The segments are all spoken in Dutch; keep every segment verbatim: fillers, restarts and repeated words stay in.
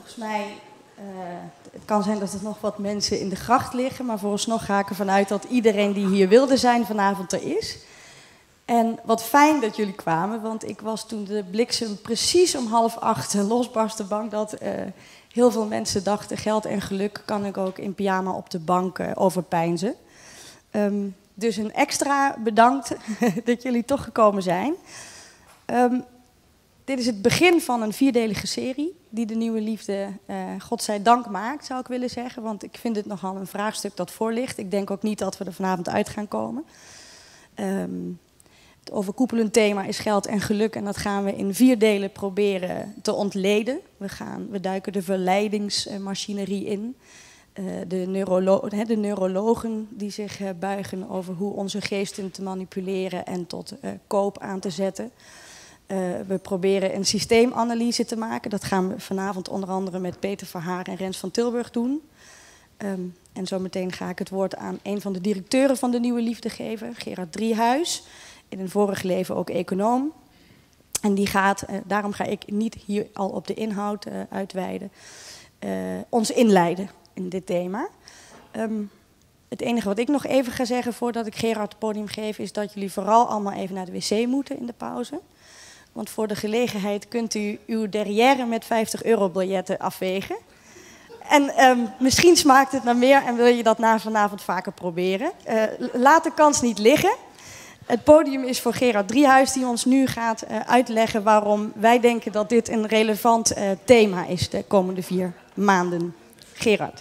volgens mij, uh, het kan zijn dat er nog wat mensen in de gracht liggen, maar vooralsnog ga ik ervan uit dat iedereen die hier wilde zijn vanavond er is. En wat fijn dat jullie kwamen, want ik was toen de bliksem precies om half acht losbarstte bang dat uh, heel veel mensen dachten, geld en geluk kan ik ook in pyjama op de bank uh, overpeinzen. Um, dus een extra bedankt dat jullie toch gekomen zijn. Um, dit is het begin van een vierdelige serie die de Nieuwe Liefde, uh, godzijdank, maakt, zou ik willen zeggen. Want ik vind het nogal een vraagstuk dat voor ligt. Ik denk ook niet dat we er vanavond uit gaan komen. Um, het overkoepelend thema is geld en geluk en dat gaan we in vier delen proberen te ontleden. We, gaan, we duiken de verleidingsmachinerie in. Uh, de, neurolo de neurologen die zich uh, buigen over hoe onze geesten te manipuleren en tot uh, koop aan te zetten. Uh, we proberen een systeemanalyse te maken. Dat gaan we vanavond onder andere met Peter Verhaar en Rens van Tilburg doen. Um, en zometeen ga ik het woord aan een van de directeuren van de Nieuwe Liefde geven, Gerard Driehuis. In een vorig leven ook econoom. En die gaat, uh, daarom ga ik niet hier al op de inhoud uh, uitweiden, uh, ons inleiden in dit thema. Um, het enige wat ik nog even ga zeggen voordat ik Gerard het podium geef, is dat jullie vooral allemaal even naar de wc moeten in de pauze. Want voor de gelegenheid kunt u uw derrière met vijftig euro biljetten afwegen. En um, misschien smaakt het naar meer en wil je dat na vanavond vaker proberen. Uh, laat de kans niet liggen. Het podium is voor Gerard Driehuis die ons nu gaat uh, uitleggen waarom wij denken dat dit een relevant uh, thema is de komende vier maanden. Gerard.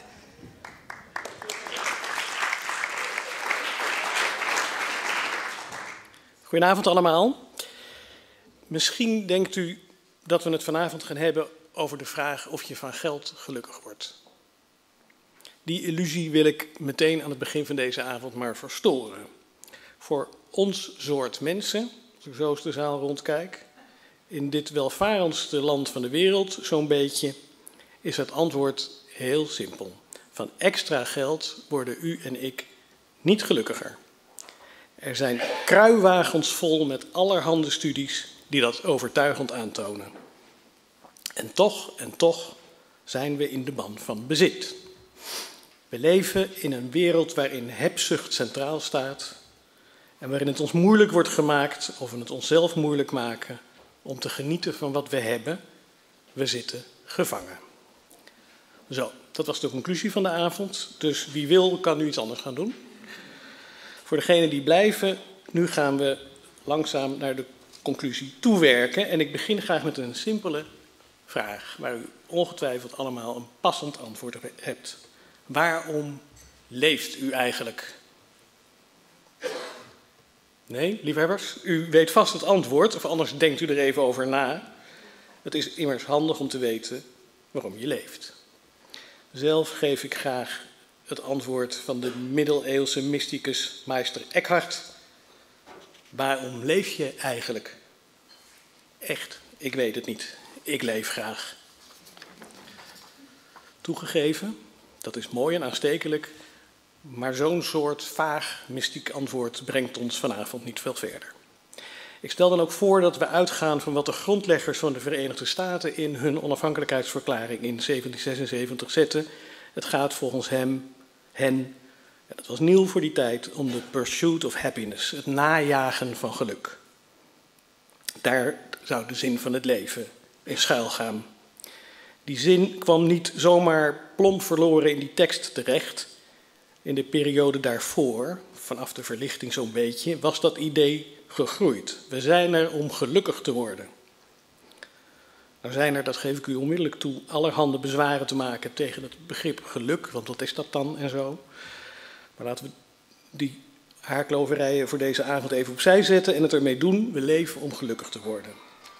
Goedenavond allemaal. Misschien denkt u dat we het vanavond gaan hebben over de vraag of je van geld gelukkig wordt. Die illusie wil ik meteen aan het begin van deze avond maar verstoren. Voor ons soort mensen, als ik zo eens de zaal rondkijk, in dit welvarendste land van de wereld zo'n beetje, is het antwoord heel simpel. Van extra geld worden u en ik niet gelukkiger. Er zijn kruiwagens vol met allerhande studies die dat overtuigend aantonen. En toch, en toch zijn we in de ban van bezit. We leven in een wereld waarin hebzucht centraal staat en waarin het ons moeilijk wordt gemaakt, of we het onszelf moeilijk maken, om te genieten van wat we hebben. We zitten gevangen. Zo, dat was de conclusie van de avond. Dus wie wil, kan nu iets anders gaan doen. Voor degenen die blijven, nu gaan we langzaam naar de conclusie toewerken. En ik begin graag met een simpele vraag, waar u ongetwijfeld allemaal een passend antwoord op hebt. Waarom leeft u eigenlijk? Nee, liefhebbers, u weet vast het antwoord, of anders denkt u er even over na. Het is immers handig om te weten waarom je leeft. Zelf geef ik graag het antwoord van de middeleeuwse mysticus Meister Eckhart. Waarom leef je eigenlijk? Echt, ik weet het niet. Ik leef graag. Toegegeven, dat is mooi en aanstekelijk, maar zo'n soort vaag mystiek antwoord brengt ons vanavond niet veel verder. Ik stel dan ook voor dat we uitgaan van wat de grondleggers van de Verenigde Staten in hun onafhankelijkheidsverklaring in zeventien zesenzeventig zetten. Het gaat volgens hem, hen, ja, dat was nieuw voor die tijd, om de pursuit of happiness, het najagen van geluk. Daar zou de zin van het leven in schuil gaan. Die zin kwam niet zomaar plomp verloren in die tekst terecht. In de periode daarvoor, vanaf de verlichting zo'n beetje, was dat idee gegroeid. We zijn er om gelukkig te worden. Nou zijn er, dat geef ik u onmiddellijk toe, allerhande bezwaren te maken tegen het begrip geluk, want wat is dat dan en zo. Maar laten we die haarkloverijen voor deze avond even opzij zetten en het ermee doen. We leven om gelukkig te worden.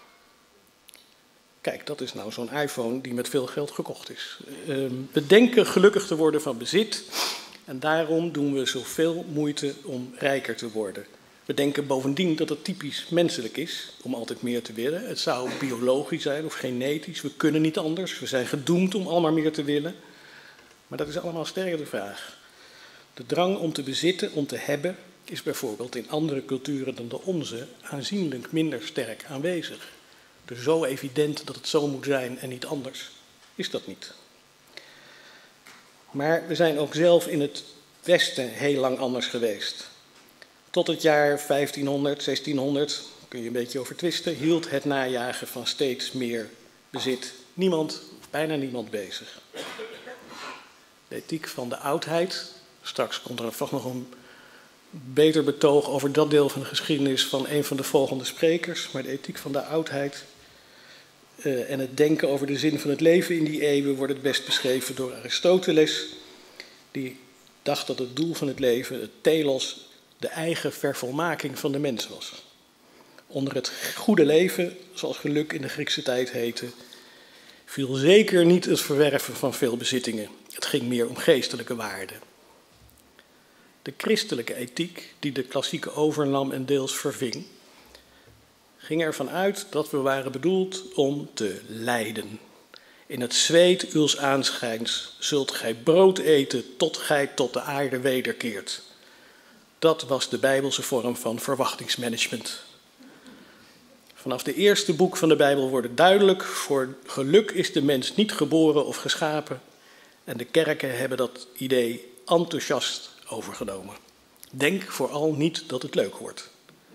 Kijk, dat is nou zo'n iPhone die met veel geld gekocht is. Uh, we denken gelukkig te worden van bezit en daarom doen we zoveel moeite om rijker te worden. We denken bovendien dat het typisch menselijk is om altijd meer te willen. Het zou biologisch zijn of genetisch. We kunnen niet anders. We zijn gedoemd om allemaal meer te willen. Maar dat is allemaal sterk de vraag. De drang om te bezitten, om te hebben, is bijvoorbeeld in andere culturen dan de onze aanzienlijk minder sterk aanwezig. Dus zo evident dat het zo moet zijn en niet anders, is dat niet. Maar we zijn ook zelf in het Westen heel lang anders geweest. Tot het jaar vijftienhonderd, zestienhonderd, kun je een beetje over twisten, hield het najagen van steeds meer bezit niemand, of bijna niemand bezig. De ethiek van de oudheid, straks komt er vast nog een beter betoog over dat deel van de geschiedenis van een van de volgende sprekers, maar de ethiek van de oudheid uh, en het denken over de zin van het leven in die eeuwen wordt het best beschreven door Aristoteles, die dacht dat het doel van het leven, het telos, de eigen vervolmaking van de mens was. Onder het goede leven, zoals geluk in de Griekse tijd heette, viel zeker niet het verwerven van veel bezittingen. Het ging meer om geestelijke waarden. De christelijke ethiek, die de klassieke overnam en deels verving, ging ervan uit dat we waren bedoeld om te lijden. In het zweet uws aanschijns zult gij brood eten tot gij tot de aarde wederkeert. Dat was de Bijbelse vorm van verwachtingsmanagement. Vanaf de eerste boek van de Bijbel wordt het duidelijk, voor geluk is de mens niet geboren of geschapen. En de kerken hebben dat idee enthousiast overgenomen. Denk vooral niet dat het leuk wordt.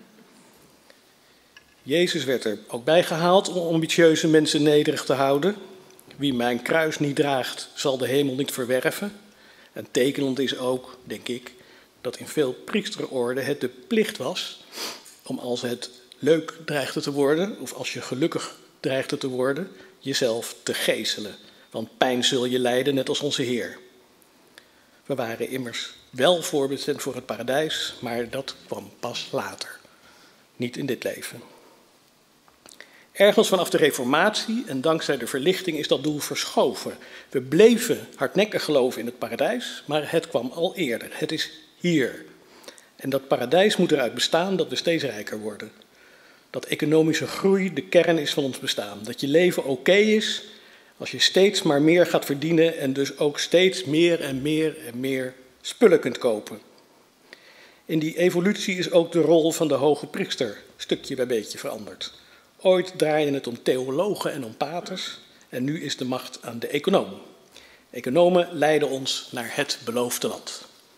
Jezus werd er ook bij gehaald om ambitieuze mensen nederig te houden. Wie mijn kruis niet draagt, zal de hemel niet verwerven. En tekenend is ook, denk ik, dat in veel priesterorden het de plicht was om als het leuk dreigde te worden, of als je gelukkig dreigde te worden, jezelf te geeselen. Want pijn zul je lijden, net als onze Heer. We waren immers wel voorbestemd voor het paradijs, maar dat kwam pas later. Niet in dit leven. Ergens vanaf de Reformatie en dankzij de verlichting is dat doel verschoven. We bleven hardnekkig geloven in het paradijs, maar het kwam al eerder. Het is hier. En dat paradijs moet eruit bestaan dat we steeds rijker worden. Dat economische groei de kern is van ons bestaan. Dat je leven oké is als je steeds maar meer gaat verdienen en dus ook steeds meer en meer en meer spullen kunt kopen. In die evolutie is ook de rol van de hoge priester stukje bij beetje veranderd. Ooit draaide het om theologen en om paters en nu is de macht aan de economen. Economen leiden ons naar het beloofde land.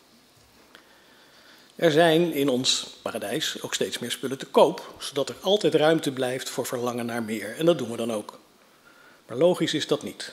Er zijn in ons paradijs ook steeds meer spullen te koop, zodat er altijd ruimte blijft voor verlangen naar meer. En dat doen we dan ook. Maar logisch is dat niet.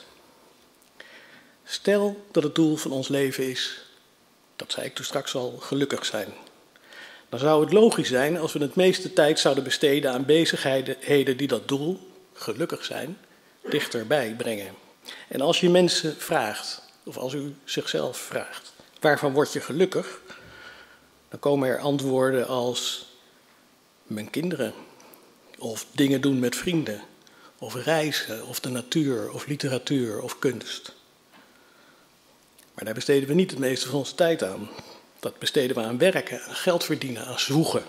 Stel dat het doel van ons leven is, dat zei ik toen straks al, gelukkig zijn. Dan zou het logisch zijn als we het meeste tijd zouden besteden aan bezigheden die dat doel, gelukkig zijn, dichterbij brengen. En als je mensen vraagt, of als u zichzelf vraagt, waarvan word je gelukkig? Dan komen er antwoorden als mijn kinderen, of dingen doen met vrienden, of reizen, of de natuur, of literatuur, of kunst. Maar daar besteden we niet het meeste van onze tijd aan. Dat besteden we aan werken, aan geld verdienen, aan zwoegen.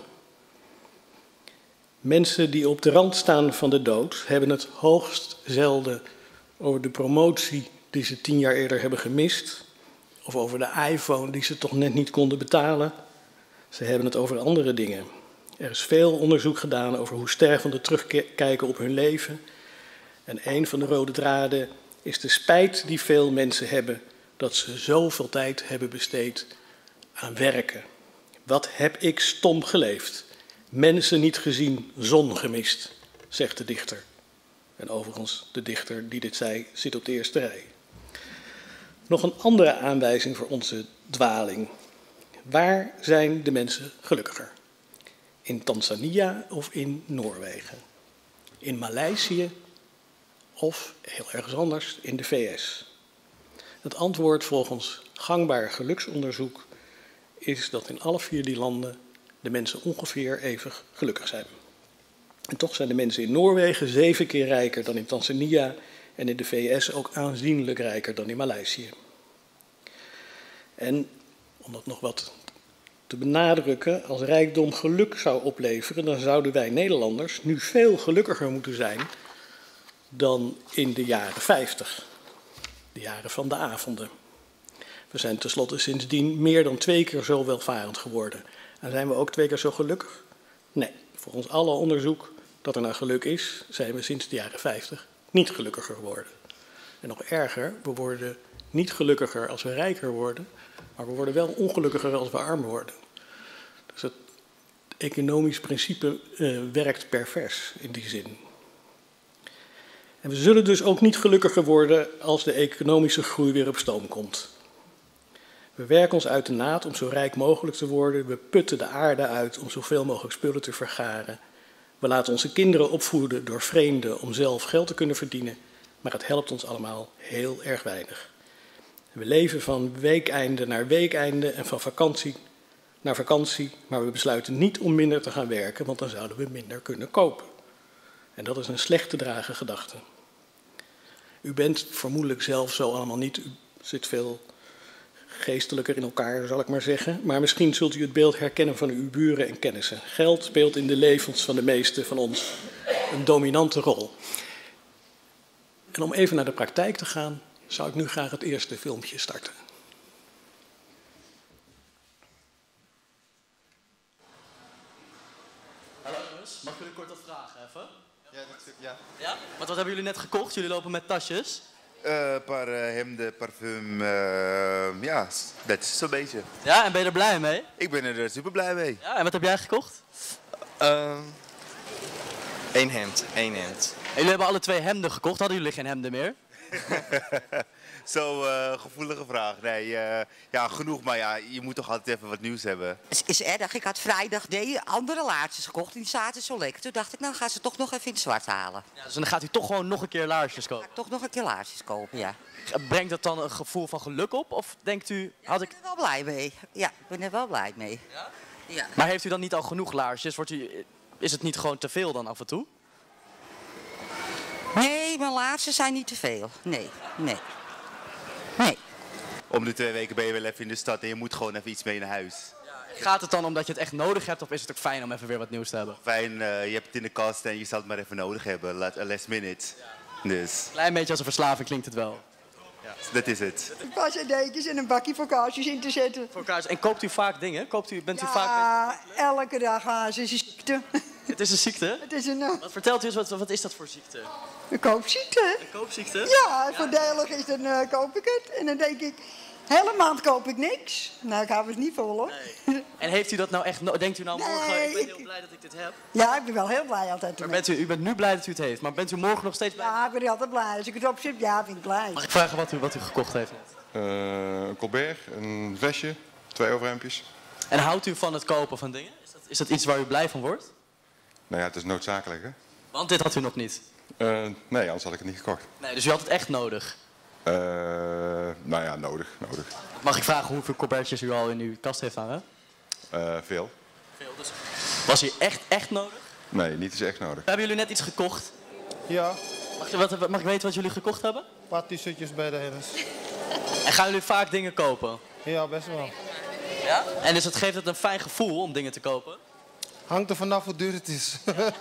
Mensen die op de rand staan van de dood hebben het hoogst zelden over de promotie die ze tien jaar eerder hebben gemist, of over de iPhone die ze toch net niet konden betalen. Ze hebben het over andere dingen. Er is veel onderzoek gedaan over hoe stervenden terugkijken op hun leven. En een van de rode draden is de spijt die veel mensen hebben dat ze zoveel tijd hebben besteed aan werken. Wat heb ik stom geleefd. Mensen niet gezien, zon gemist, zegt de dichter. En overigens, de dichter die dit zei, zit op de eerste rij. Nog een andere aanwijzing voor onze dwaling. Waar zijn de mensen gelukkiger? In Tanzania of in Noorwegen? In Maleisië of, heel ergens anders, in de V S? Het antwoord volgens gangbaar geluksonderzoek is dat in alle vier die landen de mensen ongeveer even gelukkig zijn. En toch zijn de mensen in Noorwegen zeven keer rijker dan in Tanzania en in de V S ook aanzienlijk rijker dan in Maleisië. En om dat nog wat te benadrukken, als rijkdom geluk zou opleveren, dan zouden wij Nederlanders nu veel gelukkiger moeten zijn dan in de jaren vijftig, de jaren van de avonden. We zijn tenslotte sindsdien meer dan twee keer zo welvarend geworden. En zijn we ook twee keer zo gelukkig? Nee, volgens alle onderzoek dat er naar geluk is, zijn we sinds de jaren vijftig niet gelukkiger geworden. En nog erger, we worden niet gelukkiger als we rijker worden, maar we worden wel ongelukkiger als we armer worden. Dus het economisch principe uh, werkt pervers in die zin. En we zullen dus ook niet gelukkiger worden als de economische groei weer op stoom komt. We werken ons uit de naad om zo rijk mogelijk te worden. We putten de aarde uit om zoveel mogelijk spullen te vergaren. We laten onze kinderen opvoeden door vreemden om zelf geld te kunnen verdienen. Maar het helpt ons allemaal heel erg weinig. We leven van weekeinde naar weekeinde en van vakantie naar vakantie. Maar we besluiten niet om minder te gaan werken, want dan zouden we minder kunnen kopen. En dat is een slecht te dragen gedachte. U bent vermoedelijk zelf zo allemaal niet. U zit veel geestelijker in elkaar, zal ik maar zeggen. Maar misschien zult u het beeld herkennen van uw buren en kennissen. Geld speelt in de levens van de meesten van ons een dominante rol. En om even naar de praktijk te gaan, zou ik nu graag het eerste filmpje starten. Hallo jongens, mag ik jullie kort wat vragen even? Ja, natuurlijk, ja. Ja? Want wat hebben jullie net gekocht? Jullie lopen met tasjes. Een uh, paar uh, hemden, parfum, uh, ja, dat is zo'n beetje. Ja, en ben je er blij mee? Ik ben er super blij mee. Ja, en wat heb jij gekocht? Uh, Eén hemd, één hemd. En jullie hebben alle twee hemden gekocht, hadden jullie geen hemden meer? Zo'n uh, gevoelige vraag. Nee, uh, ja, genoeg, maar ja, je moet toch altijd even wat nieuws hebben. Het is erg. Ik had vrijdag nee, andere laarsjes gekocht en die zaten zo lekker. Toen dacht ik, nou gaan ze toch nog even in het zwart halen. Ja, dus dan gaat u toch gewoon nog een keer laarsjes kopen? Ga ik toch nog een keer laarsjes kopen, ja. Brengt dat dan een gevoel van geluk op? Of denkt u, had ik... Ik ben er wel blij mee. Ja, ik ben er wel blij mee. Ja? Ja. Maar heeft u dan niet al genoeg laarsjes? Wordt u... Is het niet gewoon te veel dan af en toe? Nee, mijn laarzen zijn niet te veel. Nee, nee. Nee. Om de twee weken ben je wel even in de stad en je moet gewoon even iets mee naar huis. Gaat het dan omdat je het echt nodig hebt of is het ook fijn om even weer wat nieuws te hebben? Fijn, uh, je hebt het in de kast en je zal het maar even nodig hebben, last minute. Dus. Klein beetje als een verslaving klinkt het wel. Ja, dat is het. Een pas en dekens en een bakje voor kaarsjes in te zetten. Voor kaars. En koopt u vaak dingen? Koopt u, bent u Ja, vaak... elke dag gaan ze ziekte. Het is een ziekte? Het is een, uh, Wat vertelt u eens, wat, wat is dat voor ziekte? een koopziekte. Een koopziekte? Ja, voordelig is dan uh, koop ik het. En dan denk ik, hele maand koop ik niks. Nou, ik hou het niet vol hoor. Nee. En heeft u dat nou echt... No denkt u nou morgen, Nee, ik ben ik- heel blij dat ik dit heb. Ja, ik ben wel heel blij altijd. Maar ermee. bent u, u bent nu blij dat u het heeft, maar bent u morgen nog steeds blij? Ja, ik ben altijd blij. Als ik het opzet, ja, ben ik blij. Mag ik vragen wat u, wat u gekocht heeft net? Uh, een colbert, een vestje, twee overhemdjes. En houdt u van het kopen van dingen? Is dat, is dat iets waar u blij van wordt? Nou ja, het is noodzakelijk, hè? Want dit had u nog niet. Uh, nee, anders had ik het niet gekocht. Nee, dus u had het echt nodig. Uh, nou ja, nodig, nodig. Mag ik vragen hoeveel colbertjes u al in uw kast heeft hangen? Uh, veel. Veel, dus. Was hij echt, echt nodig? Nee, niet is echt nodig. Hebben jullie net iets gekocht? Ja, Mag, je, wat, mag ik weten wat jullie gekocht hebben? een paar t-shirtjes bij de Hennis. En gaan jullie vaak dingen kopen? Ja, best wel. Ja? En dus het geeft het een fijn gevoel om dingen te kopen? Hangt er vanaf hoe duur het is.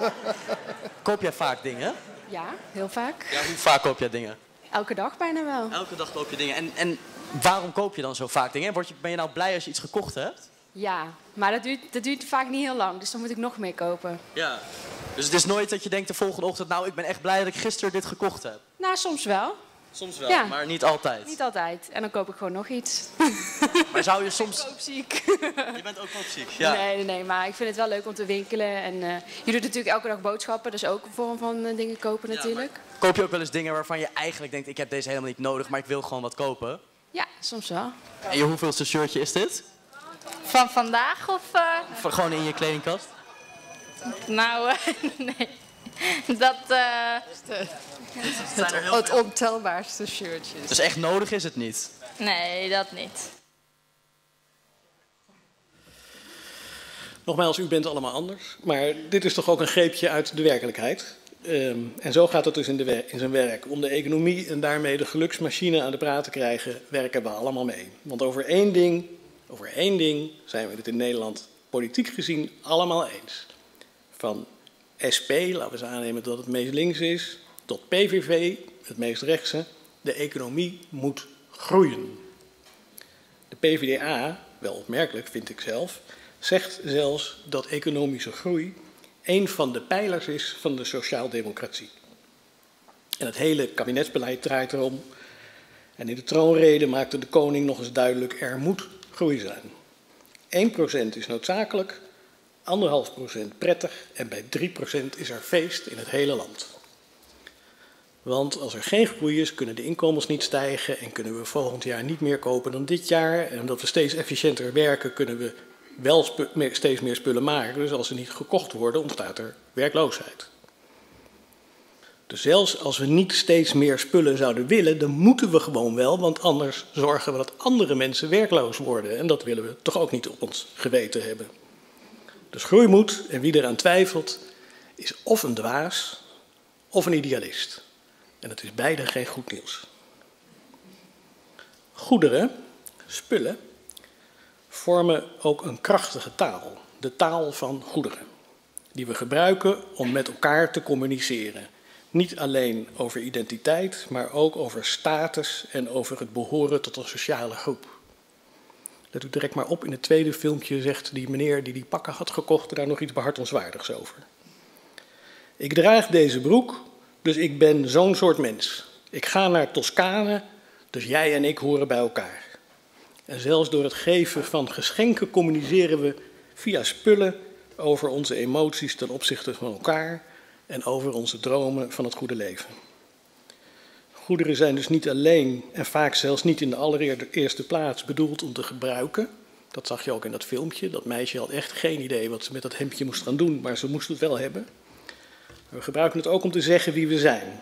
Koop jij vaak dingen? Ja, heel vaak. Ja, hoe vaak koop jij dingen? Elke dag bijna wel. Elke dag koop je dingen. En, en waarom koop je dan zo vaak dingen? Word je, ben je nou blij als je iets gekocht hebt? Ja, maar dat duurt, dat duurt vaak niet heel lang, dus dan moet ik nog meer kopen. Ja. Dus het is nooit dat je denkt de volgende ochtend... nou, ik ben echt blij dat ik gisteren dit gekocht heb. Nou, soms wel. Soms wel, Ja. maar niet altijd. Niet altijd. En dan koop ik gewoon nog iets. Maar zou je soms... Koopziek. Je bent ook koopziek. Ja. Nee, nee, nee, maar ik vind het wel leuk om te winkelen. En uh, je doet natuurlijk elke dag boodschappen, dat is ook een vorm van uh, dingen kopen natuurlijk. Ja, koop je ook wel eens dingen waarvan je eigenlijk denkt... ik heb deze helemaal niet nodig, maar ik wil gewoon wat kopen? Ja, soms wel. En je hoeveelste shirtje is dit? Van vandaag of... Uh... Voor gewoon in je kledingkast? Nou, uh, nee. Dat... Uh... zijn er heel het veel. ontelbaarste shirtjes. Dus echt nodig is het niet? Nee, dat niet. Nogmaals, u bent allemaal anders, maar dit is toch ook een greepje uit de werkelijkheid. Um, en zo gaat het dus in, de wer in zijn werk. Om de economie en daarmee de geluksmachine aan de praat te krijgen, werken we allemaal mee. Want over één ding, over één ding zijn we het in Nederland politiek gezien allemaal eens. Van S P, laten we eens aannemen dat het meest links is, tot P V V, het meest rechtse. De economie moet groeien. De P V D A, wel opmerkelijk vind ik zelf, zegt zelfs dat economische groei een van de pijlers is van de sociaaldemocratie. En het hele kabinetsbeleid draait erom. En in de troonrede maakte de koning nog eens duidelijk, er moet groei zijn. één procent is noodzakelijk, anderhalf procent prettig en bij drie procent is er feest in het hele land. Want als er geen groei is, kunnen de inkomens niet stijgen en kunnen we volgend jaar niet meer kopen dan dit jaar. En omdat we steeds efficiënter werken, kunnen we wel spu- meer, steeds meer spullen maken. Dus als ze niet gekocht worden, ontstaat er werkloosheid. Dus zelfs als we niet steeds meer spullen zouden willen, dan moeten we gewoon wel, want anders zorgen we dat andere mensen werkloos worden. En dat willen we toch ook niet op ons geweten hebben. Dus groei moet, en wie eraan twijfelt, is of een dwaas of een idealist. En het is beide geen goed nieuws. Goederen, spullen, vormen ook een krachtige taal. De taal van goederen. Die we gebruiken om met elkaar te communiceren. Niet alleen over identiteit, maar ook over status en over het behoren tot een sociale groep. Let u direct maar op, in het tweede filmpje zegt die meneer die die pakken had gekocht daar nog iets behartenswaardigs over. Ik draag deze broek, dus ik ben zo'n soort mens. Ik ga naar Toscane, dus jij en ik horen bij elkaar. En zelfs door het geven van geschenken communiceren we via spullen over onze emoties ten opzichte van elkaar en over onze dromen van het goede leven. Goederen zijn dus niet alleen en vaak zelfs niet in de allereerste plaats bedoeld om te gebruiken. Dat zag je ook in dat filmpje. Dat meisje had echt geen idee wat ze met dat hemdje moest gaan doen, maar ze moest het wel hebben. Maar we gebruiken het ook om te zeggen wie we zijn.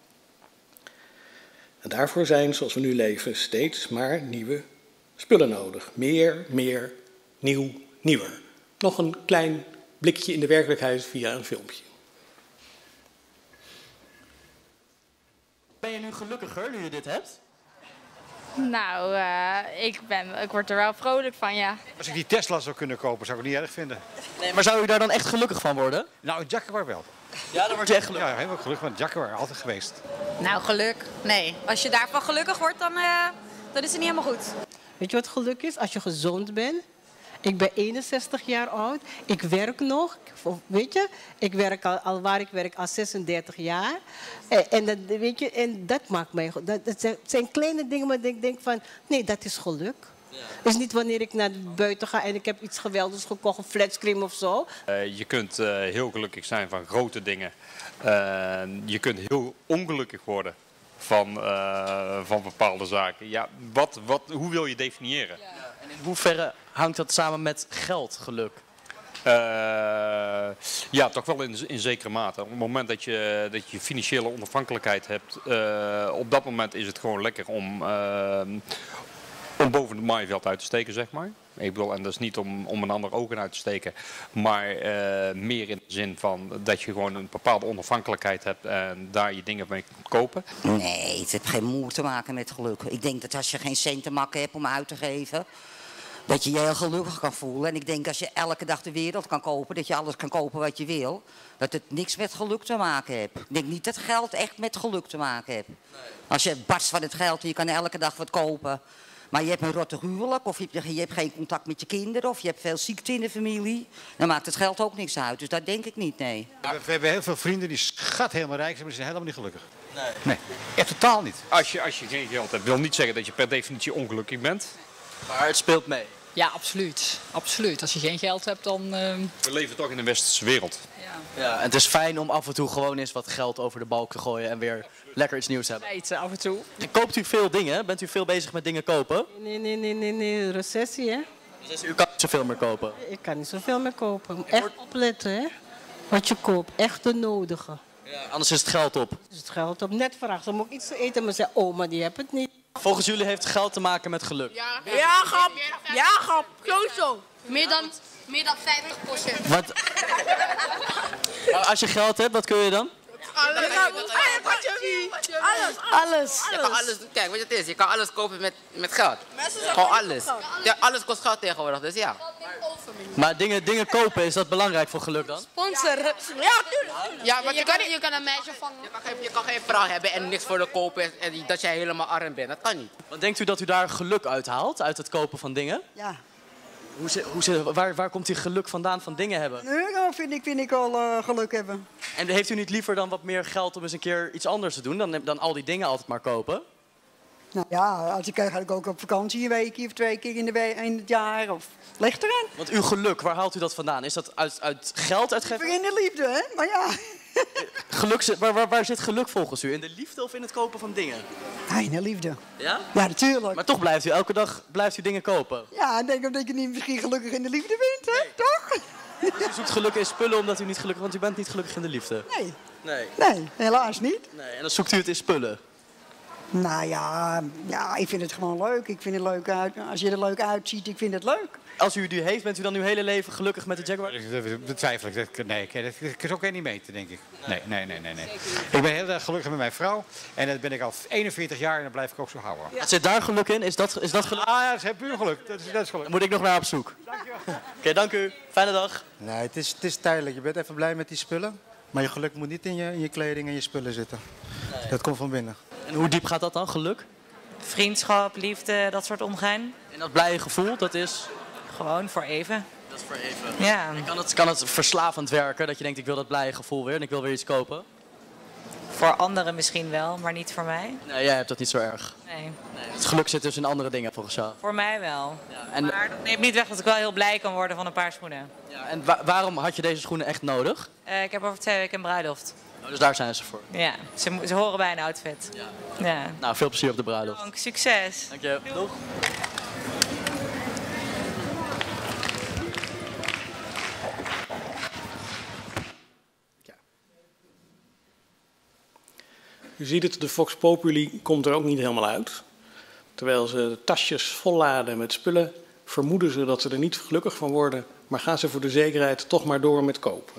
En daarvoor zijn, zoals we nu leven, steeds maar nieuwe spullen nodig. Meer, meer, nieuw, nieuwer. Nog een klein blikje in de werkelijkheid via een filmpje. Ben je nu gelukkiger nu je dit hebt? Nou, uh, ik, ben, ik word er wel vrolijk van, ja. Als ik die Tesla zou kunnen kopen, zou ik het niet erg vinden. Nee, maar zou u daar dan echt gelukkig van worden? Nou, een Jaguar wel. Ja, dan word je echt gelukkig. Ja, helemaal gelukkig, want Jaguar altijd geweest. Nou, geluk. Nee. Als je daarvan gelukkig wordt, dan, uh, dan is het niet helemaal goed. Weet je wat geluk is? Als je gezond bent. Ik ben eenenzestig jaar oud. Ik werk nog. Weet je, ik werk al, al waar ik werk al zesendertig jaar. En, en, dat, weet je, en dat maakt mij... Dat, dat zijn kleine dingen, maar ik denk van... Nee, dat is geluk. Ja. Het is niet wanneer ik naar buiten ga en ik heb iets geweldigs gekocht, een flatscreen of zo. Uh, je kunt uh, heel gelukkig zijn van grote dingen. Uh, je kunt heel ongelukkig worden van, uh, van bepaalde zaken. Ja, wat, wat, hoe wil je definiëren? Ja. En in hoeverre hangt dat samen met geld, geluk? Uh, ja, toch wel in, in zekere mate. Op het moment dat je, dat je financiële onafhankelijkheid hebt, uh, op dat moment is het gewoon lekker om, uh, om boven het maaiveld uit te steken, zeg maar. Ik bedoel, en dat is niet om, om een ander ogen uit te steken, maar uh, meer in de zin van dat je gewoon een bepaalde onafhankelijkheid hebt en daar je dingen mee kunt kopen. Nee, het heeft geen moer te maken met geluk. Ik denk dat als je geen cent te makken hebt om uit te geven, dat je je heel gelukkig kan voelen. En ik denk als je elke dag de wereld kan kopen, dat je alles kan kopen wat je wil, dat het niks met geluk te maken heeft. Ik denk niet dat geld echt met geluk te maken heeft. Nee. Als je barst van het geld en je kan elke dag wat kopen, maar je hebt een rotte huwelijk, of je hebt, je hebt geen contact met je kinderen, of je hebt veel ziekte in de familie, dan maakt het geld ook niks uit. Dus dat denk ik niet, nee. Ja, we, we hebben heel veel vrienden die schat helemaal rijk zijn, maar die zijn helemaal niet gelukkig. Nee. Nee, echt totaal niet. Als je, als je geen geld hebt, wil niet zeggen dat je per definitie ongelukkig bent. Maar het speelt mee. Ja, absoluut. Absoluut. Als je geen geld hebt, dan... Uh... We leven toch in een westerse wereld. Ja. Ja, en het is fijn om af en toe gewoon eens wat geld over de balk te gooien en weer lekker iets nieuws te hebben. Eten af en toe. En koopt u veel dingen? Bent u veel bezig met dingen kopen? Nee, nee, nee, nee, nee. Recessie, hè? Recessie, u kan niet zoveel meer kopen? Ik kan niet zoveel meer kopen. Echt opletten, hè? Wat je koopt. Echt de nodige. Ja, anders is het geld op. Is het geld op. Net vraagt ze om ook iets te eten, maar ze zeggen, oh, maar die heeft het niet. Volgens jullie heeft geld te maken met geluk? Ja, ja grap. Ja, grap. Sowieso. Meer dan, meer dan vijftig procent. Wat? Als je geld hebt, wat kun je dan? Alles. Alles. Alles. Je kan alles doen. Kijk, weet je het is? Je kan alles kopen met, met geld. Gewoon alles. Ja, alles kost geld tegenwoordig, dus ja. Maar dingen, dingen kopen, is dat belangrijk voor geluk dan? Sponsor. Ja, tuurlijk. Ja, maar je, je, kan, je kan een meisje vangen. Je kan geen, je kan geen vrouw hebben en niks voor de kopen en dat jij helemaal arm bent. Dat kan niet. Want denkt u dat u daar geluk uit haalt, uit het kopen van dingen? Ja. Hoe ze, hoe ze, waar, waar komt die geluk vandaan van dingen hebben? Nee, dat vind ik, vind ik al uh, geluk hebben. En heeft u niet liever dan wat meer geld om eens een keer iets anders te doen... dan, dan al die dingen altijd maar kopen? Nou ja, als ik ga ik ook op vakantie een weekje of twee keer in, de we in het jaar. Of ligt eraan. Want uw geluk, waar haalt u dat vandaan? Is dat uit, uit geld uitgeven? In de liefde, hè? Maar ja. Geluk, zit- waar, waar, waar zit geluk volgens u? In de liefde of in het kopen van dingen? Ja, in de liefde. Ja? Ja, natuurlijk. Maar toch blijft u elke dag blijft u dingen kopen? Ja, ik denk dat je niet misschien gelukkig in de liefde bent, hè? Toch? Dus u zoekt geluk in spullen omdat u niet gelukkig... want u bent niet gelukkig in de liefde? Nee. Nee. Nee, helaas niet. Nee. En dan zoekt u het in spullen? Nou ja, ja, ik vind het gewoon leuk. Ik vind het leuk uit. Als je er leuk uitziet, ik vind het leuk. Als u die heeft, bent u dan uw hele leven gelukkig met de Jaguar? Dat betwijfel ik. Dat, nee, dat, dat is ook niet meten, denk ik. Nee, nee, nee, nee, nee. Ik ben heel erg gelukkig met mijn vrouw. En dat ben ik al eenenveertig jaar en dat blijf ik ook zo houden. Ja. Zit daar geluk in? Is dat, is dat geluk? Ah ja, dat is puur geluk. Dat is, dat is geluk. Dan moet ik nog naar op zoek. Oké, okay, dank u. Fijne dag. Nee, het is, het is tijdelijk. Je bent even blij met die spullen. Maar je geluk moet niet in je, in je kleding en je spullen zitten. Nee. Dat komt van binnen. En hoe diep gaat dat dan, geluk? Vriendschap, liefde, dat soort omgaan. En dat blije gevoel, dat is? Gewoon voor even. Dat is voor even. Ja. En kan het, kan het verslavend werken, dat je denkt ik wil dat blije gevoel weer en ik wil weer iets kopen? Voor anderen misschien wel, maar niet voor mij. Nee, jij hebt dat niet zo erg. Nee. Nee, het geluk zit dus in andere dingen volgens jou. Voor mij wel. Ja, en, maar dat neemt niet weg dat ik wel heel blij kan worden van een paar schoenen. Ja, en wa waarom had je deze schoenen echt nodig? Uh, ik heb over twee weken een bruiloft. Oh, dus daar zijn ze voor? Ja, ze, ze horen bij een outfit. Ja. Ja. Nou, veel plezier op de bruiloft. Dank, succes. Dank je. Doeg. U ziet het, de Vox Populi komt er ook niet helemaal uit. Terwijl ze de tasjes volladen met spullen, vermoeden ze dat ze er niet gelukkig van worden, maar gaan ze voor de zekerheid toch maar door met kopen.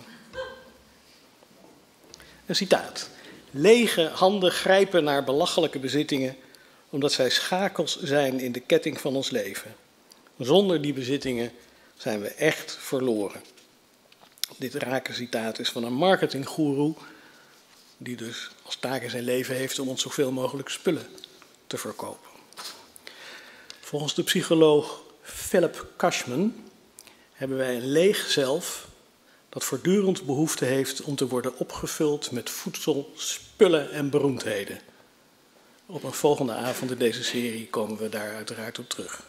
Een citaat. Lege handen grijpen naar belachelijke bezittingen, omdat zij schakels zijn in de ketting van ons leven. Zonder die bezittingen zijn we echt verloren. Dit rake citaat is van een marketinggoeroe, die dus als taak in zijn leven heeft om ons zoveel mogelijk spullen te verkopen. Volgens de psycholoog Philip Cashman hebben wij een leeg zelf dat voortdurend behoefte heeft om te worden opgevuld met voedsel, spullen en beroemdheden. Op een volgende avond in deze serie komen we daar uiteraard op terug.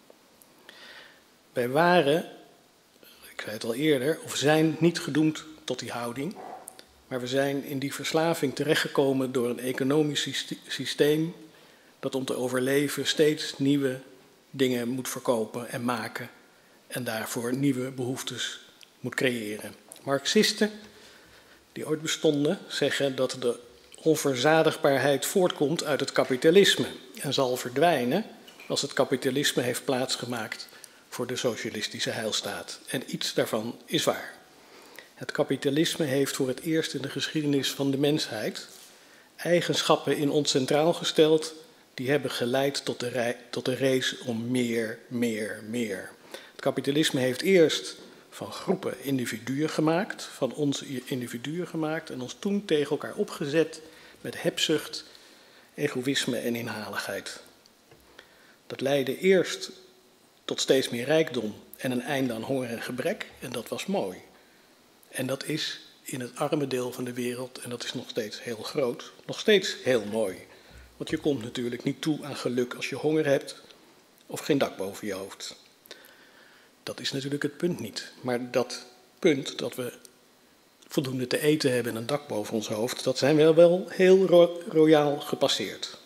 Wij waren, ik zei het al eerder, of zijn niet gedoemd tot die houding, maar we zijn in die verslaving terechtgekomen door een economisch systeem dat om te overleven steeds nieuwe dingen moet verkopen en maken en daarvoor nieuwe behoeftes moet creëren. Marxisten, die ooit bestonden, zeggen dat de onverzadigbaarheid voortkomt uit het kapitalisme en zal verdwijnen als het kapitalisme heeft plaatsgemaakt voor de socialistische heilstaat. En iets daarvan is waar. Het kapitalisme heeft voor het eerst in de geschiedenis van de mensheid eigenschappen in ons centraal gesteld die hebben geleid tot de, rei, tot de race om meer, meer, meer. Het kapitalisme heeft eerst van groepen individuen gemaakt, van ons individuen gemaakt en ons toen tegen elkaar opgezet met hebzucht, egoïsme en inhaligheid. Dat leidde eerst tot steeds meer rijkdom en een einde aan honger en gebrek en dat was mooi. En dat is in het arme deel van de wereld, en dat is nog steeds heel groot, nog steeds heel mooi. Want je komt natuurlijk niet toe aan geluk als je honger hebt of geen dak boven je hoofd. Dat is natuurlijk het punt niet. Maar dat punt dat we voldoende te eten hebben en een dak boven ons hoofd, dat zijn we wel heel ro- royaal gepasseerd.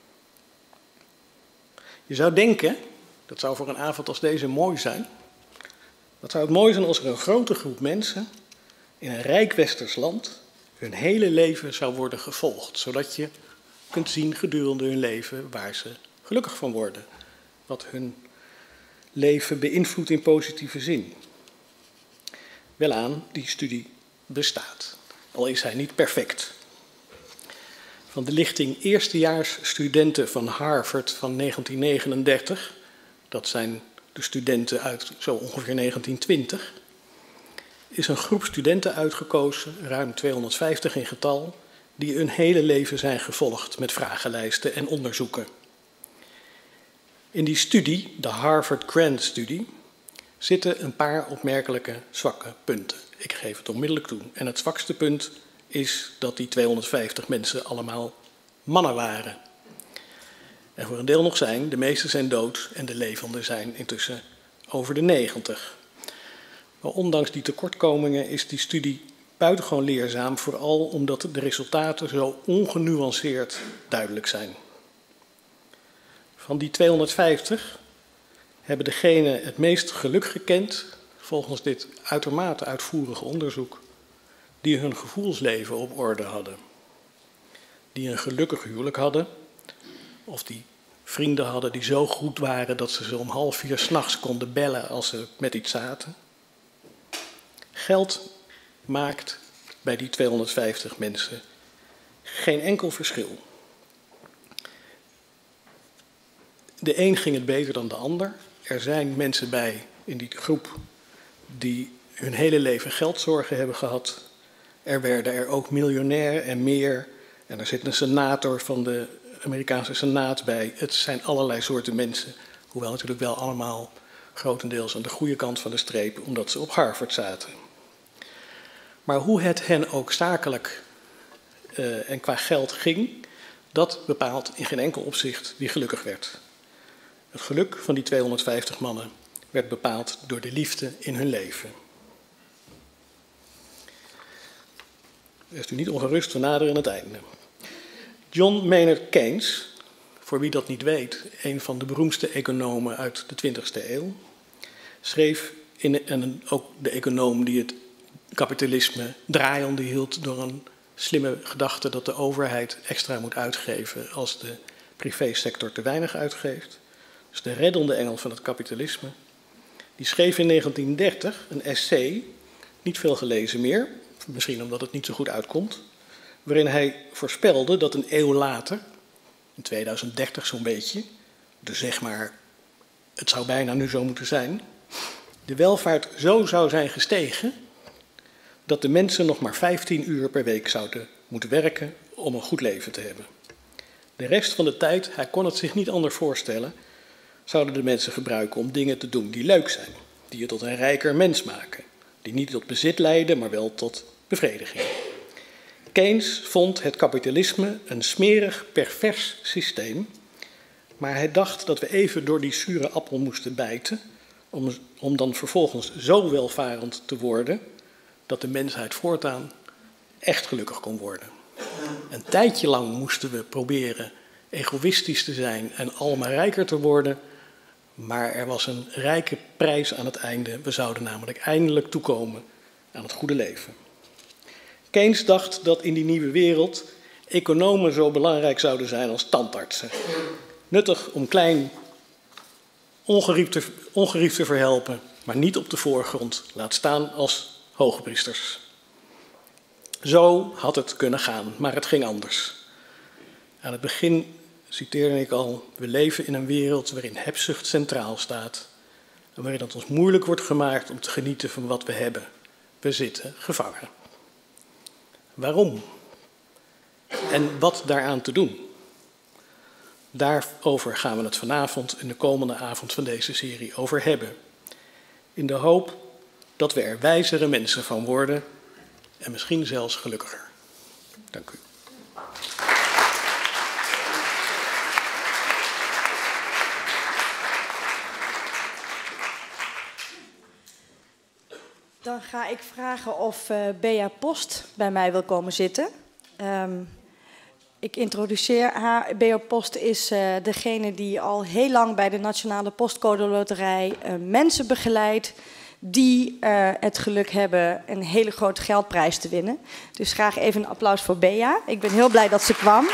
Je zou denken, dat zou voor een avond als deze mooi zijn, dat zou het mooi zijn als er een grote groep mensen in een rijk westers land hun hele leven zou worden gevolgd, zodat je kunt zien gedurende hun leven waar ze gelukkig van worden, wat hun leven beïnvloedt in positieve zin. Welaan, die studie bestaat, al is hij niet perfect. Van de lichting eerstejaars studenten van Harvard van negentien negenendertig, dat zijn de studenten uit zo ongeveer negentien twintig, is een groep studenten uitgekozen, ruim tweehonderdvijftig in getal, die hun hele leven zijn gevolgd met vragenlijsten en onderzoeken. In die studie, de Harvard Grant Studie, zitten een paar opmerkelijke zwakke punten. Ik geef het onmiddellijk toe. En het zwakste punt is dat die tweehonderdvijftig mensen allemaal mannen waren. En voor een deel nog zijn, de meesten zijn dood en de levenden zijn intussen over de negentig. Maar ondanks die tekortkomingen is die studie buitengewoon leerzaam, vooral omdat de resultaten zo ongenuanceerd duidelijk zijn. Van die tweehonderdvijftig hebben degenen het meest geluk gekend, volgens dit uitermate uitvoerige onderzoek, die hun gevoelsleven op orde hadden. Die een gelukkig huwelijk hadden, of die vrienden hadden die zo goed waren dat ze ze om half vier 's nachts konden bellen als ze met iets zaten. Geld maakt bij die tweehonderdvijftig mensen geen enkel verschil. De een ging het beter dan de ander. Er zijn mensen bij in die groep die hun hele leven geldzorgen hebben gehad. Er werden er ook miljonairen en meer. En er zit een senator van de Amerikaanse Senaat bij. Het zijn allerlei soorten mensen. Hoewel natuurlijk wel allemaal grotendeels aan de goede kant van de streep, omdat ze op Harvard zaten. Maar hoe het hen ook zakelijk uh, en qua geld ging, dat bepaalt in geen enkel opzicht wie gelukkig werd. Het geluk van die tweehonderdvijftig mannen werd bepaald door de liefde in hun leven. Wees u niet ongerust, we naderen het einde. John Maynard Keynes, voor wie dat niet weet, een van de beroemdste economen uit de twintigste eeuw, schreef, in, en ook de econoom die het kapitalisme draaiende hield door een slimme gedachte dat de overheid extra moet uitgeven als de privésector te weinig uitgeeft. Dus de reddende engel van het kapitalisme. Die schreef in negentien dertig een essay, niet veel gelezen meer, misschien omdat het niet zo goed uitkomt, waarin hij voorspelde dat een eeuw later, in tweeduizend dertig zo'n beetje, dus zeg maar, het zou bijna nu zo moeten zijn, de welvaart zo zou zijn gestegen dat de mensen nog maar vijftien uur per week zouden moeten werken om een goed leven te hebben. De rest van de tijd, hij kon het zich niet anders voorstellen, zouden de mensen gebruiken om dingen te doen die leuk zijn, die je tot een rijker mens maken, die niet tot bezit leiden, maar wel tot bevrediging. Keynes vond het kapitalisme een smerig, pervers systeem, maar hij dacht dat we even door die zure appel moesten bijten, om, om dan vervolgens zo welvarend te worden, dat de mensheid voortaan echt gelukkig kon worden. Een tijdje lang moesten we proberen egoïstisch te zijn en allemaal rijker te worden, maar er was een rijke prijs aan het einde. We zouden namelijk eindelijk toekomen aan het goede leven. Keynes dacht dat in die nieuwe wereld economen zo belangrijk zouden zijn als tandartsen. Nuttig om klein ongerief te, ongerief te verhelpen, maar niet op de voorgrond, laat staan als hoogpriesters. Zo had het kunnen gaan, maar het ging anders. Aan het begin citeerde ik al, we leven in een wereld waarin hebzucht centraal staat en waarin het ons moeilijk wordt gemaakt om te genieten van wat we hebben. We zitten gevangen. Waarom? En wat daaraan te doen? Daarover gaan we het vanavond en de komende avond van deze serie over hebben. In de hoop dat we er wijzere mensen van worden en misschien zelfs gelukkiger. Dank u. Dan ga ik vragen of uh, Bea Post bij mij wil komen zitten. Um, ik introduceer haar. Bea Post is uh, degene die al heel lang bij de Nationale Postcode Loterij uh, mensen begeleidt die uh, het geluk hebben een hele grote geldprijs te winnen. Dus graag even een applaus voor Bea. Ik ben heel blij dat ze kwam.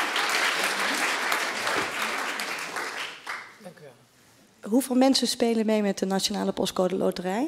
Dank u wel. Hoeveel mensen spelen mee met de Nationale Postcode Loterij?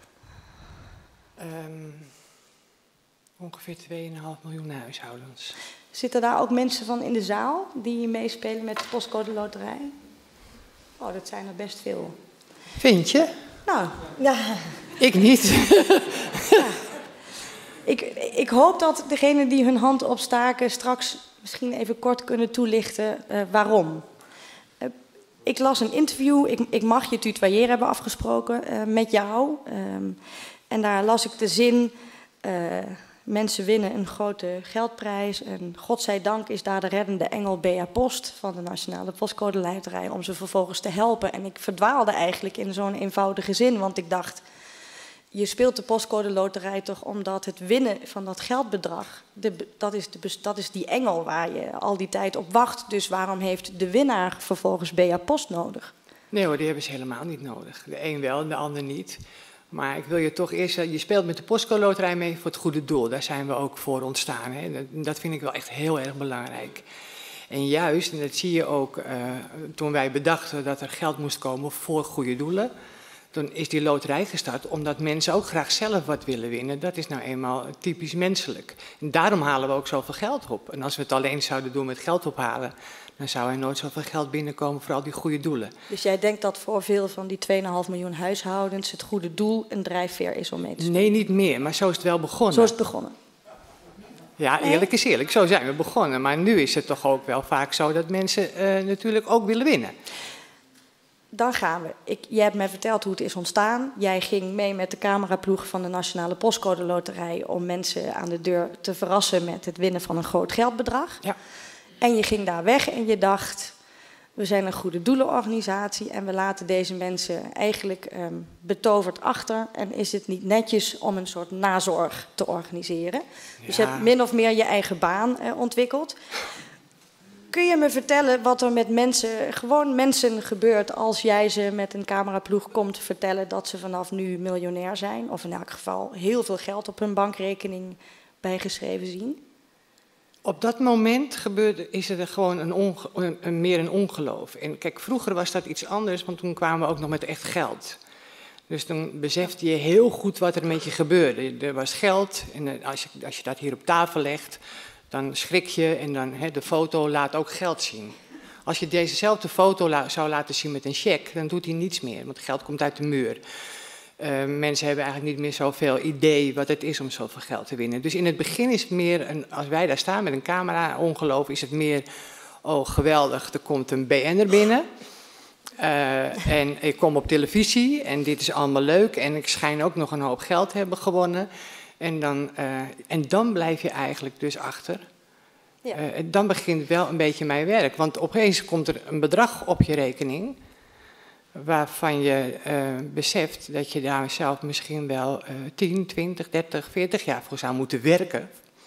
Um, ongeveer twee komma vijf miljoen huishoudens. Zitten daar ook mensen van in de zaal die meespelen met de Postcode Loterij? Oh, dat zijn er best veel. Vind je? Nou, ja. Ik niet. Ja. Ik, ik hoop dat degenen die hun hand opstaken straks misschien even kort kunnen toelichten uh, waarom. Uh, ik las een interview, ik, ik mag je tutoyeren hebben afgesproken uh, met jou. Um, en daar las ik de zin, uh, mensen winnen een grote geldprijs. En godzijdank is daar de reddende engel Bea Post van de Nationale Postcode Loterij om ze vervolgens te helpen. En ik verdwaalde eigenlijk in zo'n eenvoudige zin, want ik dacht, je speelt de Postcode Loterij toch omdat het winnen van dat geldbedrag, de, dat, is de, dat is die engel waar je al die tijd op wacht. Dus waarom heeft de winnaar vervolgens Bea Post nodig? Nee hoor, die hebben ze helemaal niet nodig. De een wel en de ander niet. Maar ik wil je toch eerst, je speelt met de Postcode Loterij mee voor het goede doel. Daar zijn we ook voor ontstaan. Hè. Dat vind ik wel echt heel erg belangrijk. En juist, en dat zie je ook uh, toen wij bedachten dat er geld moest komen voor goede doelen, dan is die loterij gestart omdat mensen ook graag zelf wat willen winnen. Dat is nou eenmaal typisch menselijk. En daarom halen we ook zoveel geld op. En als we het alleen zouden doen met geld ophalen, dan zou er nooit zoveel geld binnenkomen voor al die goede doelen. Dus jij denkt dat voor veel van die twee komma vijf miljoen huishoudens het goede doel een drijfveer is om mee te spelen? Nee, niet meer, maar zo is het wel begonnen. Zo is het begonnen. Ja, eerlijk is eerlijk. Zo zijn we begonnen. Maar nu is het toch ook wel vaak zo dat mensen uh, natuurlijk ook willen winnen. Dan gaan we. Ik, jij hebt mij verteld hoe het is ontstaan. Jij ging mee met de cameraploeg van de Nationale Postcode Loterij om mensen aan de deur te verrassen met het winnen van een groot geldbedrag. Ja. En je ging daar weg en je dacht, we zijn een goede doelenorganisatie en we laten deze mensen eigenlijk um, betoverd achter. En is het niet netjes om een soort nazorg te organiseren? Ja. Dus je hebt min of meer je eigen baan uh, ontwikkeld. Kun je me vertellen wat er met mensen, gewoon mensen gebeurt als jij ze met een cameraploeg komt vertellen dat ze vanaf nu miljonair zijn? Of in elk geval heel veel geld op hun bankrekening bijgeschreven zien? Op dat moment gebeurde, is er gewoon een onge, een, een, meer een ongeloof. En kijk, vroeger was dat iets anders, want toen kwamen we ook nog met echt geld. Dus dan besefte je heel goed wat er met je gebeurde. Er was geld en als je, als je dat hier op tafel legt, dan schrik je en dan, he, de foto laat ook geld zien. Als je dezezelfde foto la, zou laten zien met een cheque, dan doet hij niets meer, want geld komt uit de muur. Uh, mensen hebben eigenlijk niet meer zoveel idee wat het is om zoveel geld te winnen. Dus in het begin is het meer, een, als wij daar staan met een camera, ongeloof, is het meer, oh geweldig, er komt een B N'er binnen. Uh, en ik kom op televisie en dit is allemaal leuk en ik schijn ook nog een hoop geld te hebben gewonnen. En dan, uh, en dan blijf je eigenlijk dus achter. Ja. Uh, dan begint wel een beetje mijn werk. Want opeens komt er een bedrag op je rekening waarvan je uh, beseft dat je daar zelf misschien wel uh, tien, twintig, dertig, veertig jaar voor zou moeten werken.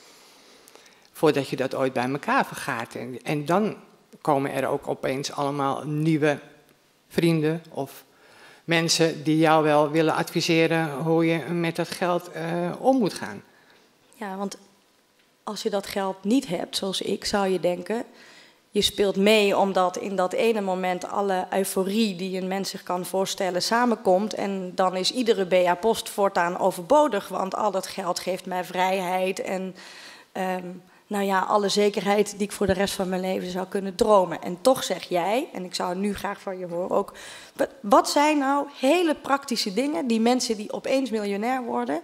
Voordat je dat ooit bij elkaar vergaart. En, en dan komen er ook opeens allemaal nieuwe vrienden of mensen die jou wel willen adviseren hoe je met dat geld uh, om moet gaan. Ja, want als je dat geld niet hebt, zoals ik, zou je denken, je speelt mee omdat in dat ene moment alle euforie die een mens zich kan voorstellen samenkomt. En dan is iedere Bea Post voortaan overbodig, want al dat geld geeft mij vrijheid en um, nou ja, alle zekerheid die ik voor de rest van mijn leven zou kunnen dromen. En toch zeg jij, en ik zou nu graag van je horen ook, wat zijn nou hele praktische dingen die mensen die opeens miljonair worden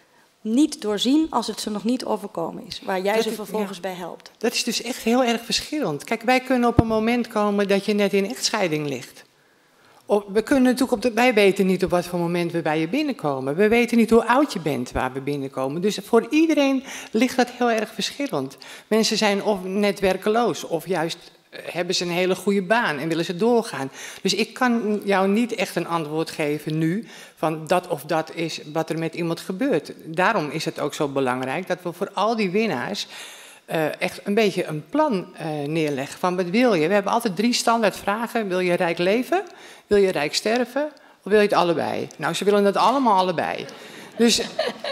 niet doorzien als het ze nog niet overkomen is, waar jij dat ze vervolgens ja. bij helpt? Dat is dus echt heel erg verschillend. Kijk, wij kunnen op een moment komen dat je net in echtscheiding ligt. Of, we kunnen natuurlijk op de, wij weten niet op wat voor moment we bij je binnenkomen. We weten niet hoe oud je bent waar we binnenkomen. Dus voor iedereen ligt dat heel erg verschillend. Mensen zijn of net werkeloos of juist hebben ze een hele goede baan en willen ze doorgaan. Dus ik kan jou niet echt een antwoord geven nu van dat of dat is wat er met iemand gebeurt. Daarom is het ook zo belangrijk dat we voor al die winnaars uh, echt een beetje een plan uh, neerleggen van wat wil je. We hebben altijd drie standaard vragen. Wil je rijk leven? Wil je rijk sterven? Of wil je het allebei? Nou, ze willen het allemaal allebei. Dus,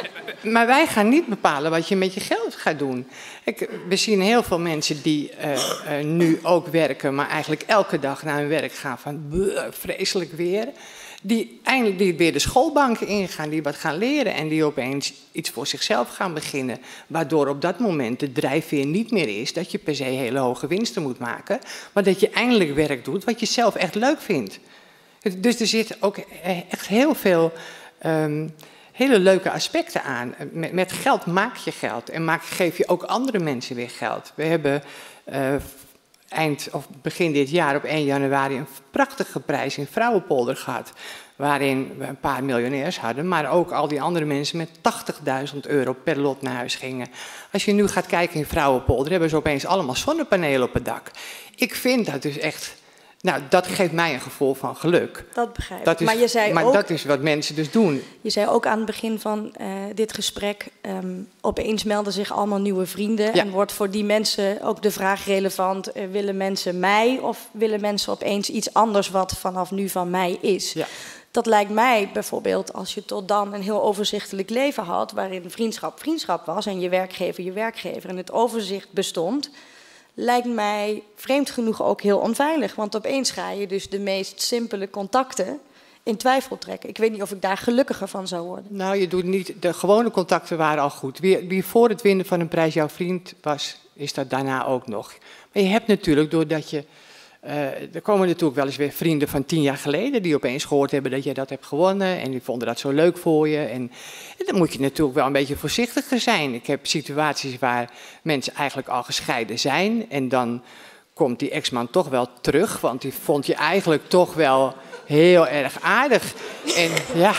maar wij gaan niet bepalen wat je met je geld gaat doen. Ik, we zien heel veel mensen die uh, uh, nu ook werken, maar eigenlijk elke dag naar hun werk gaan van bleh, vreselijk weer. Die eindelijk die weer de schoolbanken ingaan, die wat gaan leren en die opeens iets voor zichzelf gaan beginnen. Waardoor op dat moment de drijfveer niet meer is dat je per se hele hoge winsten moet maken, maar dat je eindelijk werk doet wat je zelf echt leuk vindt. Dus er zit ook echt heel veel um, hele leuke aspecten aan. Met, met geld maak je geld en maak, geef je ook andere mensen weer geld. We hebben uh, eind of begin dit jaar op één januari een prachtige prijs in Vrouwenpolder gehad. Waarin we een paar miljonairs hadden, maar ook al die andere mensen met tachtigduizend euro per lot naar huis gingen. Als je nu gaat kijken in Vrouwenpolder, hebben ze opeens allemaal zonnepanelen op het dak. Ik vind dat dus echt, nou, dat geeft mij een gevoel van geluk. Dat begrijp ik. Dat is, maar je zei maar ook, dat is wat mensen dus doen. Je zei ook aan het begin van uh, dit gesprek, um, opeens melden zich allemaal nieuwe vrienden. Ja. En wordt voor die mensen ook de vraag relevant, uh, willen mensen mij of willen mensen opeens iets anders wat vanaf nu van mij is? Ja. Dat lijkt mij bijvoorbeeld, als je tot dan een heel overzichtelijk leven had, waarin vriendschap vriendschap was en je werkgever je werkgever en het overzicht bestond, lijkt mij vreemd genoeg ook heel onveilig. Want opeens ga je dus de meest simpele contacten in twijfel trekken. Ik weet niet of ik daar gelukkiger van zou worden. Nou, je doet niet, de gewone contacten waren al goed. Wie, wie voor het winnen van een prijs jouw vriend was, is dat daarna ook nog. Maar je hebt natuurlijk, doordat je... Uh, er komen natuurlijk wel eens weer vrienden van tien jaar geleden die opeens gehoord hebben dat jij dat hebt gewonnen en die vonden dat zo leuk voor je. En, en dan moet je natuurlijk wel een beetje voorzichtiger zijn. Ik heb situaties waar mensen eigenlijk al gescheiden zijn en dan komt die ex-man toch wel terug, want die vond je eigenlijk toch wel heel erg aardig. En ja...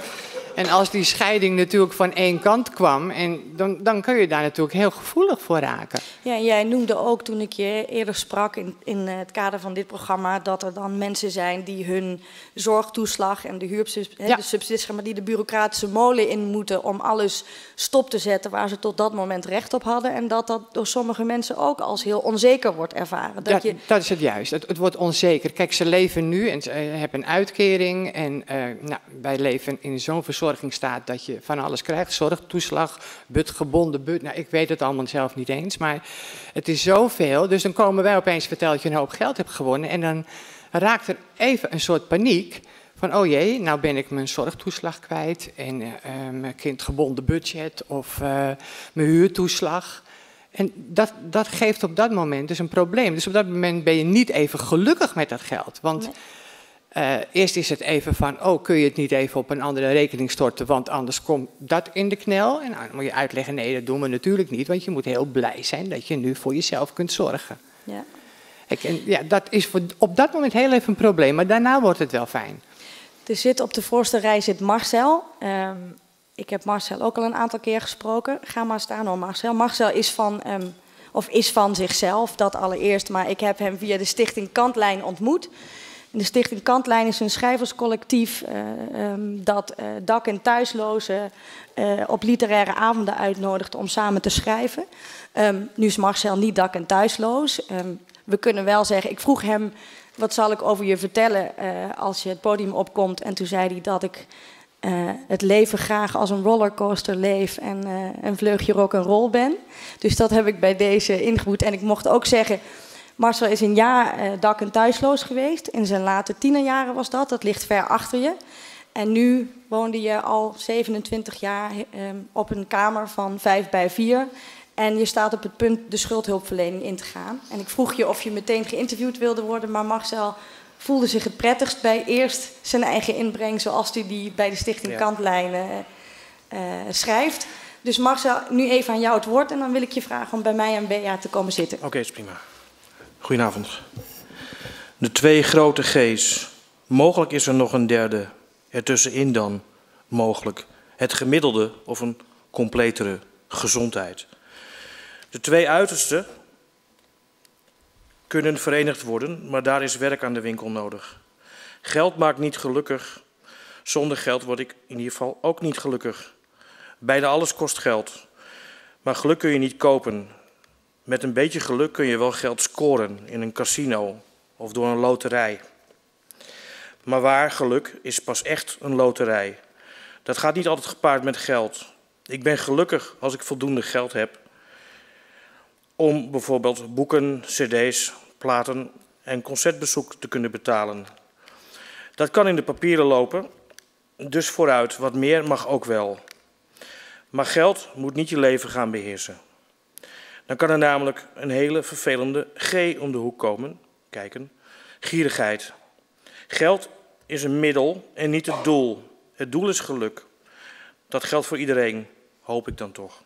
En als die scheiding natuurlijk van één kant kwam, en dan, dan kun je daar natuurlijk heel gevoelig voor raken. Ja, jij noemde ook toen ik je eerder sprak in, in het kader van dit programma, dat er dan mensen zijn die hun zorgtoeslag en de huursubsidie, ja. de subsidie, maar die de bureaucratische molen in moeten om alles stop te zetten waar ze tot dat moment recht op hadden. En dat dat door sommige mensen ook als heel onzeker wordt ervaren. Dat, ja, je... dat is het juist. Het, het wordt onzeker. Kijk, ze leven nu en ze hebben een uitkering. En uh, nou, wij leven in zo'n verzorgingsstaat dat je van alles krijgt. Zorgtoeslag, budgebonden, bud. Nou, ik weet het allemaal zelf niet eens. Maar het is zoveel. Dus dan komen wij opeens vertellen dat je een hoop geld hebt gewonnen. En dan raakt er even een soort paniek. Van, oh jee, nou ben ik mijn zorgtoeslag kwijt. En uh, mijn kindgebonden budget of uh, mijn huurtoeslag. En dat, dat geeft op dat moment dus een probleem. Dus op dat moment ben je niet even gelukkig met dat geld. Want uh, eerst is het even van, oh, kun je het niet even op een andere rekening storten, want anders komt dat in de knel. En nou, dan moet je uitleggen, nee, dat doen we natuurlijk niet, want je moet heel blij zijn dat je nu voor jezelf kunt zorgen. Ja. Ik, en, ja, dat is voor, op dat moment heel even een probleem, maar daarna wordt het wel fijn. Er zit op de voorste rij zit Marcel. Um, Ik heb Marcel ook al een aantal keer gesproken. Ga maar staan hoor, Marcel. Marcel is van, um, of is van zichzelf, dat allereerst. Maar ik heb hem via de Stichting Kantlijn ontmoet. En de Stichting Kantlijn is een schrijverscollectief uh, um, dat uh, dak- en thuislozen uh, op literaire avonden uitnodigt om samen te schrijven. Um, nu is Marcel niet dak- en thuisloos. Um, we kunnen wel zeggen, ik vroeg hem, wat zal ik over je vertellen uh, als je het podium opkomt? En toen zei hij dat ik... Uh, het leven graag als een rollercoaster leef en uh, een vleugje rock'n'roll ben. Dus dat heb ik bij deze ingeboet. En ik mocht ook zeggen, Marcel is een jaar uh, dak- en thuisloos geweest. In zijn late tienerjaren was dat, dat ligt ver achter je. En nu woonde je al zevenentwintig jaar um, op een kamer van vijf bij vier. En je staat op het punt de schuldhulpverlening in te gaan. En ik vroeg je of je meteen geïnterviewd wilde worden, maar Marcel voelde zich het prettigst bij eerst zijn eigen inbreng, zoals hij die bij de Stichting ja. Kantlijn uh, uh, schrijft. Dus Marcel, nu even aan jou het woord en dan wil ik je vragen om bij mij en Bea te komen zitten. Oké, okay, is prima. Goedenavond. De twee grote G's. Mogelijk is er nog een derde. Ertussenin dan mogelijk. Het gemiddelde of een completere gezondheid. De twee uitersten kunnen verenigd worden, maar daar is werk aan de winkel nodig. Geld maakt niet gelukkig. Zonder geld word ik in ieder geval ook niet gelukkig. Bijna alles kost geld. Maar geluk kun je niet kopen. Met een beetje geluk kun je wel geld scoren in een casino of door een loterij. Maar waar geluk is pas echt een loterij. Dat gaat niet altijd gepaard met geld. Ik ben gelukkig als ik voldoende geld heb om bijvoorbeeld boeken, cd's, platen en concertbezoek te kunnen betalen. Dat kan in de papieren lopen, dus vooruit, wat meer mag ook wel. Maar geld moet niet je leven gaan beheersen. Dan kan er namelijk een hele vervelende G om de hoek komen. Kijken, gierigheid. Geld is een middel en niet het doel. Het doel is geluk. Dat geldt voor iedereen, hoop ik dan toch.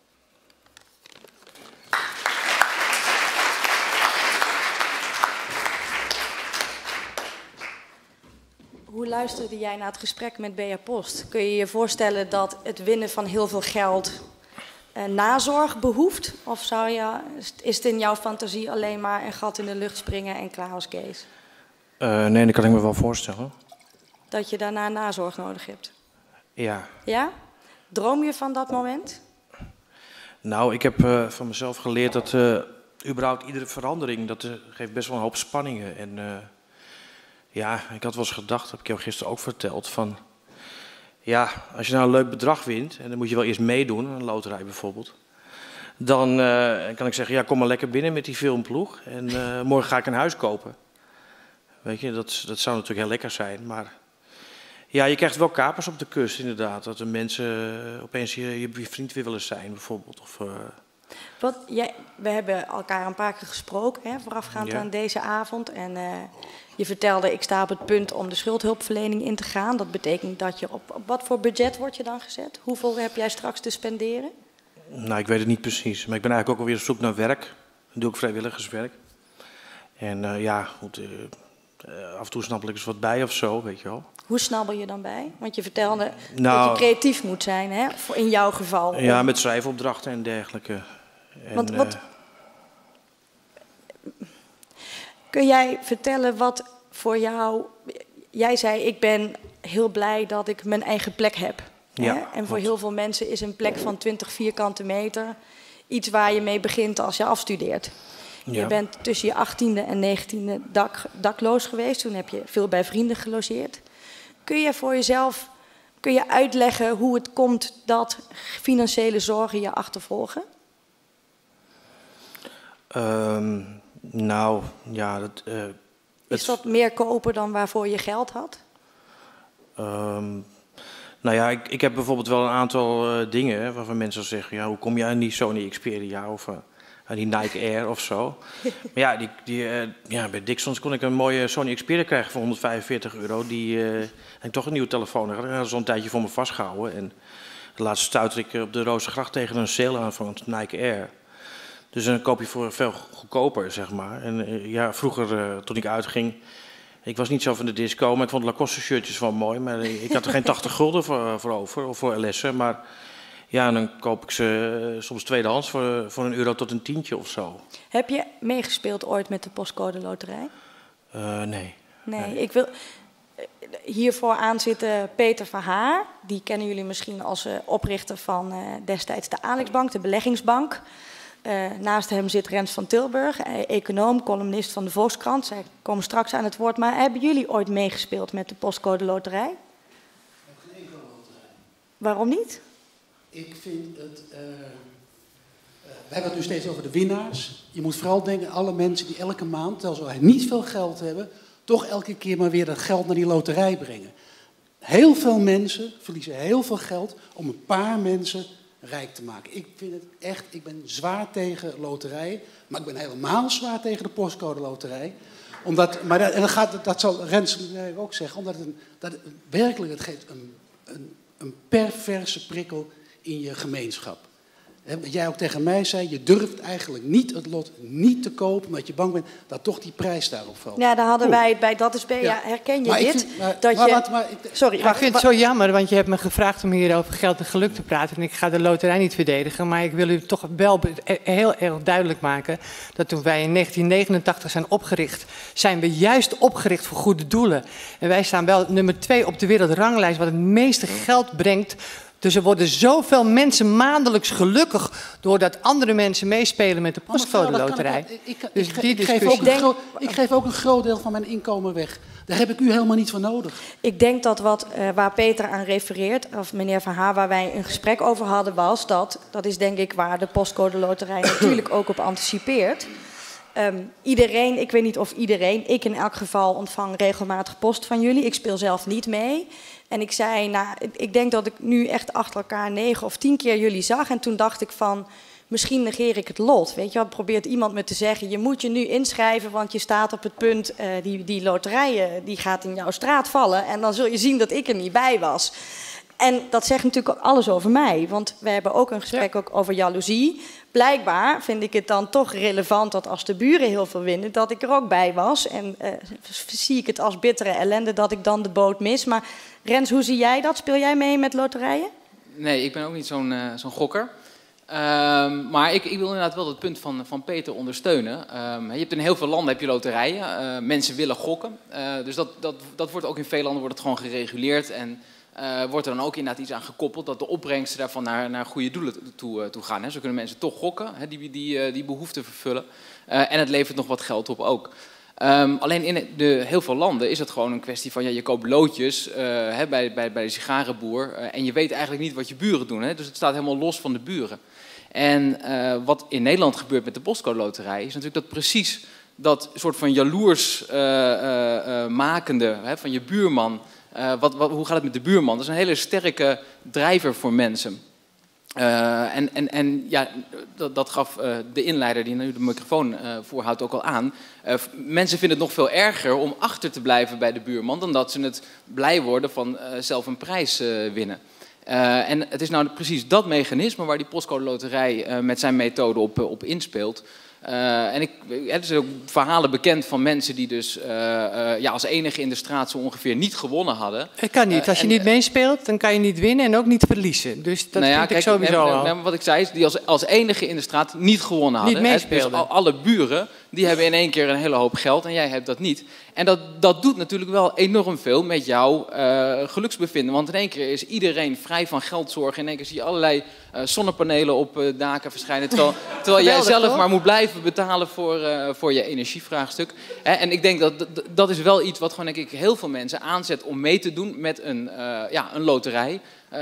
Hoe luisterde jij naar het gesprek met Bea Post? Kun je je voorstellen dat het winnen van heel veel geld uh, nazorg behoeft? Of zou je, is het in jouw fantasie alleen maar een gat in de lucht springen en klaar als Kees? Uh, nee, dat kan ik me wel voorstellen. Dat je daarna nazorg nodig hebt? Ja. Ja? Droom je van dat moment? Nou, ik heb uh, van mezelf geleerd dat uh, überhaupt iedere verandering, dat uh, geeft best wel een hoop spanningen. En uh, ja, ik had wel eens gedacht, dat heb ik jou gisteren ook verteld, van ja, als je nou een leuk bedrag wint, en dan moet je wel eerst meedoen, een loterij bijvoorbeeld, dan uh, kan ik zeggen, ja, kom maar lekker binnen met die filmploeg en uh, morgen ga ik een huis kopen. Weet je, dat, dat zou natuurlijk heel lekker zijn, maar ja, je krijgt wel kapers op de kust inderdaad, dat de mensen uh, opeens je, je vriend weer willen zijn bijvoorbeeld. Of, uh... Wat, jij, we hebben elkaar een paar keer gesproken, hè, voorafgaand Ja. aan deze avond. En uh, je vertelde, ik sta op het punt om de schuldhulpverlening in te gaan. Dat betekent dat je op, op wat voor budget word je dan gezet? Hoeveel heb jij straks te spenderen? Nou, ik weet het niet precies, maar ik ben eigenlijk ook alweer op zoek naar werk. Dan doe ik vrijwilligerswerk. En uh, ja, goed, uh, uh, af en toe snabbel ik eens wat bij of zo, weet je wel. Hoe snabbel je dan bij? Want je vertelde Nou, dat je creatief moet zijn, hè? Voor in jouw geval. Ja, met schrijfopdrachten en dergelijke. En, Want wat, kun jij vertellen wat voor jou... Jij zei, ik ben heel blij dat ik mijn eigen plek heb. Ja, hè? En voor klopt. heel veel mensen is een plek van twintig vierkante meter iets waar je mee begint als je afstudeert. Ja. Je bent tussen je achttiende en negentiende dak, dakloos geweest. Toen heb je veel bij vrienden gelogeerd. Kun je voor jezelf kun je uitleggen hoe het komt dat financiële zorgen je achtervolgen? Um, nou, ja, dat... Uh, Is dat meer kopen dan waarvoor je geld had? Um, nou ja, ik, ik heb bijvoorbeeld wel een aantal uh, dingen hè, waarvan mensen zeggen, ja, hoe kom je aan die Sony Xperia of uh, aan die Nike Air of zo. Maar ja, die, die, uh, ja, bij Dixons kon ik een mooie Sony Xperia krijgen voor honderdvijfenveertig euro. Die uh, ik toch een nieuwe telefoon had. Ik had zo'n tijdje voor me vastgehouden. En laatst stuitte ik op de Rozengracht tegen een sale aan van Nike Air. Dus dan koop je voor veel goedkoper, zeg maar. En uh, ja, vroeger, uh, toen ik uitging, ik was niet zo van de disco, maar ik vond Lacoste shirtjes wel mooi. Maar ik had er geen tachtig gulden voor, voor over, of voor lessen. Maar ja, dan koop ik ze uh, soms tweedehands voor, voor een euro tot een tientje of zo. Heb je meegespeeld ooit met de postcode loterij? Uh, nee. Nee, nee, ik wil... Hiervoor aan zitten Peter van Haar. Die kennen jullie misschien als uh, oprichter van uh, destijds de Alexbank, de beleggingsbank. Uh, naast hem zit Rens van Tilburg, uh, econoom, columnist van de Volkskrant. Zij komen straks aan het woord. Maar hebben jullie ooit meegespeeld met de postcode loterij? Geen enkele loterij. Waarom niet? Ik vind het... Uh, uh, we hebben het nu steeds over de winnaars. Je moet vooral denken aan alle mensen die elke maand, terwijl ze niet veel geld hebben, toch elke keer maar weer dat geld naar die loterij brengen. Heel veel mensen verliezen heel veel geld om een paar mensen rijk te maken. Ik vind het echt, ik ben zwaar tegen loterijen, maar ik ben helemaal zwaar tegen de postcode loterij. Omdat, maar dat, en dat, gaat, dat zal Rens ook zeggen, omdat het, een, dat het werkelijk, het geeft een, een, een perverse prikkel in je gemeenschap. He, wat jij ook tegen mij zei, je durft eigenlijk niet het lot niet te kopen, omdat je bang bent dat toch die prijs daarop valt. Ja, daar hadden Oeh. wij het bij Dat is B. Ja. Ja. Herken je Maar ik dit? vind- maar- dat maar je... wat- maar ik- Sorry, Ja, wacht, ik vind het wa- zo jammer, want je hebt me gevraagd om hier over geld en geluk te praten. En ik ga de loterij niet verdedigen, maar ik wil u toch wel be- heel erg duidelijk maken dat toen wij in negentien negenentachtig zijn opgericht, zijn we juist opgericht voor goede doelen. En wij staan wel nummer twee op de wereldranglijst wat het meeste geld brengt. Dus er worden zoveel mensen maandelijks gelukkig doordat andere mensen meespelen met de postcode loterij. Ik, ik, Dus ik, ge- die ik, geef discussie. ook een groot, ik geef ook een groot deel van mijn inkomen weg. Daar heb ik u helemaal niet voor nodig. Ik denk dat wat, uh, waar Peter aan refereert, of meneer Van Haar, waar wij een gesprek over hadden, was dat, dat is denk ik waar de postcode loterij natuurlijk ook op anticipeert. Um, iedereen, ik weet niet of iedereen, ik in elk geval ontvang regelmatig post van jullie. Ik speel zelf niet mee. En ik zei, nou, ik denk dat ik nu echt achter elkaar negen of tien keer jullie zag. En toen dacht ik van, misschien negeer ik het lot. Weet je wat, probeert iemand me te zeggen, je moet je nu inschrijven, want je staat op het punt, uh, die, die loterij die gaat in jouw straat vallen. En dan zul je zien dat ik er niet bij was. En dat zegt natuurlijk ook alles over mij. Want we hebben ook een gesprek ook over jaloezie. blijkbaar vind ik het dan toch relevant dat als de buren heel veel winnen, dat ik er ook bij was. En uh, zie ik het als bittere ellende dat ik dan de boot mis. Maar Rens, hoe zie jij dat? Speel jij mee met loterijen? Nee, ik ben ook niet zo'n uh, zo'n gokker. Um, maar ik, ik wil inderdaad wel het punt van, van Peter ondersteunen. Um, je hebt in heel veel landen heb je loterijen. Uh, mensen willen gokken. Uh, dus dat, dat, dat wordt ook in veel landen wordt het gewoon gereguleerd. En uh, wordt er dan ook inderdaad iets aan gekoppeld dat de opbrengsten daarvan naar, naar goede doelen toe, uh, toe gaan. Hè. Zo kunnen mensen toch gokken, hè, die, die, uh, die behoeften vervullen. Uh, en het levert nog wat geld op ook. Um, alleen in de, heel veel landen is het gewoon een kwestie van, ja, je koopt loodjes uh, hè, bij, bij, bij de sigarenboer uh, en je weet eigenlijk niet wat je buren doen. Hè, dus het staat helemaal los van de buren. En uh, wat in Nederland gebeurt met de postcode loterij is natuurlijk dat precies dat soort van jaloers uh, uh, uh, makende hè, van je buurman. Uh, wat, wat, hoe gaat het met de buurman? Dat is een hele sterke drijver voor mensen. Uh, en, en, en ja, dat, dat gaf uh, de inleider die nu de microfoon uh, voorhoudt ook al aan. Uh, mensen vinden het nog veel erger om achter te blijven bij de buurman dan dat ze het blij worden van uh, zelf een prijs uh, winnen. Uh, en het is nou precies dat mechanisme waar die postcode loterij uh, met zijn methode op, uh, op inspeelt. Uh, en ik, er zijn ook verhalen bekend van mensen die dus uh, uh, ja, als enige in de straat zo ongeveer niet gewonnen hadden. Het kan niet. Als je uh, en, niet meespeelt, dan kan je niet winnen en ook niet verliezen. Dus dat nou ja, vind kijk, ik sowieso nee, al. Nee, wat ik zei is, die als, als enige in de straat niet gewonnen hadden. Niet meespeelden. Dus al, alle buren, die hebben in één keer een hele hoop geld en jij hebt dat niet. En dat, dat doet natuurlijk wel enorm veel met jouw uh, geluksbevinden. Want in één keer is iedereen vrij van geldzorgen. In één keer zie je allerlei uh, zonnepanelen op uh, daken verschijnen. Terwijl, terwijl jij zelf toch? maar moet blijven betalen voor, uh, voor je energievraagstuk. Hè? En ik denk dat d- dat is wel iets wat gewoon, denk ik, heel veel mensen aanzet om mee te doen met een, uh, ja, een loterij. Uh,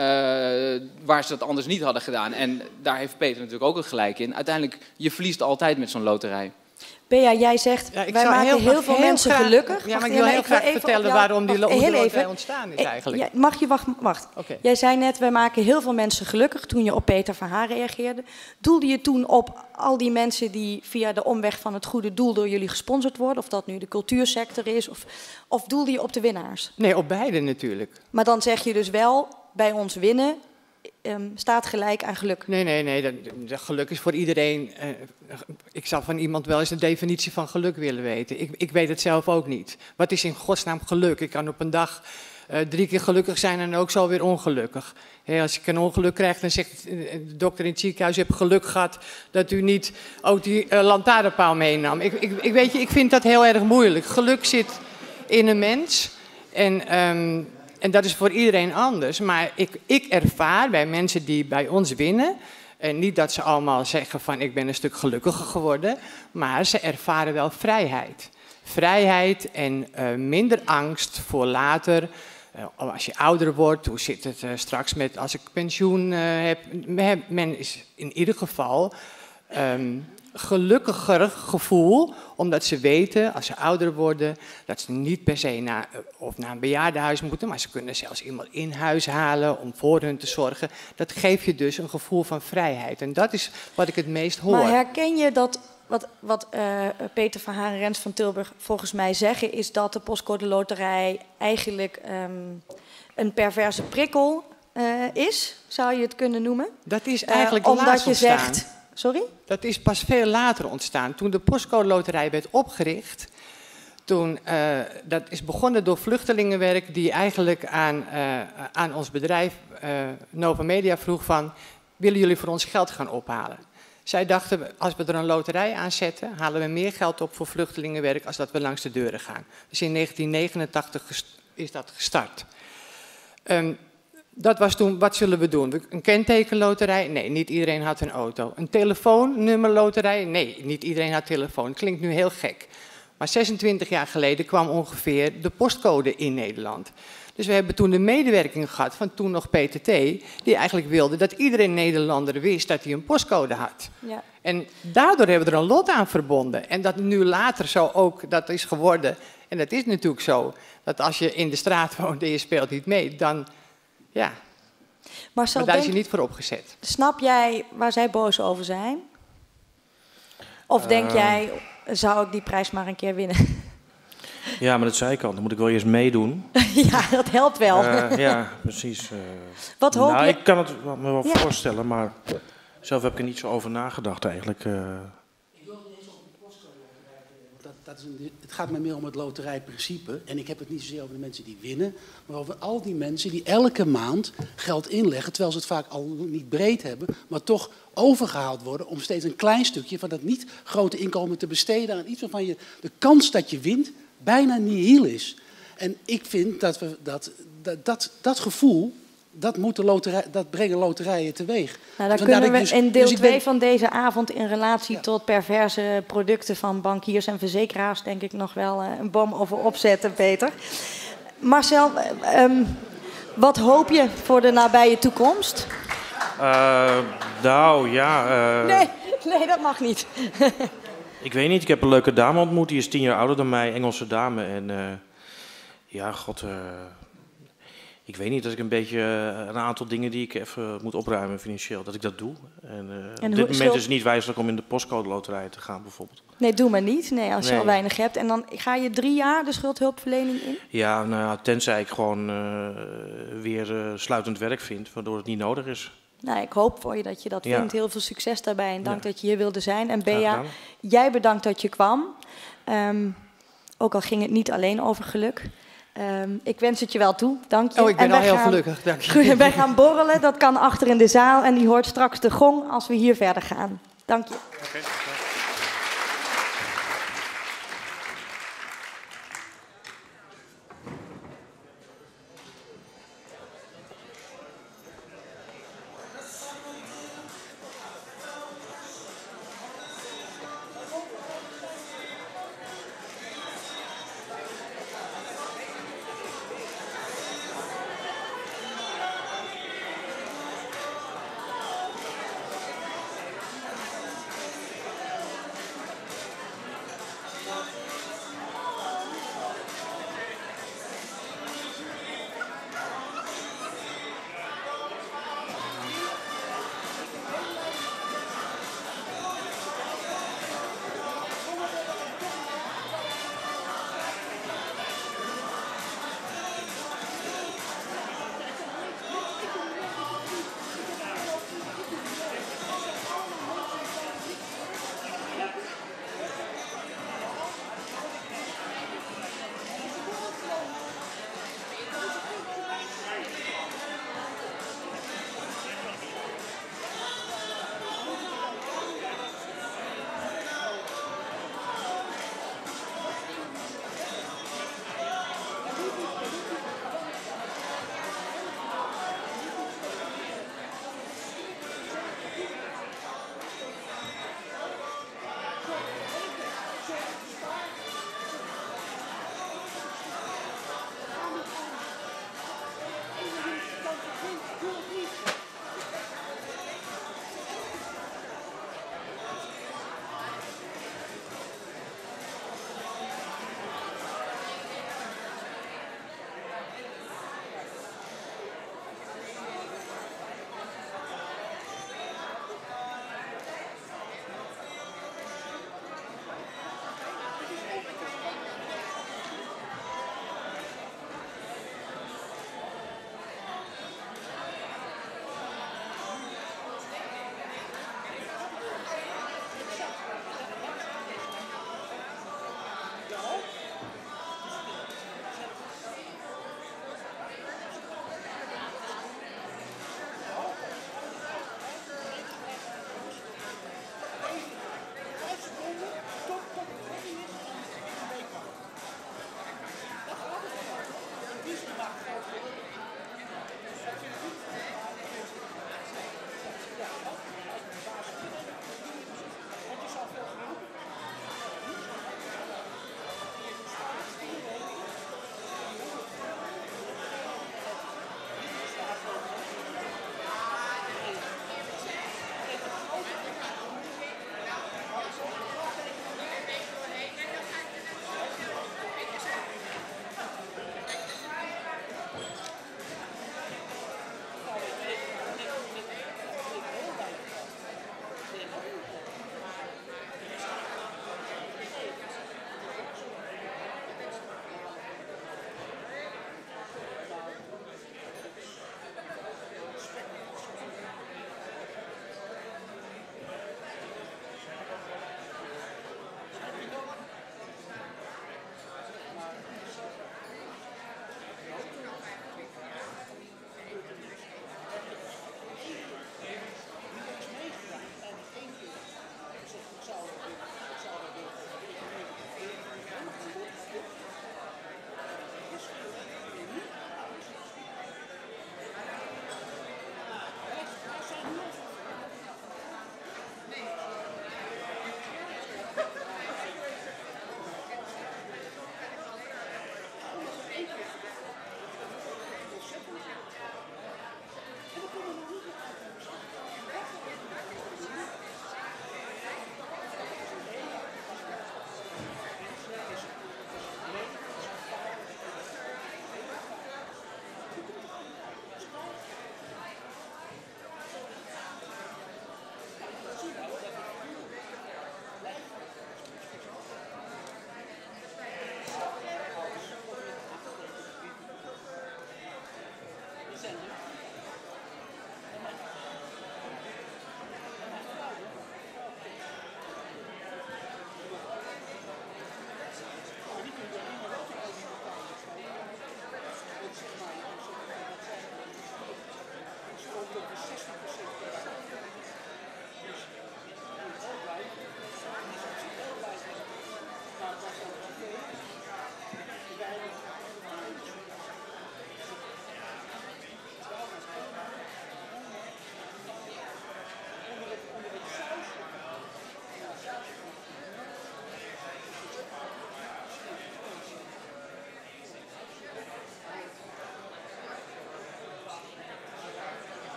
waar ze dat anders niet hadden gedaan. En daar heeft Peter natuurlijk ook een gelijk in. Uiteindelijk, je verliest altijd met zo'n loterij. Bea, jij zegt, ja, wij maken heel, heel veel heel mensen graag, gelukkig. Ja, maar ik wil heel graag even, vertellen ja, waarom die loterij ontstaan is eigenlijk. Ja, mag je, wacht, wacht. Okay. Jij zei net, wij maken heel veel mensen gelukkig toen je op Peter van Haar reageerde. Doelde je toen op al die mensen die via de omweg van het goede doel door jullie gesponsord worden? Of dat nu de cultuursector is? Of, of doelde je op de winnaars? Nee, op beide natuurlijk. Maar dan zeg je dus wel, bij ons winnen Um, staat gelijk aan geluk. Nee, nee, nee. Dat, dat geluk is voor iedereen. Uh, ik zou van iemand wel eens de definitie van geluk willen weten. Ik, ik weet het zelf ook niet. Wat is in godsnaam geluk? Ik kan op een dag uh, drie keer gelukkig zijn en ook zo weer ongelukkig. Hey, als ik een ongeluk krijg, dan zegt de dokter in het ziekenhuis: u hebt geluk gehad dat u niet ook die uh, lantaarnpaal meenam. Ik, ik, ik, weet je, ik vind dat heel erg moeilijk. Geluk zit in een mens. En Um, En dat is voor iedereen anders. Maar ik, ik ervaar bij mensen die bij ons winnen, en niet dat ze allemaal zeggen van ik ben een stuk gelukkiger geworden, maar ze ervaren wel vrijheid. Vrijheid en uh, minder angst voor later. Uh, als je ouder wordt, hoe zit het uh, straks met als ik pensioen uh, heb? Men is in ieder geval Um, gelukkiger gevoel, omdat ze weten, als ze ouder worden, dat ze niet per se naar, of naar een bejaardenhuis moeten, maar ze kunnen zelfs iemand in huis halen om voor hun te zorgen. Dat geeft je dus een gevoel van vrijheid. En dat is wat ik het meest hoor. Maar herken je dat, wat, wat uh, Peter van Haar en Rens van Tilburg volgens mij zeggen, is dat de postcode loterij eigenlijk um, een perverse prikkel uh, is, zou je het kunnen noemen? Dat is eigenlijk uh, omdat laatst je ontstaan. zegt. Sorry? Dat is pas veel later ontstaan. Toen de postcode loterij werd opgericht, toen, uh, dat is begonnen door vluchtelingenwerk die eigenlijk aan, uh, aan ons bedrijf uh, Nova Media vroeg van, willen jullie voor ons geld gaan ophalen? Zij dachten, als we er een loterij aan zetten, halen we meer geld op voor vluchtelingenwerk als dat we langs de deuren gaan. Dus in negentien negenentachtig is dat gestart. Um, Dat was toen, wat zullen we doen? Een kentekenloterij? Nee, niet iedereen had een auto. Een telefoonnummerloterij? Nee, niet iedereen had telefoon. Klinkt nu heel gek. Maar zesentwintig jaar geleden kwam ongeveer de postcode in Nederland. Dus we hebben toen de medewerking gehad van toen nog P T T, die eigenlijk wilde dat iedereen Nederlander wist dat hij een postcode had. Ja. En daardoor hebben we er een lot aan verbonden. En dat nu later zo ook dat is geworden. En dat is natuurlijk zo, dat als je in de straat woont en je speelt niet mee, dan... Ja, Marcel, maar daar denk, is je niet voor opgezet. Snap jij waar zij boos over zijn? Of denk uh, jij, zou ik die prijs maar een keer winnen? Ja, maar dat zei ik al. Dan moet ik wel eerst meedoen. Ja, dat helpt wel. Uh, ja, precies. Uh, Wat hoop nou, je? Ik kan het me wel ja. voorstellen, maar Zelf heb ik er niet zo over nagedacht eigenlijk. Uh... Ik wil niet eens over de postcode loterij. Dat, dat is een, het gaat mij meer om het loterijprincipe. En ik heb het niet zozeer over de mensen die winnen, maar over al die mensen die elke maand geld inleggen, terwijl ze het vaak al niet breed hebben, maar toch overgehaald worden om steeds een klein stukje van dat niet grote inkomen te besteden aan iets waarvan je de kans dat je wint bijna nihil is. En ik vind dat we dat, dat, dat, dat gevoel, dat, moet de loterij, dat brengen loterijen teweeg. Nou, dan dus kunnen we dus, in deel dus twee ben... van deze avond in relatie ja. tot perverse producten van bankiers en verzekeraars denk ik nog wel uh, een bom over opzetten, Peter. Marcel, um, wat hoop je voor de nabije toekomst? Uh, nou ja... Uh... Nee, nee, dat mag niet. Ik weet niet, ik heb een leuke dame ontmoet, die is tien jaar ouder dan mij, Engelse dame. En uh, ja, god, uh, ik weet niet, dat ik een beetje uh, een aantal dingen die ik even moet opruimen financieel, dat ik dat doe. En, uh, en op dit moment schuld... is het niet wijselijk om in de postcode loterij te gaan bijvoorbeeld. Nee, doe maar niet, nee, als je nee. al weinig hebt. En dan ga je drie jaar de schuldhulpverlening in? Ja, nou ja, tenzij ik gewoon uh, weer uh, sluitend werk vind, waardoor het niet nodig is. Nou, ik hoop voor je dat je dat ja. vindt. Heel veel succes daarbij en dank ja. dat je hier wilde zijn. En Bea, Bea, jij bedankt dat je kwam. Um, ook al ging het niet alleen over geluk. Um, ik wens het je wel toe, dank je. Oh, ik ben en al heel gaan, gelukkig, dank je. Wij gaan borrelen, dat kan achter in de zaal. En die hoort straks de gong als we hier verder gaan. Dank je. Okay.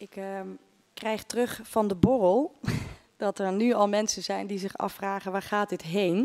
Ik uh, krijg terug van de borrel dat er nu al mensen zijn die zich afvragen, waar gaat dit heen?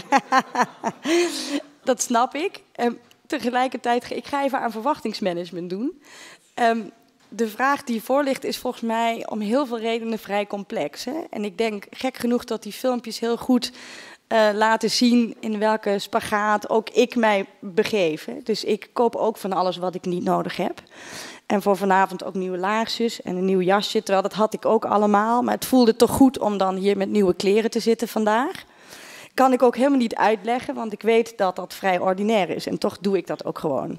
Dat snap ik. Um, tegelijkertijd, ik ga even aan verwachtingsmanagement doen. Um, de vraag die voor ligt is volgens mij om heel veel redenen vrij complex. Hè? En ik denk gek genoeg dat die filmpjes heel goed uh, laten zien in welke spagaat ook ik mij begeef. Hè? Dus ik koop ook van alles wat ik niet nodig heb. En voor vanavond ook nieuwe laarsjes en een nieuw jasje. Terwijl dat had ik ook allemaal. Maar het voelde toch goed om dan hier met nieuwe kleren te zitten vandaag. Kan ik ook helemaal niet uitleggen, want ik weet dat dat vrij ordinair is. En toch doe ik dat ook gewoon.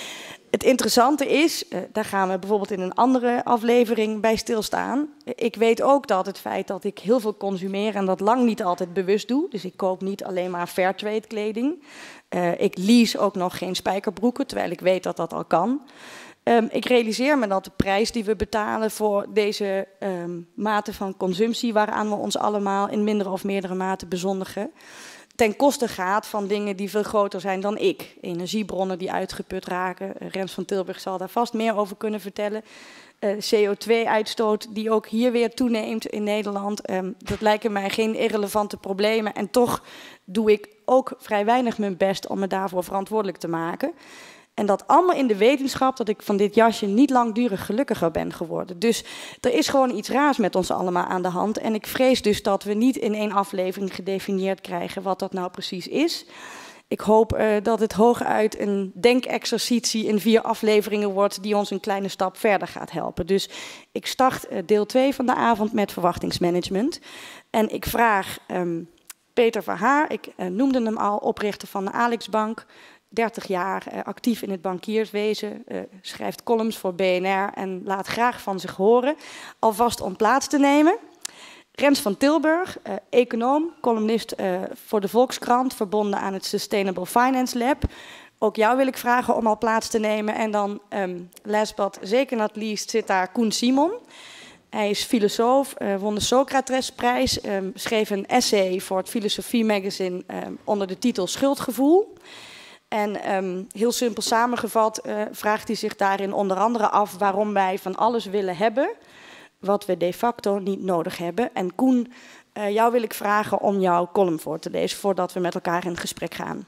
Het interessante is, daar gaan we bijvoorbeeld in een andere aflevering bij stilstaan. Ik weet ook dat het feit dat ik heel veel consumeer en dat lang niet altijd bewust doe. Dus ik koop niet alleen maar fairtrade kleding. Uh, ik lease ook nog geen spijkerbroeken, terwijl ik weet dat dat al kan. Um, ik realiseer me dat de prijs die we betalen voor deze um, mate van consumptie, waaraan we ons allemaal in mindere of meerdere mate bezondigen, ten koste gaat van dingen die veel groter zijn dan ik. Energiebronnen die uitgeput raken. Rens van Tilburg zal daar vast meer over kunnen vertellen. Uh, C O twee uitstoot die ook hier weer toeneemt in Nederland. Um, dat lijken mij geen irrelevante problemen. En toch doe ik ook vrij weinig mijn best om me daarvoor verantwoordelijk te maken. En dat allemaal in de wetenschap dat ik van dit jasje niet langdurig gelukkiger ben geworden. Dus er is gewoon iets raars met ons allemaal aan de hand. En ik vrees dus dat we niet in één aflevering gedefinieerd krijgen wat dat nou precies is. Ik hoop uh, dat het hooguit een denkexercitie in vier afleveringen wordt die ons een kleine stap verder gaat helpen. Dus ik start uh, deel twee van de avond met verwachtingsmanagement. En ik vraag um, Peter Verhaar, ik uh, noemde hem al, oprichter van de Alixbank, dertig jaar uh, actief in het bankierswezen, uh, schrijft columns voor B N R en laat graag van zich horen, alvast om plaats te nemen. Rens van Tilburg, uh, econoom, columnist uh, voor de Volkskrant, verbonden aan het Sustainable Finance Lab. Ook jou wil ik vragen om al plaats te nemen. En dan, um, last but zeker not least, zit daar Koen Simon. Hij is filosoof, uh, won de Socratesprijs, um, schreef een essay voor het Filosofie Magazine um, onder de titel Schuldgevoel. En um, heel simpel samengevat uh, vraagt hij zich daarin onder andere af waarom wij van alles willen hebben wat we de facto niet nodig hebben. En Koen, uh, jou wil ik vragen om jouw column voor te lezen voordat we met elkaar in gesprek gaan.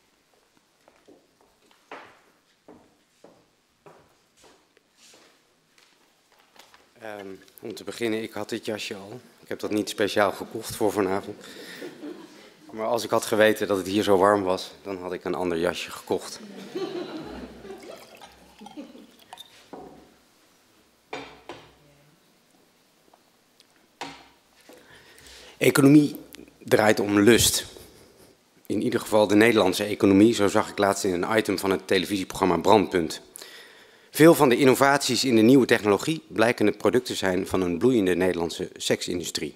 Um, om te beginnen, ik had dit jasje al. Ik heb dat niet speciaal gekocht voor vanavond. Maar als ik had geweten dat het hier zo warm was, dan had ik een ander jasje gekocht. Economie draait om lust. In ieder geval de Nederlandse economie, zo zag ik laatst in een item van het televisieprogramma Brandpunt. Veel van de innovaties in de nieuwe technologie blijken het product te zijn van een bloeiende Nederlandse seksindustrie.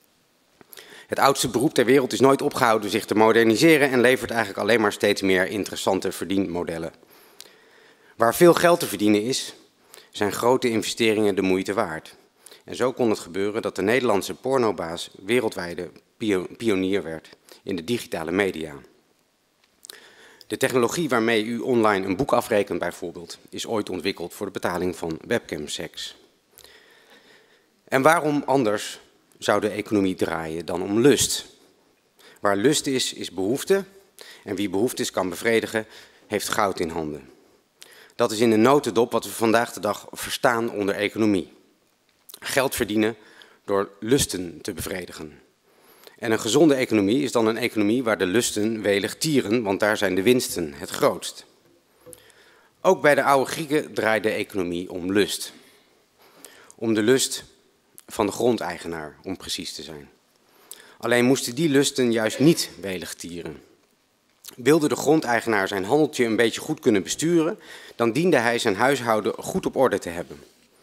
Het oudste beroep ter wereld is nooit opgehouden zich te moderniseren en levert eigenlijk alleen maar steeds meer interessante verdienmodellen. Waar veel geld te verdienen is, zijn grote investeringen de moeite waard. En zo kon het gebeuren dat de Nederlandse pornobaas wereldwijde pionier werd in de digitale media. De technologie waarmee u online een boek afrekent bijvoorbeeld, is ooit ontwikkeld voor de betaling van webcamseks. En waarom anders zou de economie draaien dan om lust? Waar lust is, is behoefte. En wie behoeftes kan bevredigen, heeft goud in handen. Dat is in een notendop wat we vandaag de dag verstaan onder economie. Geld verdienen door lusten te bevredigen. En een gezonde economie is dan een economie waar de lusten welig tieren, want daar zijn de winsten het grootst. Ook bij de oude Grieken draaide de economie om lust. Om de lust van de grondeigenaar, om precies te zijn. Alleen moesten die lusten juist niet welig tieren. Wilde de grondeigenaar zijn handeltje een beetje goed kunnen besturen, dan diende hij zijn huishouden goed op orde te hebben.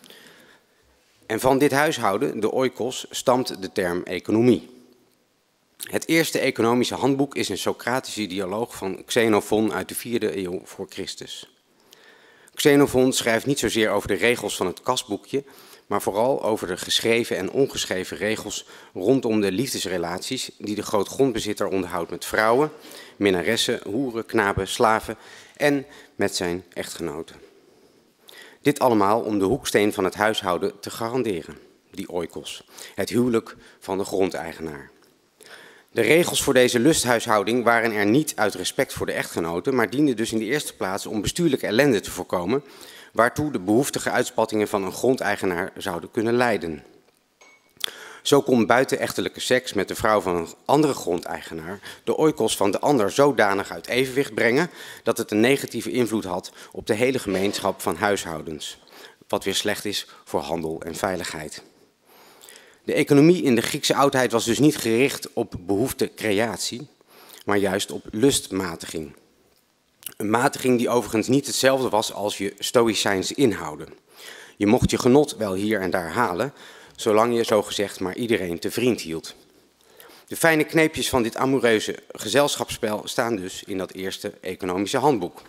En van dit huishouden, de oikos, stamt de term economie. Het eerste economische handboek is een Socratische dialoog van Xenophon uit de vierde eeuw voor Christus. Xenophon schrijft niet zozeer over de regels van het kasboekje, maar vooral over de geschreven en ongeschreven regels rondom de liefdesrelaties die de grootgrondbezitter onderhoudt met vrouwen, minnaressen, hoeren, knapen, slaven en met zijn echtgenoten. Dit allemaal om de hoeksteen van het huishouden te garanderen, die oikos, het huwelijk van de grondeigenaar. De regels voor deze lusthuishouding waren er niet uit respect voor de echtgenoten, maar dienden dus in de eerste plaats om bestuurlijke ellende te voorkomen, waartoe de behoeftige uitspattingen van een grondeigenaar zouden kunnen leiden. Zo kon buitenechtelijke seks met de vrouw van een andere grondeigenaar de oikos van de ander zodanig uit evenwicht brengen dat het een negatieve invloed had op de hele gemeenschap van huishoudens, wat weer slecht is voor handel en veiligheid. De economie in de Griekse oudheid was dus niet gericht op behoefte-creatie, maar juist op lustmatiging. Een matiging die overigens niet hetzelfde was als je stoïcijns inhouden. Je mocht je genot wel hier en daar halen, zolang je zogezegd maar iedereen te vriend hield. De fijne kneepjes van dit amoureuze gezelschapsspel staan dus in dat eerste economische handboek.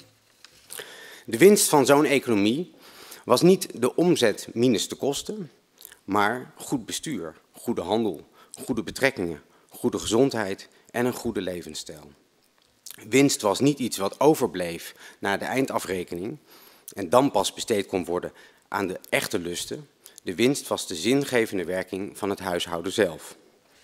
De winst van zo'n economie was niet de omzet minus de kosten, maar goed bestuur, goede handel, goede betrekkingen, goede gezondheid en een goede levensstijl. Winst was niet iets wat overbleef na de eindafrekening en dan pas besteed kon worden aan de echte lusten. De winst was de zingevende werking van het huishouden zelf.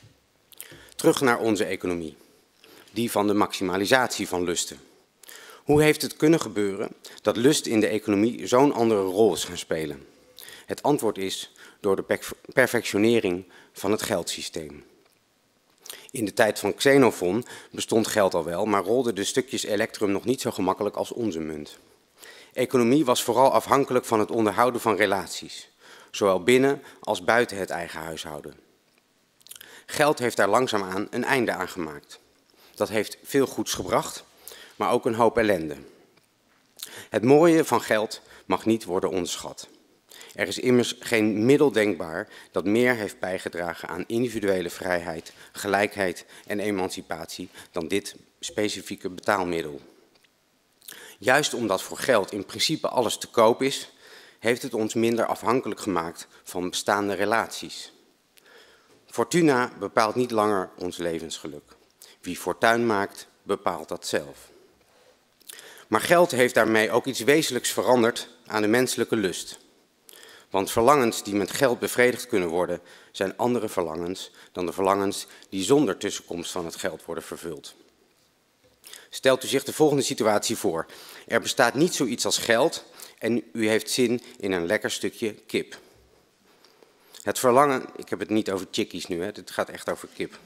Terug naar onze economie, die van de maximalisatie van lusten. Hoe heeft het kunnen gebeuren dat lust in de economie zo'n andere rol is gaan spelen? Het antwoord is door de perfectionering van het geldsysteem. In de tijd van Xenophon bestond geld al wel, maar rolden de stukjes elektrum nog niet zo gemakkelijk als onze munt. Economie was vooral afhankelijk van het onderhouden van relaties, zowel binnen als buiten het eigen huishouden. Geld heeft daar langzaamaan een einde aan gemaakt. Dat heeft veel goeds gebracht, maar ook een hoop ellende. Het mooie van geld mag niet worden onderschat. Er is immers geen middel denkbaar dat meer heeft bijgedragen aan individuele vrijheid, gelijkheid en emancipatie dan dit specifieke betaalmiddel. Juist omdat voor geld in principe alles te koop is, heeft het ons minder afhankelijk gemaakt van bestaande relaties. Fortuna bepaalt niet langer ons levensgeluk. Wie fortuin maakt, bepaalt dat zelf. Maar geld heeft daarmee ook iets wezenlijks veranderd aan de menselijke lust. Want verlangens die met geld bevredigd kunnen worden, zijn andere verlangens dan de verlangens die zonder tussenkomst van het geld worden vervuld. Stelt u zich de volgende situatie voor. Er bestaat niet zoiets als geld en u heeft zin in een lekker stukje kip. Het verlangen, ik heb het niet over chickies nu, hè, het gaat echt over kip.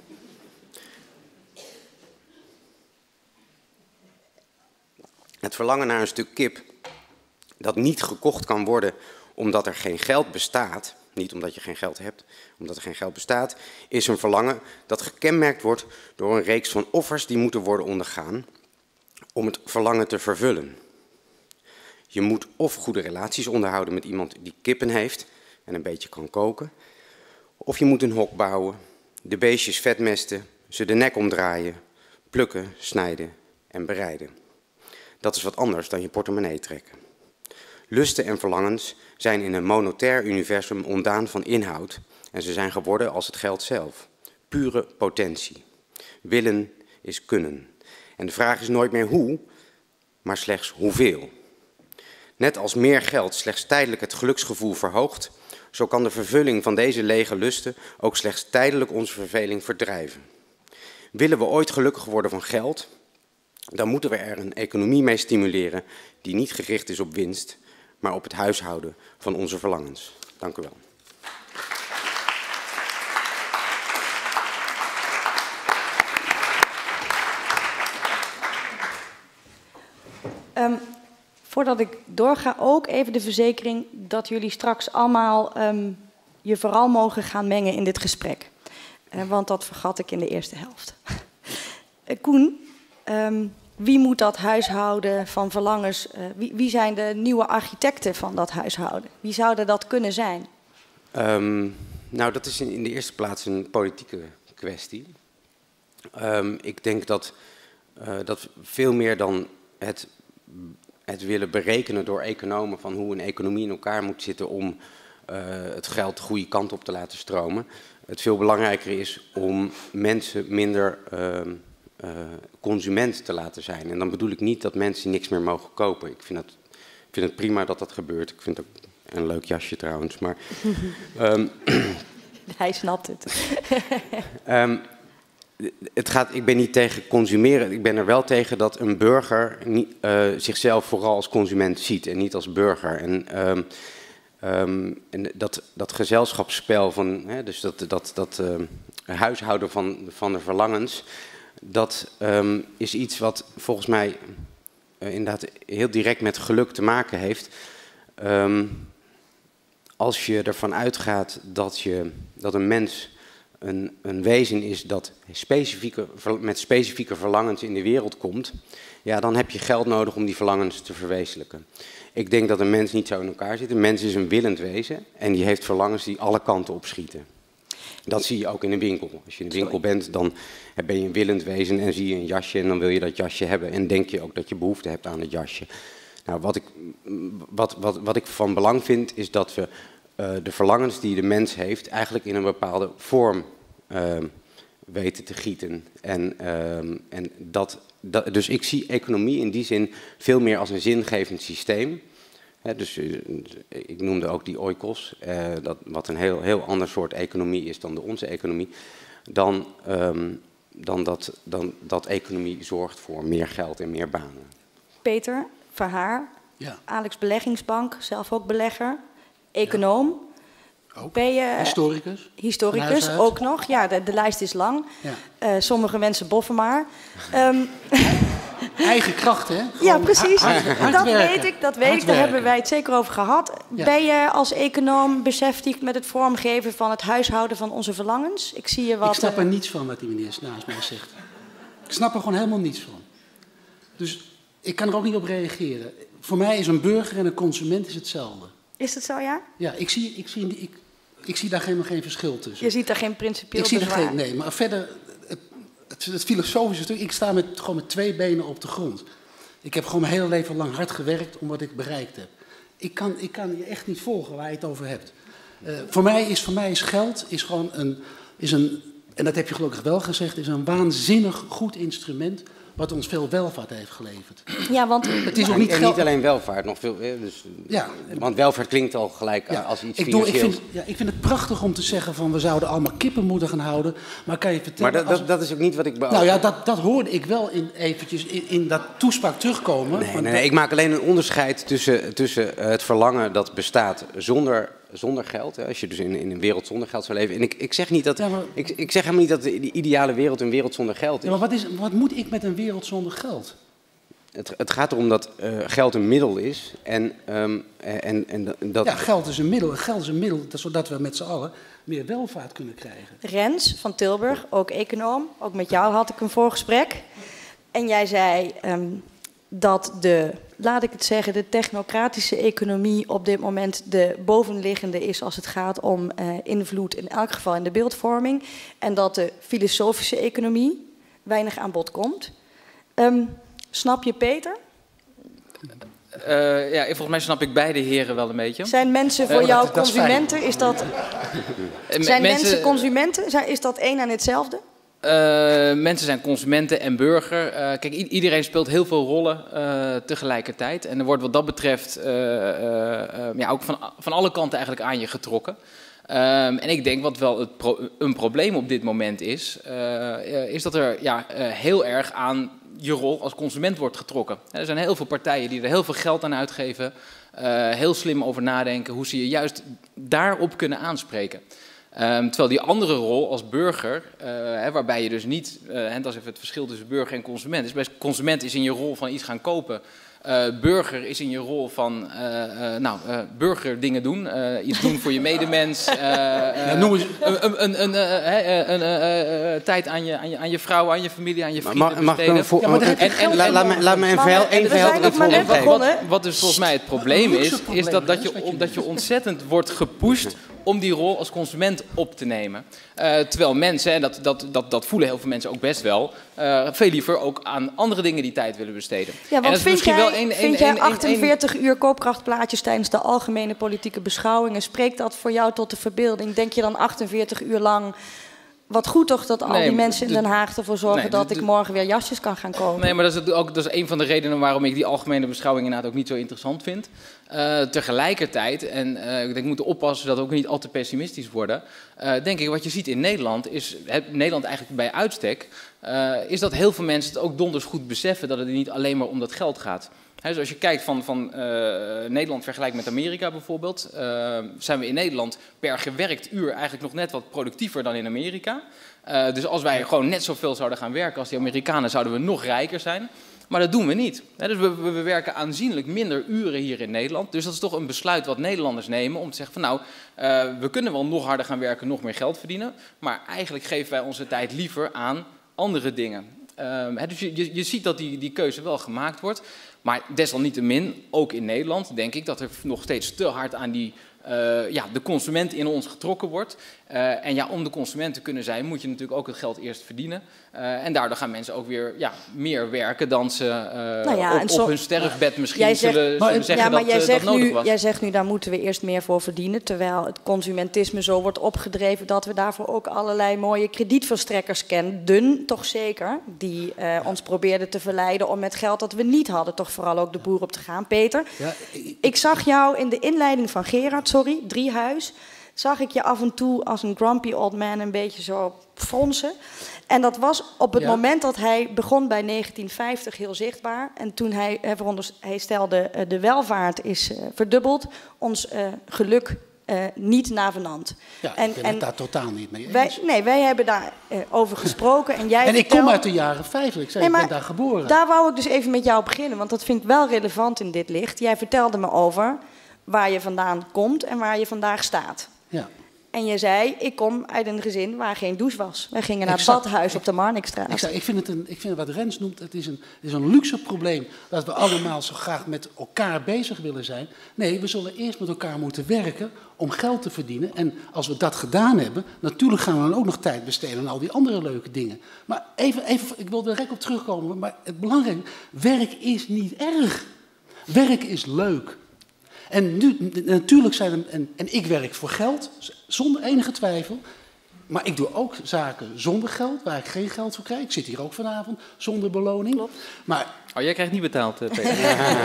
Het verlangen naar een stuk kip dat niet gekocht kan worden omdat er geen geld bestaat, niet omdat je geen geld hebt, omdat er geen geld bestaat, is een verlangen dat gekenmerkt wordt door een reeks van offers die moeten worden ondergaan om het verlangen te vervullen. Je moet of goede relaties onderhouden met iemand die kippen heeft en een beetje kan koken, of je moet een hok bouwen, de beestjes vetmesten, ze de nek omdraaien, plukken, snijden en bereiden. Dat is wat anders dan je portemonnee trekken. Lusten en verlangens zijn in een monetair universum ontdaan van inhoud en ze zijn geworden als het geld zelf. Pure potentie. Willen is kunnen. En de vraag is nooit meer hoe, maar slechts hoeveel. Net als meer geld slechts tijdelijk het geluksgevoel verhoogt, zo kan de vervulling van deze lege lusten ook slechts tijdelijk onze verveling verdrijven. Willen we ooit gelukkig worden van geld, dan moeten we er een economie mee stimuleren die niet gericht is op winst, maar op het huishouden van onze verlangens. Dank u wel. Um, voordat ik doorga, ook even de verzekering dat jullie straks allemaal um, je vooral mogen gaan mengen in dit gesprek. Uh, want dat vergat ik in de eerste helft. uh, Koen, um, wie moet dat huishouden van verlangens, uh, wie, wie zijn de nieuwe architecten van dat huishouden? Wie zouden dat kunnen zijn? Um, nou, dat is in, in de eerste plaats een politieke kwestie. Um, ik denk dat, uh, dat veel meer dan het, het willen berekenen door economen van hoe een economie in elkaar moet zitten om uh, het geld de goede kant op te laten stromen, het veel belangrijker is om mensen minder uh, uh, consument te laten zijn. En dan bedoel ik niet dat mensen niks meer mogen kopen. Ik vind dat vind het prima dat dat gebeurt. Ik vind het ook een leuk jasje trouwens. Maar, um, Hij snapt het. um, het gaat, ik ben niet tegen consumeren. Ik ben er wel tegen dat een burger niet, uh, zichzelf vooral als consument ziet en niet als burger. En, um, um, en dat, dat gezelschapsspel van, hè, dus dat, dat, dat uh, huishouden van, van de verlangens, dat um, is iets wat volgens mij uh, inderdaad heel direct met geluk te maken heeft. Um, als je ervan uitgaat dat, je, dat een mens een, een wezen is dat specifieke, met specifieke verlangens in de wereld komt, ja, dan heb je geld nodig om die verlangens te verwezenlijken. Ik denk dat een mens niet zo in elkaar zit. Een mens is een willend wezen en die heeft verlangens die alle kanten opschieten. Dat zie je ook in een winkel. Als je in een winkel bent, dan ben je een willend wezen en zie je een jasje en dan wil je dat jasje hebben. En denk je ook dat je behoefte hebt aan het jasje. Nou, wat ik, wat, wat, wat ik van belang vind, is dat we uh, de verlangens die de mens heeft eigenlijk in een bepaalde vorm uh, weten te gieten. En, uh, en dat, dat, dus ik zie economie in die zin veel meer als een zingevend systeem. He, dus uh, ik noemde ook die oikos, uh, dat, wat een heel, heel ander soort economie is dan de onze economie. Dan, um, dan, dat, dan dat economie zorgt voor meer geld en meer banen. Peter Verhaar, ja. Alex Beleggingsbank, zelf ook belegger, econoom. Ja. Ook. Ben je, historicus. Historicus, ook nog. Ja, de, de lijst is lang. Ja. Uh, sommige mensen boffen maar. Um, Eigen kracht, hè? Gewoon ja, precies. Hard, hard dat werken. weet ik, dat weet hard ik. Daar werken. hebben wij het zeker over gehad. Ja. Ben je als econoom beschäftigd met het vormgeven van het huishouden van onze verlangens? Ik zie je wat. Ik snap er uh, niets van wat die meneer naast mij zegt. Ik snap er gewoon helemaal niets van. Dus ik kan er ook niet op reageren. Voor mij is een burger en een consument is hetzelfde. Is het zo, ja? Ja, ik zie, ik zie, ik, ik zie daar helemaal geen verschil tussen. Je ziet daar geen principieel ik zie bezwaar. er geen, nee, maar verder, het, het, het filosofische stuk, ik sta met, gewoon met twee benen op de grond. Ik heb gewoon mijn hele leven lang hard gewerkt om wat ik bereikt heb. Ik kan, ik kan je echt niet volgen waar je het over hebt. Uh, voor, mij is, voor mij is geld is gewoon een, is een, en dat heb je gelukkig wel gezegd, is een waanzinnig goed instrument wat ons veel welvaart heeft geleverd. Ja, want het is ook en, niet, en geld... niet alleen welvaart, nog veel. Dus, ja. Want welvaart klinkt al gelijk ja. als iets ik doe, financieels. ik vind, ja, ik vind het prachtig om te zeggen van we zouden allemaal kippen moeten gaan houden. Maar kan je vertellen... Maar dat, als... dat, dat is ook niet wat ik beoog. Nou ja, dat, dat hoorde ik wel in, eventjes in, in dat toespraak terugkomen. Nee, nee, dat... nee, ik maak alleen een onderscheid tussen, tussen het verlangen dat bestaat zonder, zonder geld. Hè, als je dus in, in een wereld zonder geld zou leven. En ik, ik zeg niet dat, ja, maar... ik, ik zeg helemaal niet dat de ideale wereld een wereld zonder geld is. Ja, maar wat, is, wat moet ik met een wereld zonder geld? Het, het gaat erom dat uh, geld een middel is. En, um, en, en dat... Ja, geld is een middel. Geld is een middel zodat we met z'n allen meer welvaart kunnen krijgen. Rens van Tilburg, ook econoom. Ook met jou had ik een voorgesprek. En jij zei um, dat de, laat ik het zeggen, de technocratische economie op dit moment de bovenliggende is als het gaat om uh, invloed, in elk geval in de beeldvorming. En dat de filosofische economie weinig aan bod komt. Um, Snap je Peter? Uh, ja, volgens mij snap ik beide heren wel een beetje. Zijn mensen voor uh, jou dat, dat consumenten? Is dat... Zijn mensen, mensen consumenten? Is dat één en hetzelfde? Uh, mensen zijn consumenten en burger. Uh, kijk, i- iedereen speelt heel veel rollen uh, tegelijkertijd. En er wordt wat dat betreft uh, uh, uh, ja, ook van, van alle kanten eigenlijk aan je getrokken. Um, en ik denk wat wel het pro- een probleem op dit moment is, uh, uh, is dat er ja, uh, heel erg aan je rol als consument wordt getrokken. Er zijn heel veel partijen die er heel veel geld aan uitgeven, uh, heel slim over nadenken hoe ze je juist daarop kunnen aanspreken. Um, terwijl die andere rol als burger, uh, hè, waarbij je dus niet, uh, en dat is even het verschil tussen burger en consument, is bij consument is in je rol van iets gaan kopen. Uh, burger is in je rol van uh, uh, nou, uh, burger dingen doen, uh, iets doen voor je medemens, uh, uh, ja, noem eens. een, een, een, uh, een uh, uh, tijd aan je, aan, je, aan je vrouw, aan je familie, aan je vrienden mag, mag besteden. Voor, ja, en, en, en, laat, laat, me, laat me even heel even het voorbeeld geven. Wat dus volgens mij het probleem is, is dat, dat, je, dat je ontzettend wordt gepusht om die rol als consument op te nemen. Uh, terwijl mensen, en dat, dat, dat, dat voelen heel veel mensen ook best wel, uh, veel liever ook aan andere dingen die tijd willen besteden. Ja, want en dat vind is jij, wel een, vind een, jij een, achtenveertig uur koopkrachtplaatjes tijdens de algemene politieke beschouwingen, spreekt dat voor jou tot de verbeelding? Denk je dan achtenveertig uur lang wat goed toch dat al Nee, die mensen in de- Den Haag ervoor zorgen nee, dat de- ik morgen weer jasjes kan gaan kopen. Nee, maar dat is het ook dat is een van de redenen waarom ik die algemene beschouwing inderdaad ook niet zo interessant vind. Uh, tegelijkertijd, en uh, ik denk we moeten oppassen dat we ook niet al te pessimistisch worden, uh, denk ik wat je ziet in Nederland, is het, Nederland eigenlijk bij uitstek, uh, is dat heel veel mensen het ook donders goed beseffen dat het niet alleen maar om dat geld gaat. He, dus als je kijkt van, van uh, Nederland vergelijkt met Amerika bijvoorbeeld, uh, zijn we in Nederland per gewerkt uur eigenlijk nog net wat productiever dan in Amerika. Uh, dus als wij gewoon net zoveel zouden gaan werken als die Amerikanen, zouden we nog rijker zijn. Maar dat doen we niet. He, dus we, we, we werken aanzienlijk minder uren hier in Nederland. Dus dat is toch een besluit wat Nederlanders nemen om te zeggen van nou, uh, we kunnen wel nog harder gaan werken, nog meer geld verdienen. Maar eigenlijk geven wij onze tijd liever aan andere dingen. Uh, he, dus je, je, je ziet dat die, die keuze wel gemaakt wordt. Maar desalniettemin, ook in Nederland, denk ik dat er nog steeds te hard aan die, uh, ja, de consument in ons getrokken wordt. Uh, en ja, om de consument te kunnen zijn, moet je natuurlijk ook het geld eerst verdienen. Uh, en daardoor gaan mensen ook weer ja, meer werken dan ze uh, nou ja, op, zo, op hun sterfbed misschien jij zegt, zullen, maar, zullen zeggen ja, maar dat, jij uh, zegt dat nodig nu, was. Jij zegt nu, daar moeten we eerst meer voor verdienen. Terwijl het consumentisme zo wordt opgedreven dat we daarvoor ook allerlei mooie kredietverstrekkers kenden, toch zeker. Die uh, ons probeerden te verleiden om met geld dat we niet hadden, toch vooral ook de boer op te gaan. Peter, Ja, ik, ik zag jou in de inleiding van Gerard, sorry, Driehuis, zag ik je af en toe als een grumpy old man een beetje zo fronsen. En dat was op het Ja. moment dat hij begon bij negentien vijftig heel zichtbaar. En toen hij, hij, veronderst- hij stelde, uh, de welvaart is uh, verdubbeld, ons uh, geluk uh, niet navenant. ja, En- ik ben en het daar totaal niet mee eens. Wij, nee, wij hebben daar uh, over gesproken. En jij en ik kom vertelde- uit de jaren vijftig. Ik zei, Nee, ik maar ben daar geboren. Daar wou ik dus even met jou beginnen, want dat vind ik wel relevant in dit licht. Jij vertelde me over waar je vandaan komt en waar je vandaag staat. Ja. En je zei, ik kom uit een gezin waar geen douche was. Wij gingen naar het Exact. badhuis op de Marnixstraat. Ik, zei, ik, vind het een, ik vind wat Rens noemt, het is, een, het is een luxe probleem dat we allemaal zo graag met elkaar bezig willen zijn. Nee, we zullen eerst met elkaar moeten werken om geld te verdienen. En als we dat gedaan hebben, natuurlijk gaan we dan ook nog tijd besteden aan al die andere leuke dingen. Maar even, even ik wil er direct op terugkomen, maar het belangrijke, werk is niet erg. Werk is leuk. En nu, natuurlijk zijn er, en, en ik werk voor geld, zonder enige twijfel. Maar ik doe ook zaken zonder geld, waar ik geen geld voor krijg. Ik zit hier ook vanavond zonder beloning. Maar Oh, jij krijgt niet betaald, uh, Peter.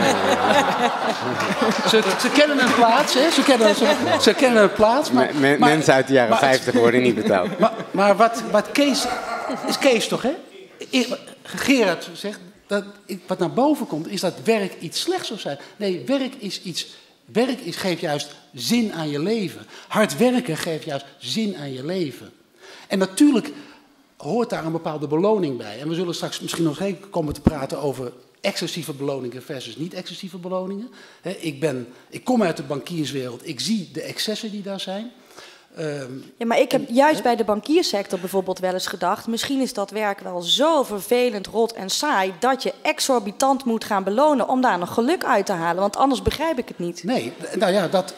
ze, ze kennen een plaats, hè? Ze kennen, ze, ze kennen een plaats. Maar, Me- me- maar- mensen uit de jaren maar- vijftig worden niet betaald. Maar, maar wat, wat Kees... Is Kees toch, hè? I- Gerard zegt, dat, wat naar boven komt, is dat werk iets slechts zou zijn. Nee, werk is iets... Werk is, geeft juist zin aan je leven. Hard werken geeft juist zin aan je leven. En natuurlijk hoort daar een bepaalde beloning bij. En we zullen straks misschien nog even komen te praten over excessieve beloningen versus niet-excessieve beloningen. Hè, ik, ben, ik kom uit de bankierswereld, ik zie de excessen die daar zijn. Um, Ja, maar ik heb juist bij de bankiersector bijvoorbeeld wel eens gedacht, misschien is dat werk wel zo vervelend, rot en saai, dat je exorbitant moet gaan belonen om daar nog geluk uit te halen. Want anders begrijp ik het niet. Nee, nou ja, dat,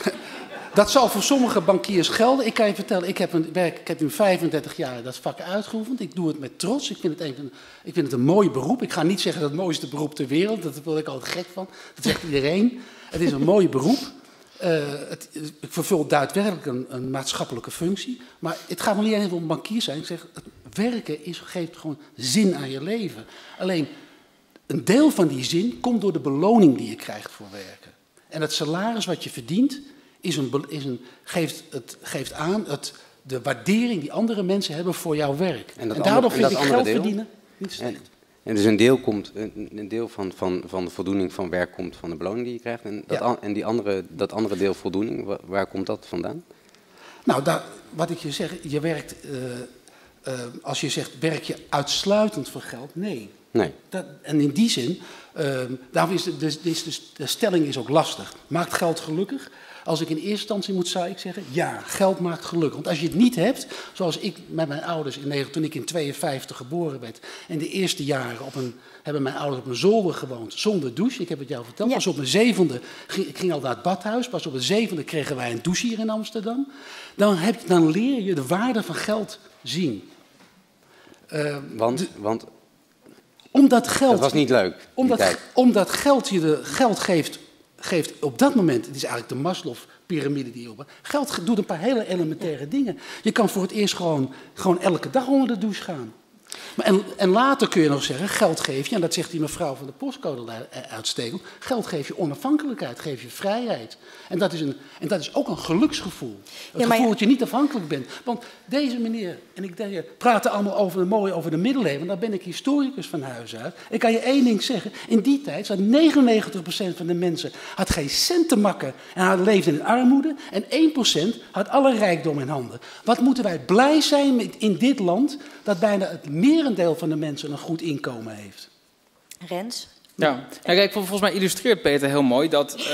dat zal voor sommige bankiers gelden. Ik kan je vertellen, ik heb, een werk, ik heb nu vijfendertig jaar dat vak uitgeoefend. Ik doe het met trots. Ik vind het, even, ik vind het een mooi beroep. Ik ga niet zeggen dat het mooiste beroep ter wereld. Daar word ik altijd gek van. Dat zegt iedereen. Het is een mooi beroep. Uh, het, ik vervul daadwerkelijk een, een maatschappelijke functie. Maar het gaat me niet even om bankier zijn. Ik zeg, het werken is, geeft gewoon zin aan je leven. Alleen, een deel van die zin komt door de beloning die je krijgt voor werken. En het salaris wat je verdient, is een, is een, geeft, het, geeft aan het, de waardering die andere mensen hebben voor jouw werk. En, dat en daardoor andere- en vind dat ik andere geld deel? verdienen niet slecht. En, en dus een deel, komt, een, een deel van, van, van de voldoening van werk komt van de beloning die je krijgt. En, dat, Ja. an- en die andere, dat andere deel voldoening, waar, waar komt dat vandaan? Nou, daar, wat ik je zeg, je werkt, uh, uh, als je zegt, werk je uitsluitend voor geld? Nee. Nee. Dat, en in die zin, uh, daarom is de, de, is de, de stelling is ook lastig. Maakt geld gelukkig? Als ik in eerste instantie moet, zou ik zeggen, ja, geld maakt gelukkig. Want als je het niet hebt, zoals ik met mijn ouders, in, toen ik in tweeënvijftig geboren werd, en de eerste jaren op een, hebben mijn ouders op een zolder gewoond, zonder douche. Ik heb het jou verteld. Ja. Pas op mijn zevende, ging, ik ging al naar het badhuis, pas op mijn zevende kregen wij een douche hier in Amsterdam. Dan, heb, dan leer je de waarde van geld zien. Uh, Want, de, want omdat geld... dat was niet leuk, die Omdat, tijd. omdat geld je de, geld geeft geeft op dat moment, het is eigenlijk de Maslow-pyramide die je op. Geld doet een paar hele elementaire dingen. Je kan voor het eerst gewoon, gewoon elke dag onder de douche gaan. Maar en, en later kun je nog zeggen, geld geef je, en dat zegt die mevrouw van de postcode uitstekend, geld geef je onafhankelijkheid, geef je vrijheid. En dat is, een, en dat is ook een geluksgevoel. Het ja, gevoel je... dat je niet afhankelijk bent. Want deze meneer en ik denk, je praten allemaal over, mooi over de middeleeuwen. Daar ben ik historicus van huis uit. Ik kan je één ding zeggen. In die tijd zat negenennegentig procent van de mensen had geen cent te makken en had leefde in armoede. En één procent had alle rijkdom in handen. Wat moeten wij blij zijn met in dit land dat bijna het merendeel van de mensen een goed inkomen heeft. Rens? Ja, nou, kijk, volgens mij illustreert Peter heel mooi dat, uh,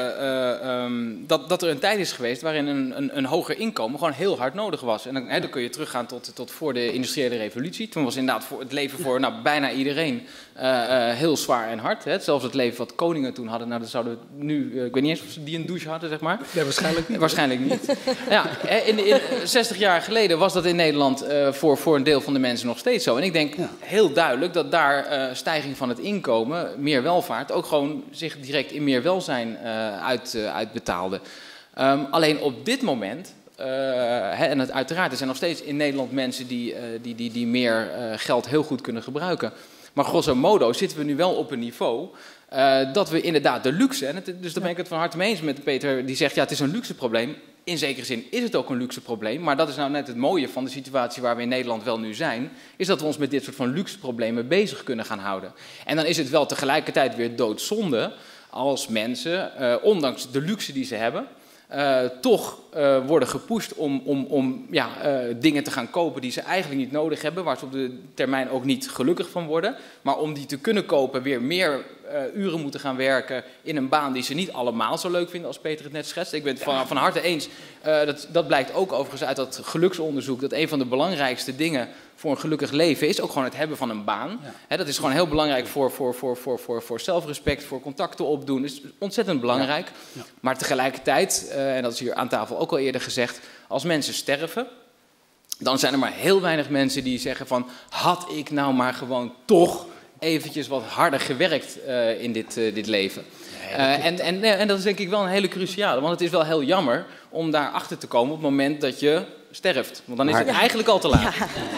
uh, um, dat, dat er een tijd is geweest waarin een, een, een hoger inkomen gewoon heel hard nodig was. En dan, hè, dan kun je teruggaan tot, tot voor de industriële revolutie. Toen was inderdaad voor het leven voor nou, bijna iedereen uh, uh, heel zwaar en hard. Hè. Zelfs het leven wat koningen toen hadden, nou, dat zouden we nu, uh, ik weet niet eens of ze die een douche hadden, zeg maar. Nee, waarschijnlijk niet. Waarschijnlijk niet. Ja, in, in, zestig jaar geleden was dat in Nederland uh, voor, voor een deel van de mensen nog steeds zo. En ik denk ja. heel duidelijk dat daar uh, stijging van het inkomen, meer welvaart, ook gewoon zich direct in meer welzijn uh, uit, uh, uitbetaalde. Um, alleen op dit moment, uh, hè, en het, uiteraard, er zijn nog steeds in Nederland mensen die, uh, die, die, die meer uh, geld heel goed kunnen gebruiken. Maar grosso modo zitten we nu wel op een niveau uh, dat we inderdaad de luxe, en het, dus daar ben ik het van harte mee eens met Peter, die zegt ja, het is een luxe probleem. In zekere zin is het ook een luxe probleem, maar dat is nou net het mooie van de situatie waar we in Nederland wel nu zijn, is dat we ons met dit soort van luxe problemen bezig kunnen gaan houden. En dan is het wel tegelijkertijd weer doodzonde als mensen, uh, ondanks de luxe die ze hebben, uh, toch uh, worden gepusht om, om, om ja, uh, dingen te gaan kopen die ze eigenlijk niet nodig hebben, waar ze op de termijn ook niet gelukkig van worden, maar om die te kunnen kopen weer meer Uh, uren moeten gaan werken in een baan die ze niet allemaal zo leuk vinden als Peter het net schetst. Ik ben het van, van harte eens. Uh, dat, dat blijkt ook overigens uit dat geluksonderzoek, dat een van de belangrijkste dingen voor een gelukkig leven is ook gewoon het hebben van een baan. Ja. He, dat is gewoon heel belangrijk voor, voor, voor, voor, voor, voor zelfrespect, voor contacten opdoen. Dat is ontzettend belangrijk. Ja. Ja. Maar tegelijkertijd, uh, en dat is hier aan tafel ook al eerder gezegd, als mensen sterven, dan zijn er maar heel weinig mensen die zeggen van, had ik nou maar gewoon toch eventjes wat harder gewerkt uh, in dit, uh, dit leven. Nee, uh, en, en, en dat is denk ik wel een hele cruciale, want het is wel heel jammer om daar achter te komen op het moment dat je sterft. Want dan is maar, het eigenlijk al te laat.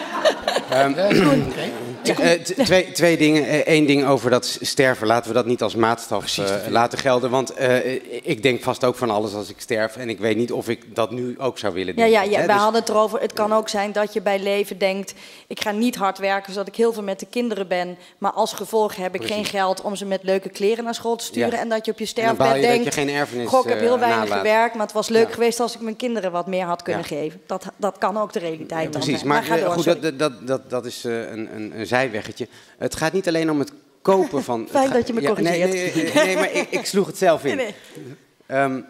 Ja. Um, uh, twee, twee dingen. Eén ding over dat sterven. Laten we dat niet als maatstaf uh, laten gelden. Want uh, ik denk vast ook van alles als ik sterf. En ik weet niet of ik dat nu ook zou willen doen. Ja, ja, ja, hè? wij Dus... hadden het erover. Het kan ook zijn dat je bij leven denkt, ik ga niet hard werken zodat ik heel veel met de kinderen ben. Maar als gevolg heb ik Precies. geen geld om ze met leuke kleren naar school te sturen. Ja. En dat je op je sterfbed denkt, dat je geen erfenis, goh, ik heb heel weinig nalaat. gewerkt. Maar het was leuk ja. geweest als ik mijn kinderen wat meer had kunnen ja. geven. Dat, dat kan ook de realiteit ja, dan Precies, zijn. maar, maar ga door, goed, dat, dat, dat, dat is uh, een, een, een zijweggetje. Het gaat niet alleen om het kopen van... Fijn ga, dat je me ja, corrigeert. Nee, nee, nee, nee maar ik, ik sloeg het zelf in. Nee, nee. Um,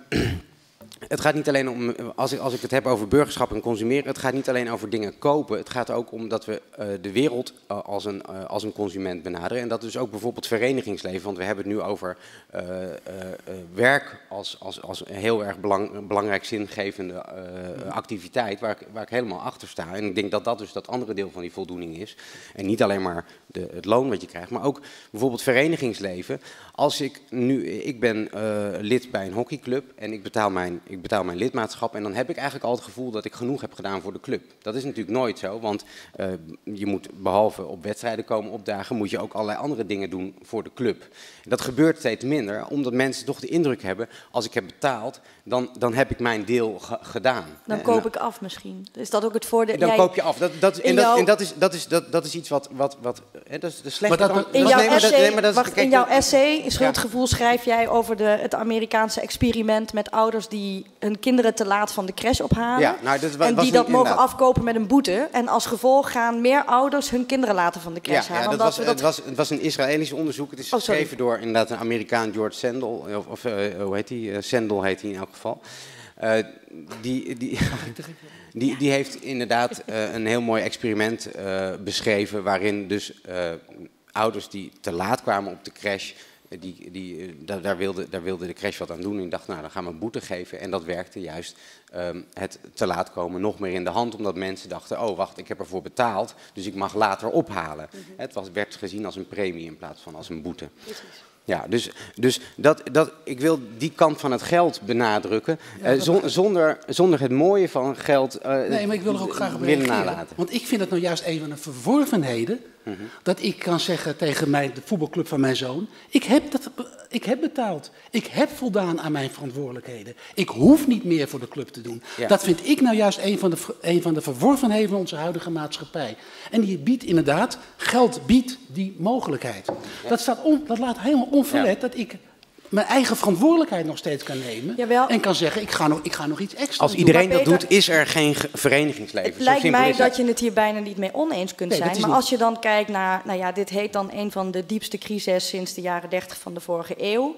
het gaat niet alleen om, als ik, als ik het heb over burgerschap en consumeren, het gaat niet alleen over dingen kopen. Het gaat ook om dat we uh, de wereld uh, als, een, uh, als een consument benaderen. En dat is ook bijvoorbeeld verenigingsleven, want we hebben het nu over uh, uh, uh, werk als, als, als een heel erg belang, belangrijk zingevende uh, activiteit, waar ik, waar ik helemaal achter sta. En ik denk dat dat dus dat andere deel van die voldoening is. En niet alleen maar de, het loon wat je krijgt, maar ook bijvoorbeeld verenigingsleven. Als ik nu, ik ben uh, lid bij een hockeyclub en ik betaal mijn, ik betaal mijn lidmaatschap en dan heb ik eigenlijk al het gevoel dat ik genoeg heb gedaan voor de club. Dat is natuurlijk nooit zo, want uh, je moet behalve op wedstrijden komen opdagen, moet je ook allerlei andere dingen doen voor de club. En dat gebeurt steeds minder, omdat mensen toch de indruk hebben, als ik heb betaald, dan, dan heb ik mijn deel ge gedaan. Dan koop en, ik af misschien. Is dat ook het voordeel? Dan Jij, koop je af. Dat, dat, en dat, en dat, is, dat, is, dat, dat is iets wat... wat, wat hè, dat is de slechte maar dat, kant. in jouw nee, essay, nee, maar dat is, wacht, kijk, in jouw essay, Schuldgevoel, schrijf jij over de, het Amerikaanse experiment met ouders die hun kinderen te laat van de crash ophalen. Ja, nou, dat was, en die was dat een, mogen afkopen met een boete. En als gevolg gaan meer ouders hun kinderen laten van de crash ja, halen. Ja, dat was, dat... Het, was, het was een Israëlisch onderzoek. Het is oh, geschreven door inderdaad een Amerikaan, George Sandel. Of, of uh, hoe heet hij? Uh, Sandel heet hij in elk geval. Uh, die, die, die, die heeft inderdaad uh, een heel mooi experiment uh, beschreven, waarin dus uh, ouders die te laat kwamen op de crash, die, die, daar, daar, wilde, daar wilde de crash wat aan doen. En die dacht, nou, dan gaan we een boete geven. En dat werkte juist um, het te laat komen nog meer in de hand, omdat mensen dachten, oh wacht, ik heb ervoor betaald, dus ik mag later ophalen. Mm-hmm. Het was, werd gezien als een premie in plaats van als een boete. Ja, dus, dus dat, dat, ik wil die kant van het geld benadrukken. Ja, uh, zon, zonder, zonder het mooie van geld uh, Nee, maar ik wil er ook graag op willen reageren. nalaten. Want ik vind het nou juist een van de verworvenheden. Mm-hmm. Dat ik kan zeggen tegen mijn, de voetbalclub van mijn zoon. Ik heb, dat, ik heb betaald. Ik heb voldaan aan mijn verantwoordelijkheden. Ik hoef niet meer voor de club te doen. Ja. Dat vind ik nou juist een van, de, een van de verworvenheden van onze huidige maatschappij. En die biedt inderdaad, geld biedt die mogelijkheid. Ja. Dat, staat on, dat laat helemaal onverlet ja. dat ik mijn eigen verantwoordelijkheid nog steeds kan nemen. Jawel. En kan zeggen, ik ga nog, ik ga nog iets extra Als doen. iedereen dat doet, is er geen verenigingsleven. Het lijkt mij dat je het hier bijna niet mee oneens kunt nee, zijn. Maar niet. als je dan kijkt naar, nou ja, dit heet dan een van de diepste crises sinds de jaren dertig van de vorige eeuw.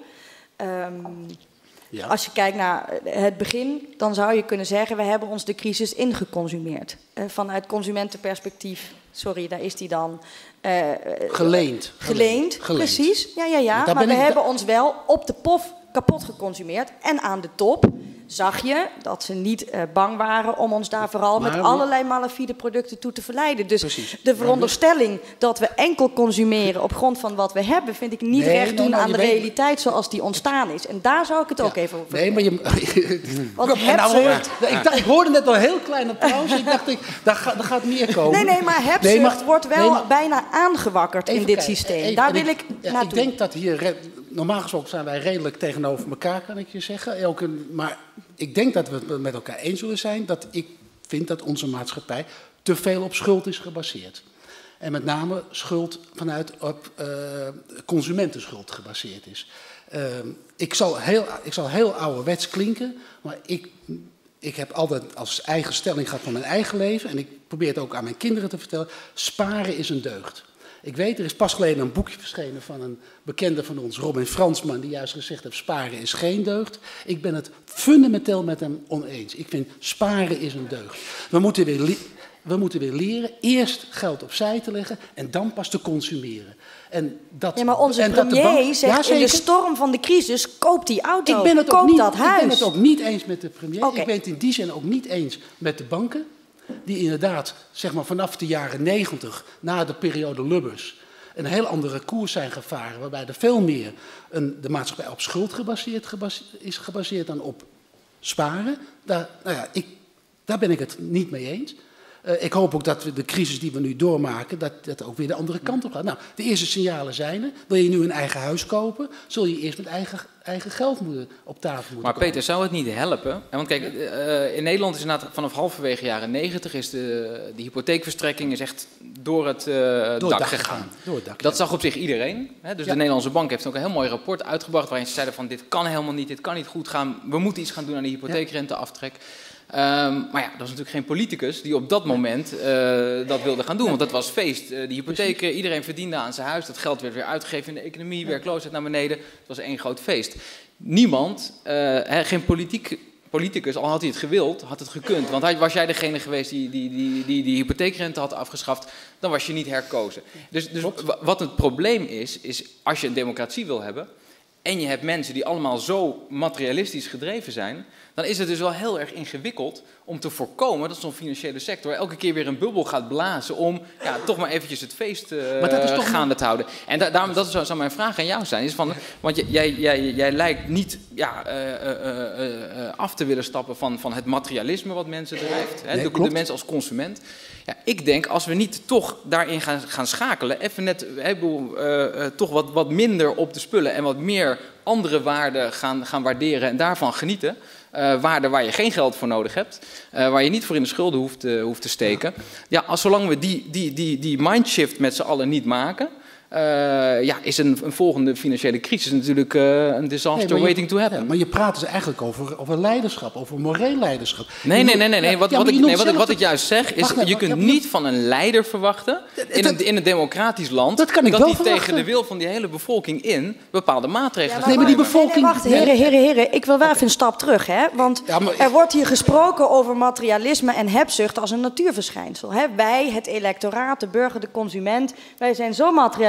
Um, ja. Als je kijkt naar het begin, dan zou je kunnen zeggen, we hebben ons de crisis ingeconsumeerd. Uh, vanuit consumentenperspectief, sorry, daar is die dan. Uh, Geleend. Geleend, Geleend. Precies. Ja, ja, ja. Maar we ik... hebben ons wel op de pof kapot geconsumeerd. En aan de top zag je dat ze niet uh, bang waren om ons daar vooral maar met allerlei malafide producten toe te verleiden. Dus Precies. de veronderstelling dat we enkel consumeren op grond van wat we hebben, vind ik niet nee, recht doen nee, aan de weet... realiteit zoals die ontstaan is. En daar zou ik het ja. ook even over Nee, maar je... Want nou, hoort, ja. ik, dacht, ik hoorde net al een heel klein applaus. Ik dacht, ik, daar, ga, daar gaat meer komen. Nee, nee, maar hebzucht nee, maar, wordt wel nee, maar, bijna aangewakkerd in dit kijken, systeem. Even, daar wil ik, ik ja, naartoe. Ik denk dat hier... Normaal gesproken zijn wij redelijk tegenover elkaar, kan ik je zeggen. Elke, maar ik denk dat we het met elkaar eens zullen zijn dat ik vind dat onze maatschappij te veel op schuld is gebaseerd. En met name schuld vanuit op uh, consumentenschuld gebaseerd is. Uh, ik, zal heel, ik zal heel ouderwets klinken, maar ik, ik heb altijd als eigen stelling gehad van mijn eigen leven. En ik probeer het ook aan mijn kinderen te vertellen. Sparen is een deugd. Ik weet, er is pas geleden een boekje verschenen van een bekende van ons, Robin Fransman, die juist gezegd heeft, sparen is geen deugd. Ik ben het fundamenteel met hem oneens. Ik vind, sparen is een deugd. We moeten weer, we moeten weer leren eerst geld opzij te leggen en dan pas te consumeren. En dat, ja, maar onze en premier dat de bank, zegt ja, in de storm van de crisis, koop die auto, ik ben het koop ook niet, dat huis. Ik ben het ook niet eens met de premier. Okay. Ik ben het in die zin ook niet eens met de banken. Die inderdaad, zeg maar vanaf de jaren negentig, na de periode Lubbers, een heel andere koers zijn gevaren, waarbij er veel meer een, de maatschappij op schuld gebaseerd, gebase, is gebaseerd dan op sparen. Daar, nou ja, ik, daar ben ik het niet mee eens. Uh, ik hoop ook dat we de crisis die we nu doormaken, dat dat ook weer de andere kant op gaat. Nou, de eerste signalen zijn er. Wil je nu een eigen huis kopen, zul je eerst met eigen, eigen geld moeten, op tafel moeten Maar komen. Peter, zou het niet helpen? Want kijk, uh, in Nederland is inderdaad vanaf halverwege jaren negentig is de, de hypotheekverstrekking is echt door het, uh, door dak, dak gegaan. gegaan. Door het dak, dat ja. zag op zich iedereen. Hè? Dus ja. de Nederlandse bank heeft ook een heel mooi rapport uitgebracht waarin ze zeiden van dit kan helemaal niet, dit kan niet goed gaan. We moeten iets gaan doen aan de hypotheekrenteaftrek. Um, maar ja, dat was natuurlijk geen politicus die op dat moment uh, dat wilde gaan doen. Want dat was feest. Uh, die hypotheken, iedereen verdiende aan zijn huis. Dat geld werd weer uitgegeven in de economie, werkloosheid naar beneden. Het was één groot feest. Niemand, uh, he, geen politiek, politicus, al had hij het gewild, had het gekund. Want was jij degene geweest die die, die, die die hypotheekrente had afgeschaft, dan was je niet herkozen. Dus, dus wat het probleem is, is als je een democratie wil hebben en je hebt mensen die allemaal zo materialistisch gedreven zijn, dan is het dus wel heel erg ingewikkeld om te voorkomen dat zo'n financiële sector elke keer weer een bubbel gaat blazen om ja, toch maar eventjes het feest uh, gaande te houden. En da daarom, dat zou mijn vraag aan jou zijn. Is van, want jij, jij, jij lijkt niet ja, uh, uh, uh, uh, af te willen stappen van, van het materialisme wat mensen drijft. Hè, nee, de, de mensen als consument. Ja, ik denk, als we niet toch daarin gaan, gaan schakelen, even net uh, uh, toch wat, wat minder op de spullen en wat meer andere waarden gaan, gaan waarderen en daarvan genieten. Uh, waarden waar je geen geld voor nodig hebt, uh, waar je niet voor in de schulden hoeft, uh, hoeft te steken. Ja, als zolang we die, die, die, die mindshift met z'n allen niet maken, uh, ja, is een, een volgende financiële crisis natuurlijk uh, een disaster nee, waiting je, to happen. Ja, maar je praat dus eigenlijk over, over leiderschap, over moreel leiderschap. Nee, nee, nee, nee, nee. Wat, ja, wat, ik, nee, wat, wat ik juist zeg is, je kunt niet van een leider verwachten in een, in een democratisch land dat, kan ik dat die tegen de wil van die hele bevolking in bepaalde maatregelen ja, nee, maar die bevolking... Nee, nee, wacht, heren, heren, heren. Ik wil wel even een stap terug, hè. Want ja, maar... er wordt hier gesproken over materialisme en hebzucht als een natuurverschijnsel. Hè? Wij, het electoraat, de burger, de consument, wij zijn zo materialistisch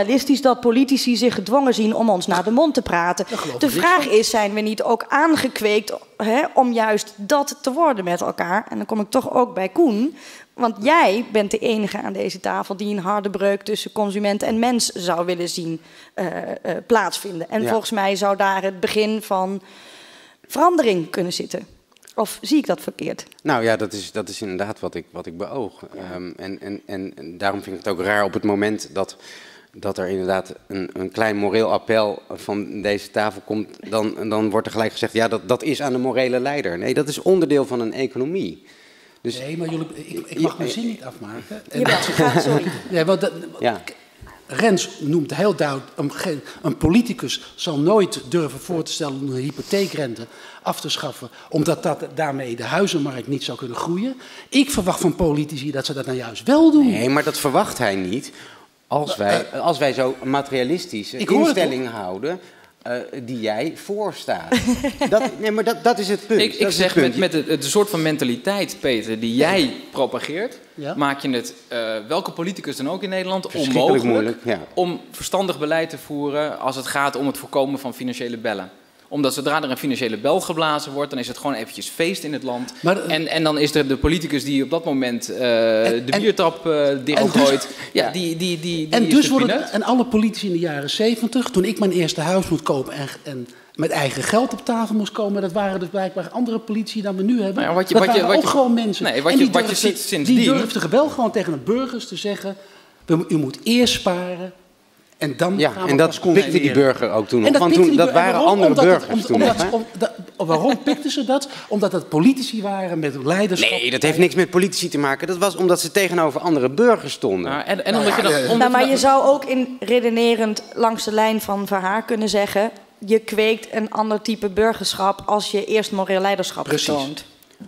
realistisch dat politici zich gedwongen zien om ons naar de mond te praten. De vraag is, zijn we niet ook aangekweekt hè, om juist dat te worden met elkaar? En dan kom ik toch ook bij Koen. Want jij bent de enige aan deze tafel die een harde breuk tussen consument en mens zou willen zien uh, uh, plaatsvinden. En ja. volgens mij zou daar het begin van verandering kunnen zitten. Of zie ik dat verkeerd? Nou ja, dat is, dat is inderdaad wat ik, wat ik beoog. Ja. Um, en, en, en, en daarom vind ik het ook raar op het moment dat, dat er inderdaad een, een klein moreel appel van deze tafel komt. Dan, dan wordt er gelijk gezegd, ja, dat, dat is aan de morele leider. Nee, dat is onderdeel van een economie. Dus, nee, maar jullie, ik, ik mag mijn zin niet afmaken. En ja, dat, sorry. Ja, want dat, ja. Rens noemt heel duidelijk, een, een politicus zal nooit durven voor te stellen om een hypotheekrente af te schaffen, omdat dat, daarmee de huizenmarkt niet zou kunnen groeien. Ik verwacht van politici dat ze dat nou juist wel doen. Nee, maar dat verwacht hij niet. Als wij, uh, als wij zo materialistisch een instelling houden, uh, die jij voorstaat. dat, nee, maar dat, dat is het punt. Ik, ik zeg punt. met, met de, de soort van mentaliteit, Peter, die jij ja. propageert, ja. maak je het, uh, welke politicus dan ook in Nederland, onmogelijk moeilijk, ja. om verstandig beleid te voeren als het gaat om het voorkomen van financiële bellen. Omdat zodra er een financiële bel geblazen wordt, dan is het gewoon eventjes feest in het land. Maar, uh, en, en dan is er de politicus die op dat moment uh, en, de biertap uh, dichtgooit. Dus, ja, die, die, die, die en is dus worden en alle politici in de jaren zeventig, toen ik mijn eerste huis moest kopen en, en met eigen geld op tafel moest komen, dat waren dus blijkbaar andere politici dan we nu hebben. Nou, wat je, dat wat je, waren wat ook je, gewoon mensen. Nee, wat en je, die wat je durfden, ziet sindsdien. Die durfden wel gewoon tegen de burgers te zeggen, u moet eerst sparen. En dan ja, gaan we en dat pikte die burger ook toen op. Want toen, dat waren waarom? andere omdat burgers het, om, toen omdat, nog, om, da, waarom pikten ze dat? Omdat het politici waren met leiderschap. Nee, dat heeft niks met politici te maken. Dat was omdat ze tegenover andere burgers stonden. Nou, en, en omdat je dan, omdat nou, maar je zou ook in redenerend langs de lijn van Verhaar kunnen zeggen, je kweekt een ander type burgerschap als je eerst moreel leiderschap vertoont.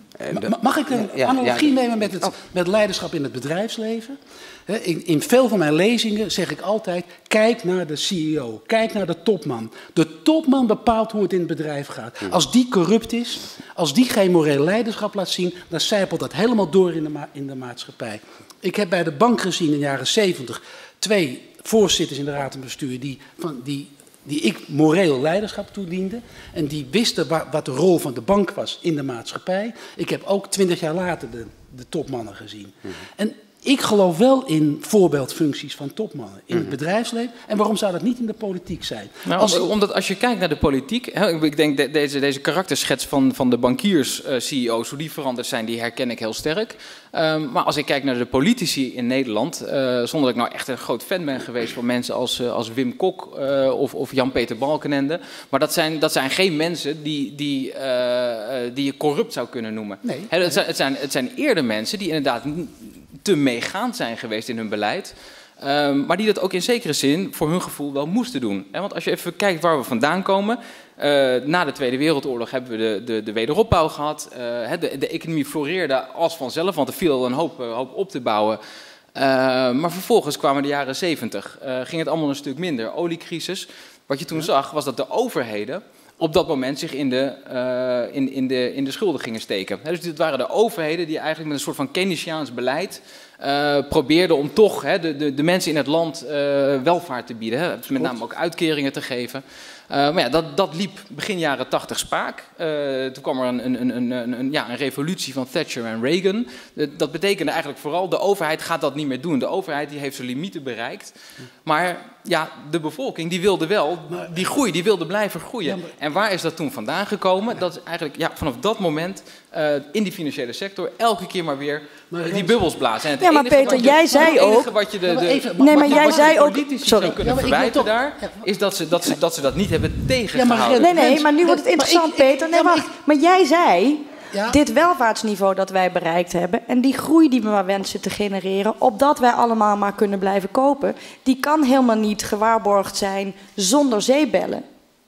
Mag ik een ja, analogie ja, nemen met het oh. met leiderschap in het bedrijfsleven? In, in veel van mijn lezingen zeg ik altijd, kijk naar de C E O, kijk naar de topman. De topman bepaalt hoe het in het bedrijf gaat. Als die corrupt is, als die geen moreel leiderschap laat zien, dan zijpelt dat helemaal door in de, ma in de maatschappij. Ik heb bij de bank gezien in de jaren zeventig twee voorzitters in de raad en bestuur die, van, die, die ik moreel leiderschap toediende. En die wisten wa wat de rol van de bank was in de maatschappij. Ik heb ook twintig jaar later de, de topmannen gezien. Mm-hmm. En ik geloof wel in voorbeeldfuncties van topmannen in het bedrijfsleven. En waarom zou dat niet in de politiek zijn? Nou, als... Omdat als je kijkt naar de politiek, hè, ik denk de, deze, deze karakterschets van, van de bankiers-C E O's, hoe die veranderd zijn, die herken ik heel sterk. Um, maar als ik kijk naar de politici in Nederland, uh, zonder dat ik nou echt een groot fan ben geweest van mensen als, uh, als Wim Kok uh, of, of Jan-Peter Balkenende. Maar dat zijn, dat zijn geen mensen die, die, uh, uh, die je corrupt zou kunnen noemen. Nee. Hè, het, zijn, het, zijn, het zijn eerder mensen die inderdaad te meegaand zijn geweest in hun beleid. Um, maar die dat ook in zekere zin voor hun gevoel wel moesten doen. Hè? Want als je even kijkt waar we vandaan komen. Uh, na de Tweede Wereldoorlog hebben we de, de, de wederopbouw gehad. Uh, de, de economie floreerde als vanzelf, want er viel al een hoop, uh, hoop op te bouwen. Uh, maar vervolgens kwamen de jaren zeventig. Uh, ging het allemaal een stuk minder. Oliecrisis. Wat je toen ja. zag was dat de overheden op dat moment zich in de, uh, in, in de, in de schulden gingen steken. He, dus dit waren de overheden die eigenlijk met een soort van Keynesiaans beleid uh, probeerden om toch he, de, de, de mensen in het land uh, welvaart te bieden. He, met name ook uitkeringen te geven. Uh, maar ja, dat, dat liep begin jaren tachtig spaak. Uh, toen kwam er een, een, een, een, een, ja, een revolutie van Thatcher en Reagan. Uh, dat betekende eigenlijk vooral, de overheid gaat dat niet meer doen. De overheid die heeft zijn limieten bereikt. Maar ja, de bevolking die wilde wel, die groei, die wilde blijven groeien. Ja, maar... En waar is dat toen vandaan gekomen? Dat is eigenlijk ja, vanaf dat moment uh, in die financiële sector elke keer maar weer maar die bubbels blazen. En het ja, maar Peter, je, jij zei het ook... Wat je de, de, ja, even, nee, maar jij zei ook... politici Sorry. zou kunnen ja, verwijten toch, daar, ja, is dat ze dat, ze, dat ze dat niet hebben tegengehouden. Ja, maar, nee, nee, maar nu wordt het interessant, maar ik, Peter. Nee, wacht. Ik, maar jij zei... Ja? Dit welvaartsniveau dat wij bereikt hebben en die groei die we maar wensen te genereren, opdat wij allemaal maar kunnen blijven kopen, die kan helemaal niet gewaarborgd zijn zonder zeebellen.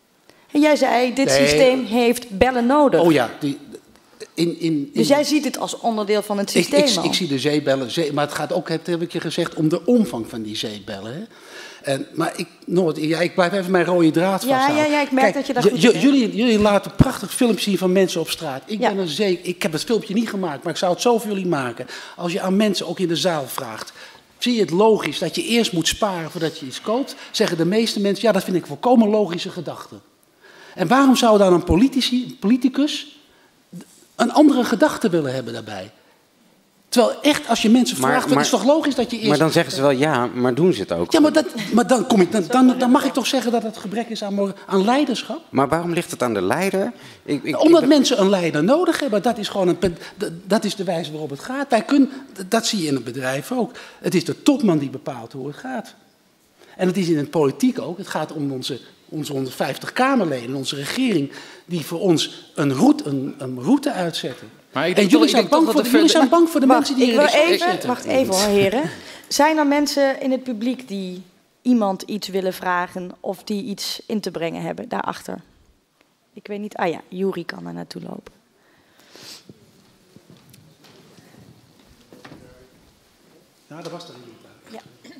En jij zei, dit nee. systeem heeft bellen nodig. Oh ja, die, in, in, in, dus jij ziet het als onderdeel van het systeem. Ik, ik, ik zie de zeebellen, zee, maar het gaat ook, heb ik je gezegd, om de omvang van die zeebellen. Hè? En, maar ik, nooit, ja, ik blijf even mijn rode draad vasthouden. Ja, ja, ja, ik merk Kijk, dat je daar goed in bent. Jullie, jullie laten prachtig filmpjes zien van mensen op straat. Ik, ja. ben er zeker, ik heb het filmpje niet gemaakt, maar ik zou het zo voor jullie maken. Als je aan mensen ook in de zaal vraagt, zie je het logisch dat je eerst moet sparen voordat je iets koopt? Zeggen de meeste mensen, ja, dat vind ik een volkomen logische gedachte. En waarom zou dan een politici, politicus een andere gedachte willen hebben daarbij? Terwijl echt, als je mensen vraagt, maar, dan maar, is het toch logisch dat je eerst... Maar dan zeggen ze wel ja, maar doen ze het ook? Ja, maar, dat, maar dan, kom ik, dan, dan, dan mag ik toch zeggen dat het gebrek is aan, aan leiderschap? Maar waarom ligt het aan de leider? Ik, ik, Omdat ik, mensen een leider nodig hebben. Dat is gewoon een, dat is de wijze waarop het gaat. Wij kunnen, dat zie je in het bedrijf ook. Het is de topman die bepaalt hoe het gaat. En het is in de politiek ook. Het gaat om onze, onze honderdvijftig Kamerleden, onze regering, die voor ons een route, een, een route uitzetten. Maar ik en jullie, toch, zijn, ik bang toch voor, de jullie zijn bang voor de wacht, mensen die ik hier wil in even, zitten. Wacht even hoor, heren. Zijn er mensen in het publiek die iemand iets willen vragen of die iets in te brengen hebben daarachter? Ik weet niet. Ah ja, Juri kan er naartoe lopen. Nou, dat was er niet. Ja.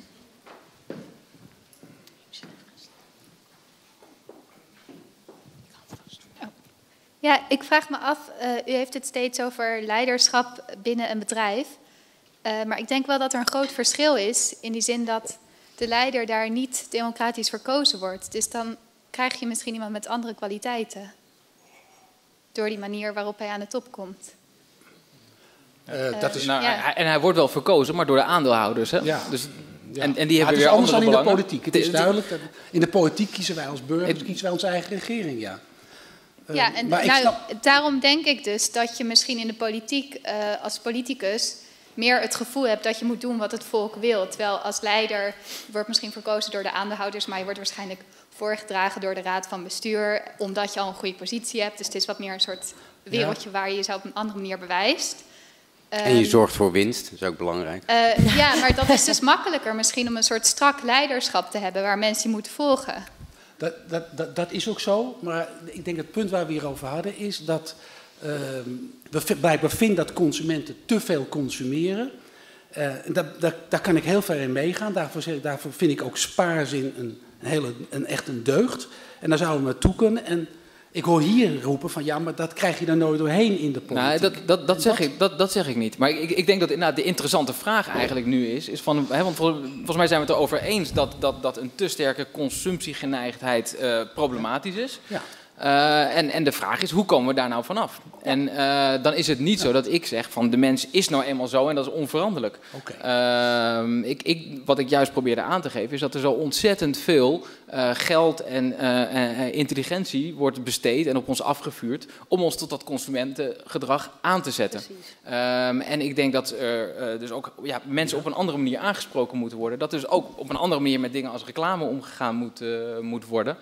Ja, ik vraag me af, uh, u heeft het steeds over leiderschap binnen een bedrijf. Uh, maar ik denk wel dat er een groot verschil is in die zin dat de leider daar niet democratisch verkozen wordt. Dus dan krijg je misschien iemand met andere kwaliteiten. Door die manier waarop hij aan de top komt. Uh, dat is, nou, ja. hij, en hij wordt wel verkozen, maar door de aandeelhouders. Hè? Ja. Dus, ja. en, en die ja, hebben weer andere belangen. Het is anders dan in de politiek. Het is duidelijk. Dat in de politiek kiezen wij als burgers, het, kiezen wij onze eigen regering, ja. Uh, ja, en nou, snap... daarom denk ik dus dat je misschien in de politiek uh, als politicus meer het gevoel hebt dat je moet doen wat het volk wil. Terwijl als leider, je wordt misschien verkozen door de aandeelhouders, maar je wordt waarschijnlijk voorgedragen door de raad van bestuur, omdat je al een goede positie hebt. Dus het is wat meer een soort wereldje ja. waar je jezelf op een andere manier bewijst. En je zorgt voor winst, dat is ook belangrijk. Uh, ja, maar dat is dus makkelijker misschien om een soort strak leiderschap te hebben waar mensen je moeten volgen. Dat, dat, dat, dat is ook zo, maar ik denk het punt waar we hier over hadden is dat uh, we blijkbaar vinden dat consumenten te veel consumeren. Uh, daar, daar, daar kan ik heel ver in meegaan. Daarvoor, zeg, daarvoor vind ik ook spaarzin een, een, hele, een echt een deugd. En daar zouden we naartoe kunnen. En ik hoor hier roepen van ja, maar dat krijg je dan nooit doorheen in de politiek. Nou, dat, dat, dat, zeg, ik, dat, dat zeg ik niet. Maar ik, ik denk dat nou, de interessante vraag eigenlijk nu is, is van, hè, want volgens mij zijn we het erover eens dat, dat, dat een te sterke consumptiegeneigdheid uh, problematisch is. Ja. Uh, en, en de vraag is, hoe komen we daar nou vanaf? Ja. En uh, dan is het niet ja. zo dat ik zeg van de mens is nou eenmaal zo en dat is onveranderlijk. Okay. Uh, ik, ik, wat ik juist probeerde aan te geven is dat er zo ontzettend veel uh, geld en uh, uh, intelligentie wordt besteed en op ons afgevuurd om ons tot dat consumentengedrag aan te zetten. Um, en ik denk dat er uh, dus ook ja, mensen op een andere manier aangesproken moeten worden. Dat dus ook op een andere manier met dingen als reclame omgegaan moet, uh, moet worden.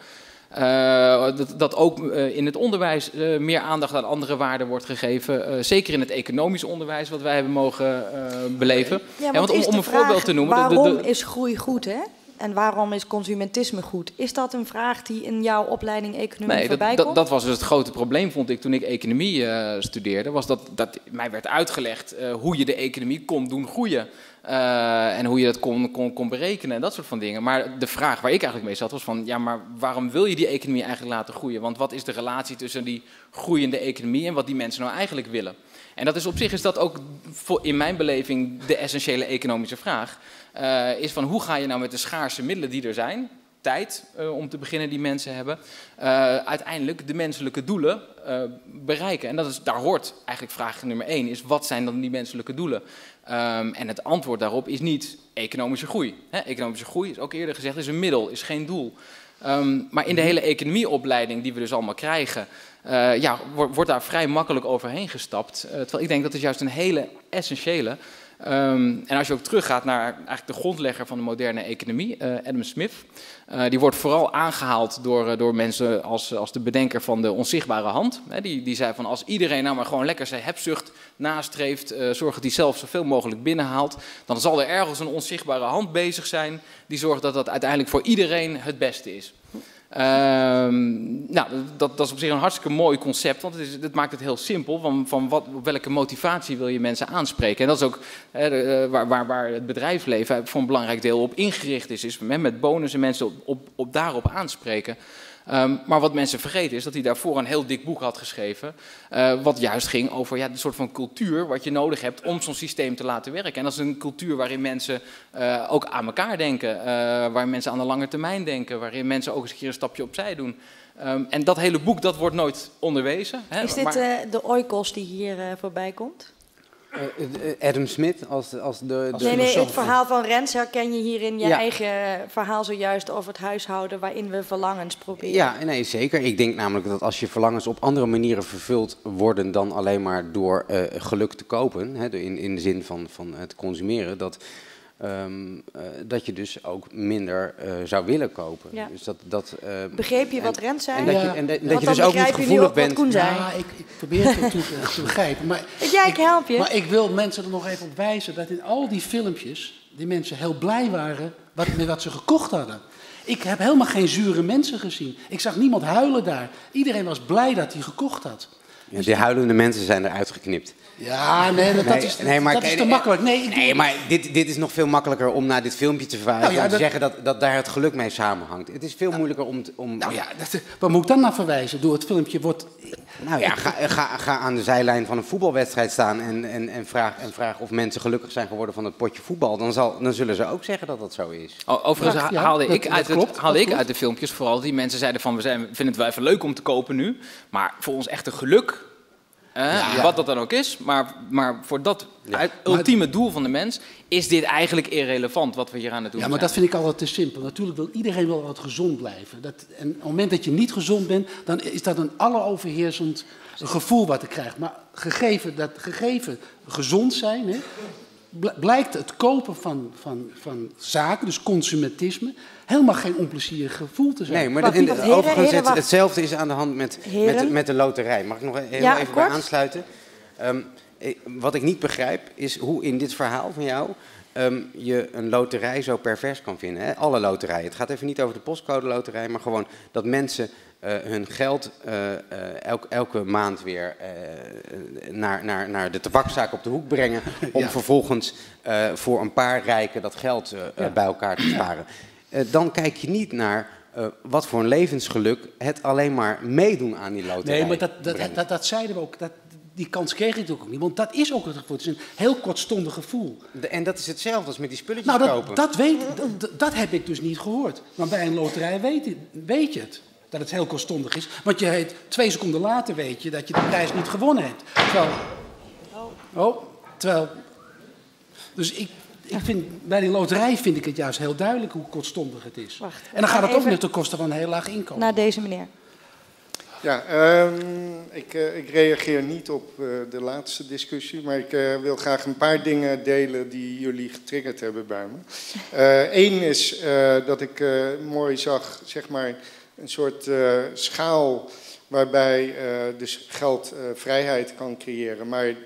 Uh, dat, dat ook uh, in het onderwijs uh, meer aandacht aan andere waarden wordt gegeven. Uh, zeker in het economisch onderwijs wat wij hebben mogen uh, beleven. Ja, en want om, om een vraag, voorbeeld te noemen... Waarom de, de, de, is groei goed, hè? En waarom is consumentisme goed? Is dat een vraag die in jouw opleiding economie nee, voorbij dat, komt? Dat, dat was dus het grote probleem, vond ik, toen ik economie uh, studeerde. Was dat, dat mij werd uitgelegd uh, hoe je de economie kon doen groeien. Uh, en hoe je dat kon, kon, kon berekenen en dat soort van dingen. Maar de vraag waar ik eigenlijk mee zat was van... ja, maar waarom wil je die economie eigenlijk laten groeien? Want wat is de relatie tussen die groeiende economie en wat die mensen nou eigenlijk willen? En dat is op zich is dat ook in mijn beleving de essentiële economische vraag. Uh, is van hoe ga je nou met de schaarse middelen die er zijn... tijd uh, om te beginnen die mensen hebben... Uh, uiteindelijk de menselijke doelen uh, bereiken. En dat is, daar hoort eigenlijk vraag nummer één... is wat zijn dan die menselijke doelen? Um, en het antwoord daarop is niet economische groei. Hè, economische groei, is ook eerder gezegd, is een middel, is geen doel. Um, maar in de hele economieopleiding die we dus allemaal krijgen... Uh, ja, wordt, wordt daar vrij makkelijk overheen gestapt. Uh, terwijl ik denk dat is juist een hele essentiële... Um, en als je ook teruggaat naar eigenlijk de grondlegger van de moderne economie, uh, Adam Smith... Uh, die wordt vooral aangehaald door, uh, door mensen als, als de bedenker van de onzichtbare hand. He, die, die zei van als iedereen nou maar gewoon lekker zijn hebzucht nastreeft... Uh, zorgt dat hij zelf zoveel mogelijk binnenhaalt... dan zal er ergens een onzichtbare hand bezig zijn... die zorgt dat dat uiteindelijk voor iedereen het beste is. Um, nou, dat, dat is op zich een hartstikke mooi concept, want het, is, het maakt het heel simpel. Van, van wat, op welke motivatie wil je mensen aanspreken? En dat is ook hè, de, waar, waar, waar het bedrijfsleven voor een belangrijk deel op ingericht is. is met bonussen mensen op, op, op daarop aanspreken. Um, maar wat mensen vergeten is dat hij daarvoor een heel dik boek had geschreven. Uh, wat juist ging over ja, de soort van cultuur wat je nodig hebt om zo'n systeem te laten werken. En dat is een cultuur waarin mensen uh, ook aan elkaar denken. Uh, waarin mensen aan de lange termijn denken. Waarin mensen ook eens een keer een stapje opzij doen. Um, en dat hele boek dat wordt nooit onderwezen. Hè, is dit maar... uh, de oikos die hier uh, voorbij komt? Uh, uh, Adam Smith als de, als de, de Nee, nee, het verhaal van Rens herken je hier in je ja. eigen verhaal zojuist over het huishouden waarin we verlangens proberen. Ja, nee, zeker. Ik denk namelijk dat als je verlangens op andere manieren vervuld worden dan alleen maar door uh, geluk te kopen, hè, in, in de zin van, van het consumeren, dat, um, uh, dat je dus ook minder uh, zou willen kopen. Ja. Dus dat, dat, uh, Begreep je en, wat Rens zei? En dat ja. je, en de, Want dat je dus ook niet gevoelig bent. Ja, ik, ik probeer het te, te begrijpen. Maar ja, ik help je. Maar ik wil mensen er nog even op wijzen dat in al die filmpjes die mensen heel blij waren wat, met wat ze gekocht hadden. Ik heb helemaal geen zure mensen gezien. Ik zag niemand huilen daar. Iedereen was blij dat hij gekocht had. Ja, die huilende mensen zijn eruit geknipt. Ja, nee, dat, nee, dat is, nee, maar, dat is te makkelijk. Nee, ik nee maar dit, dit is nog veel makkelijker om naar dit filmpje te verwijzen. Nou ja, om te dat... zeggen dat, dat daar het geluk mee samenhangt. Het is veel nou, moeilijker om... om nou ja, dat, waar moet ik dan naar verwijzen? Door het filmpje wordt... Nou ja, ga, ga, ga aan de zijlijn van een voetbalwedstrijd staan en, en, en, vraag, en vraag of mensen gelukkig zijn geworden van het potje voetbal. Dan, zal, dan zullen ze ook zeggen dat dat zo is. Oh, overigens ja, haalde, dat, ik, dat uit, klopt, het, haalde ik klopt. uit de filmpjes vooral die mensen zeiden van we zijn, vinden het wel even leuk om te kopen nu. Maar voor ons echte geluk... Uh, ja. Wat dat dan ook is, maar, maar voor dat ja. ultieme doel van de mens is dit eigenlijk irrelevant wat we hier aan het doen zijn. Ja, maar zijn. dat vind ik altijd te simpel. Natuurlijk wil iedereen wel wat gezond blijven. Dat, en op het moment dat je niet gezond bent, dan is dat een alleroverheersend gevoel wat je krijgt. Maar gegeven, dat, gegeven gezond zijn, hè, blijkt het kopen van, van, van zaken, dus consumentisme, helemaal geen onplezierig gevoel te zijn. Nee, maar in de, heren, overigens heren, het, hetzelfde is aan de hand met, met, met de loterij. Mag ik nog heel ja, even bij aansluiten? Um, wat ik niet begrijp is hoe in dit verhaal van jou um, je een loterij zo pervers kan vinden. Hè? Alle loterijen. Het gaat even niet over de postcode loterij, maar gewoon dat mensen uh, hun geld uh, uh, elk, elke maand weer uh, naar, naar, naar de tabakzaak op de hoek brengen om ja. vervolgens uh, voor een paar rijken dat geld uh, ja. bij elkaar te sparen. Uh, dan kijk je niet naar uh, wat voor een levensgeluk het alleen maar meedoen aan die loterij. Nee, maar dat, dat, dat, dat, dat zeiden we ook. Dat, die kans kreeg ik natuurlijk ook niet, want dat is ook het gevoel. Het is een heel kortstondig gevoel. De, en dat is hetzelfde als met die spulletjes nou, dat, kopen. Dat, weet, dat, dat heb ik dus niet gehoord. Maar bij een loterij weet, weet je het. Dat het heel kortstondig is. Want je heet, twee seconden later weet je dat je de prijs niet gewonnen hebt. Terwijl... Oh, terwijl... Dus ik... Ik vind, bij die loterij vind ik het juist heel duidelijk hoe kortstondig het is. Wacht, en dan gaat het ook nog ten koste van een heel laag inkomen. Naar deze meneer. Ja, um, ik, uh, ik reageer niet op uh, de laatste discussie, maar ik uh, wil graag een paar dingen delen die jullie getriggerd hebben bij me. Eén uh, is uh, dat ik uh, mooi zag, zeg maar, een soort uh, schaal waarbij uh, dus geld uh, vrijheid kan creëren, maar uh,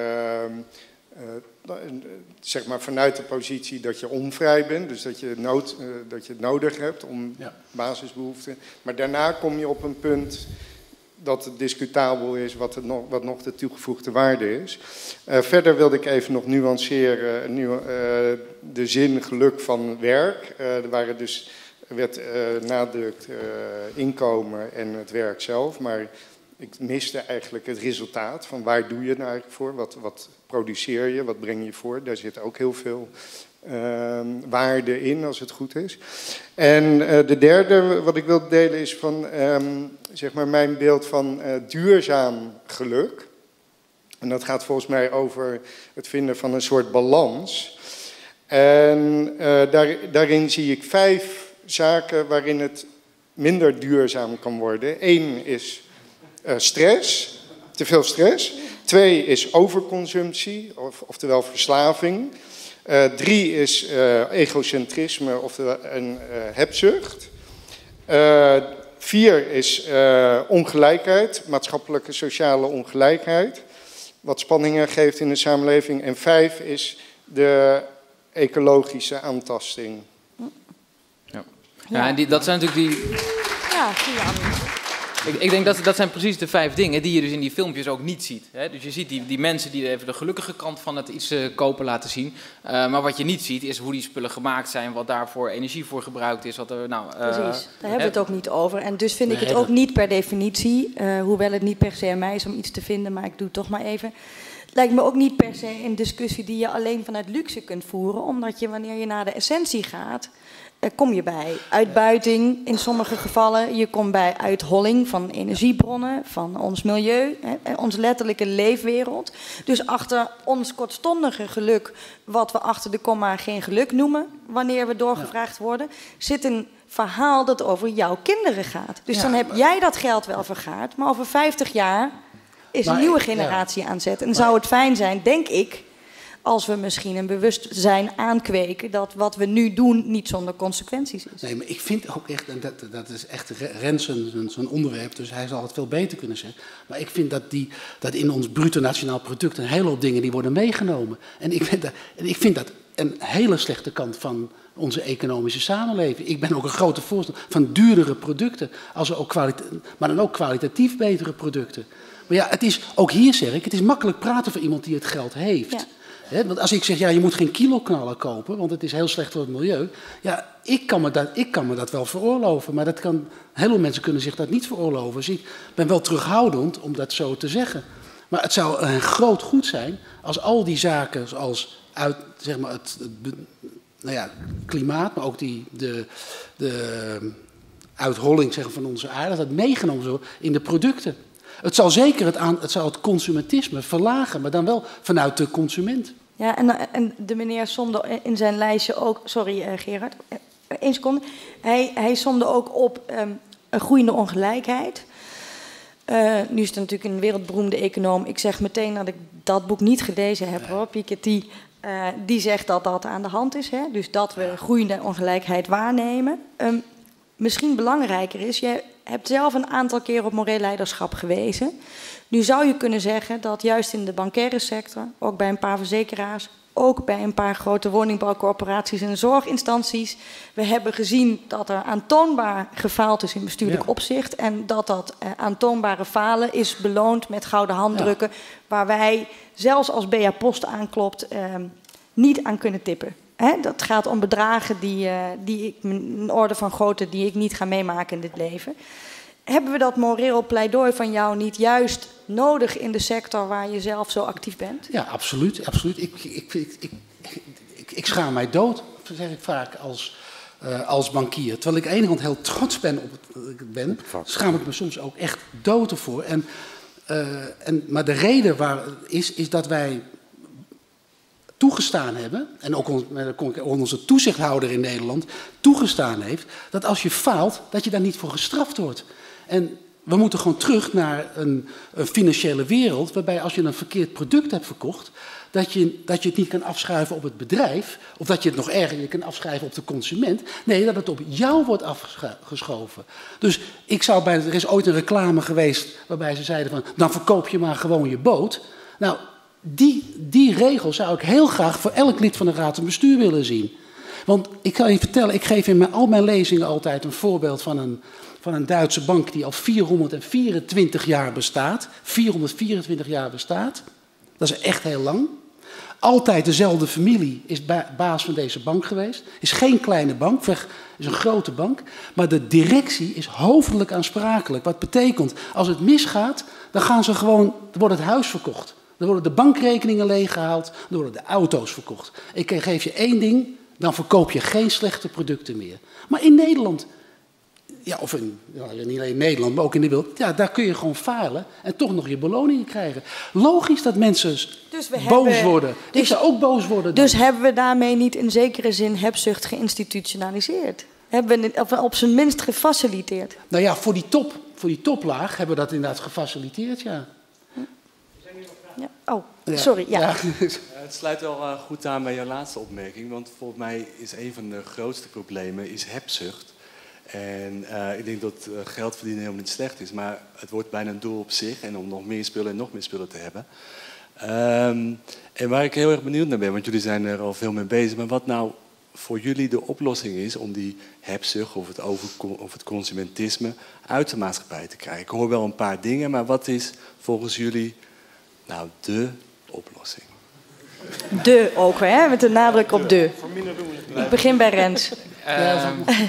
uh, zeg maar vanuit de positie dat je onvrij bent, dus dat je, nood, uh, dat je het nodig hebt om ja. basisbehoeften. Maar daarna kom je op een punt dat het discutabel is wat, het nog, wat nog de toegevoegde waarde is. Uh, verder wilde ik even nog nuanceren nu, uh, de zin geluk van werk. Uh, er waren dus, werd uh, nadrukt uh, inkomen en het werk zelf, maar ik miste eigenlijk het resultaat van waar doe je het nou eigenlijk voor, wat, wat produceer je, wat breng je voor. Daar zit ook heel veel uh, waarde in als het goed is. En uh, de derde wat ik wil delen is van um, zeg maar mijn beeld van uh, duurzaam geluk. En dat gaat volgens mij over het vinden van een soort balans. En uh, daar, daarin zie ik vijf zaken waarin het minder duurzaam kan worden. Eén is uh, stress, te veel stress. Twee is overconsumptie, of, oftewel verslaving. Uh, drie is uh, egocentrisme, oftewel een uh, hebzucht. Uh, vier is uh, ongelijkheid, maatschappelijke sociale ongelijkheid, wat spanningen geeft in de samenleving. En vijf is de ecologische aantasting. Ja, ja en die, dat zijn natuurlijk die... Ja, goeie Annie. Ik, ik denk dat dat zijn precies de vijf dingen die je dus in die filmpjes ook niet ziet. Hè? Dus je ziet die, die mensen die even de gelukkige kant van het iets uh, kopen laten zien. Uh, maar wat je niet ziet is hoe die spullen gemaakt zijn, wat daarvoor energie voor gebruikt is. Wat er, nou, uh, Precies, daar hebben we het ook niet over. En dus vind ik Nee, het ook dat- niet per definitie, uh, hoewel het niet per se aan mij is om iets te vinden, maar ik doe het toch maar even. Het lijkt me ook niet per se een discussie die je alleen vanuit luxe kunt voeren, omdat je wanneer je naar de essentie gaat, uh, kom je bij uitbuiting in sommige gevallen. Je komt bij uitholling van energiebronnen, van ons milieu, hè, onze letterlijke leefwereld. Dus achter ons kortstondige geluk, wat we achter de komma geen geluk noemen, wanneer we doorgevraagd worden, zit een verhaal dat over jouw kinderen gaat. Dus Ja, dan heb maar- jij dat geld wel vergaard, maar over vijftig jaar is Maar een nieuwe ik- ja. generatie aan zet. En zou het fijn zijn, denk ik, als we misschien een bewustzijn aankweken dat wat we nu doen niet zonder consequenties is. Nee, maar ik vind ook echt, en dat, dat is echt Rens zijn, zijn onderwerp, dus hij zal het veel beter kunnen zeggen. Maar ik vind dat, die, dat in ons bruto nationaal product een hele hoop dingen die worden meegenomen. En ik vind dat, en ik vind dat een hele slechte kant van onze economische samenleving. Ik ben ook een grote voorstander van duurdere producten, als er ook kwalita- maar dan ook kwalitatief betere producten. Maar ja, het is, ook hier zeg ik, het is makkelijk praten voor iemand die het geld heeft. Ja. Hè, want als ik zeg, ja, je moet geen kiloknallen kopen, want het is heel slecht voor het milieu. Ja, ik kan me dat, ik kan me dat wel veroorloven, maar dat kan, heel veel mensen kunnen zich dat niet veroorloven. Dus ik ben wel terughoudend om dat zo te zeggen. Maar het zou een groot goed zijn als al die zaken, zoals uit, zeg maar het, het be- nou ja, klimaat, maar ook die, de, de uitholling zeg, van onze aarde, dat dat meegenomen wordt in de producten. Het zal zeker het, aan, het, zal het consumentisme verlagen, maar dan wel vanuit de consument. Ja, en, en de meneer somde in zijn lijstje ook, sorry uh, Gerard, één seconde. Hij, hij somde ook op um, een groeiende ongelijkheid. Uh, nu is het natuurlijk een wereldberoemde econoom. Ik zeg meteen dat ik dat boek niet gelezen heb, hoor. Piketty, uh, die zegt dat dat aan de hand is. Hè? Dus dat we groeiende ongelijkheid waarnemen. Um, misschien belangrijker is, je hebt zelf een aantal keer op moreel leiderschap gewezen. Nu zou je kunnen zeggen dat juist in de bankaire sector, ook bij een paar verzekeraars, ook bij een paar grote woningbouwcorporaties en zorginstanties, we hebben gezien dat er aantoonbaar gefaald is in bestuurlijk Ja. opzicht en dat dat uh, aantoonbare falen is beloond met gouden handdrukken, ja. waar wij zelfs als B A Post aanklopt uh, niet aan kunnen tippen. Hè, dat gaat om bedragen die, uh, die ik, een orde van grootte die ik niet ga meemaken in dit leven. Hebben we dat moreel pleidooi van jou niet juist nodig in de sector waar je zelf zo actief bent? Ja, absoluut. absoluut. Ik, ik, ik, ik, ik, ik schaam mij dood, zeg ik vaak, als, uh, als bankier. Terwijl ik aan de ene kant heel trots ben op het ben, schaam ik me soms ook echt dood ervoor. En, uh, en, maar de reden waar is, is dat wij toegestaan hebben, en ook onze toezichthouder in Nederland toegestaan heeft, dat als je faalt, dat je daar niet voor gestraft wordt. En we moeten gewoon terug naar een, een financiële wereld, waarbij als je een verkeerd product hebt verkocht, dat je, dat je het niet kan afschuiven op het bedrijf, of dat je het nog erger je kan afschuiven op de consument. Nee, dat het op jou wordt afgeschoven. Dus ik zou bij, er is ooit een reclame geweest waarbij ze zeiden van, dan verkoop je maar gewoon je boot. Nou, Die, die regel zou ik heel graag voor elk lid van de Raad van Bestuur willen zien. Want ik kan je vertellen, ik geef in mijn, al mijn lezingen altijd een voorbeeld van een, van een Duitse bank die al vierhonderdvierentwintig jaar bestaat. vierhonderdvierentwintig jaar bestaat. Dat is echt heel lang. Altijd dezelfde familie is ba- baas van deze bank geweest. Is geen kleine bank, is een grote bank. Maar de directie is hoofdelijk aansprakelijk. Wat betekent, als het misgaat, dan gaan ze gewoon, dan wordt het huis verkocht. Dan worden de bankrekeningen leeggehaald, dan worden de auto's verkocht. Ik geef je één ding, dan verkoop je geen slechte producten meer. Maar in Nederland, ja, of in, ja, niet alleen in Nederland, maar ook in de wereld, ja, daar kun je gewoon falen en toch nog je beloningen krijgen. Logisch dat mensen dus we boos hebben, worden. Dus, ik zou ook boos worden. Dan. Dus hebben we daarmee niet in zekere zin hebzucht geïnstitutionaliseerd? Hebben we het op zijn minst gefaciliteerd? Nou ja, voor die, top, voor die toplaag hebben we dat inderdaad gefaciliteerd, ja. Ja. Oh, sorry. Ja. Ja. Het sluit wel uh, goed aan bij jouw laatste opmerking. Want volgens mij is een van de grootste problemen is hebzucht. En uh, ik denk dat uh, geld verdienen helemaal niet slecht is. Maar het wordt bijna een doel op zich. En om nog meer spullen en nog meer spullen te hebben. Um, en waar ik heel erg benieuwd naar ben. Want jullie zijn er al veel mee bezig. Maar wat nou voor jullie de oplossing is om die hebzucht of het, over, of het consumentisme uit de maatschappij te krijgen. Ik hoor wel een paar dingen, maar wat is volgens jullie nou de oplossing? De ook, hè? Met de nadruk op de. Ik begin bij Rens. Uh,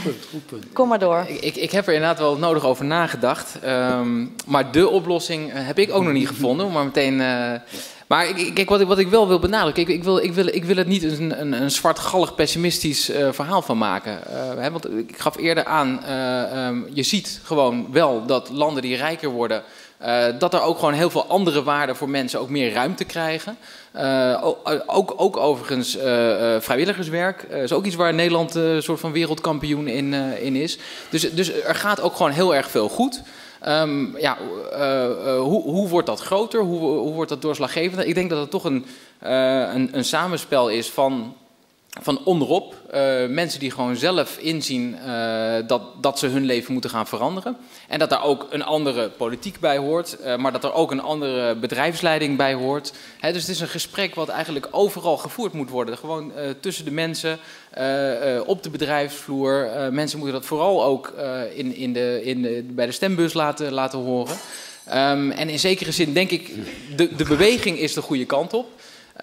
Kom maar door. Ik, ik heb er inderdaad wel nodig over nagedacht. Um, maar de oplossing heb ik ook nog niet gevonden. Maar meteen... Uh, maar ik, kijk, wat ik, wat ik wel wil benadrukken. Ik, ik, wil, ik, wil, ik wil het niet een, een, een zwartgallig pessimistisch uh, verhaal van maken. Uh, hè, want ik gaf eerder aan... Uh, um, je ziet gewoon wel dat landen die rijker worden... Uh, dat er ook gewoon heel veel andere waarden voor mensen ook meer ruimte krijgen. Uh, ook, ook overigens uh, uh, vrijwilligerswerk. Uh, is ook iets waar Nederland uh, een soort van wereldkampioen in, uh, in is. Dus, dus er gaat ook gewoon heel erg veel goed. Um, ja, uh, uh, hoe, hoe wordt dat groter? Hoe, hoe wordt dat doorslaggevender? Ik denk dat het toch een, uh, een, een samenspel is van... Van onderop, uh, mensen die gewoon zelf inzien uh, dat, dat ze hun leven moeten gaan veranderen. En dat daar ook een andere politiek bij hoort, uh, maar dat er ook een andere bedrijfsleiding bij hoort. He, dus het is een gesprek wat eigenlijk overal gevoerd moet worden. Gewoon uh, tussen de mensen, uh, uh, op de bedrijfsvloer. Uh, mensen moeten dat vooral ook uh, in, in de, in de, bij de stembus laten, laten horen. Um, en in zekere zin denk ik, de, de beweging is de goede kant op.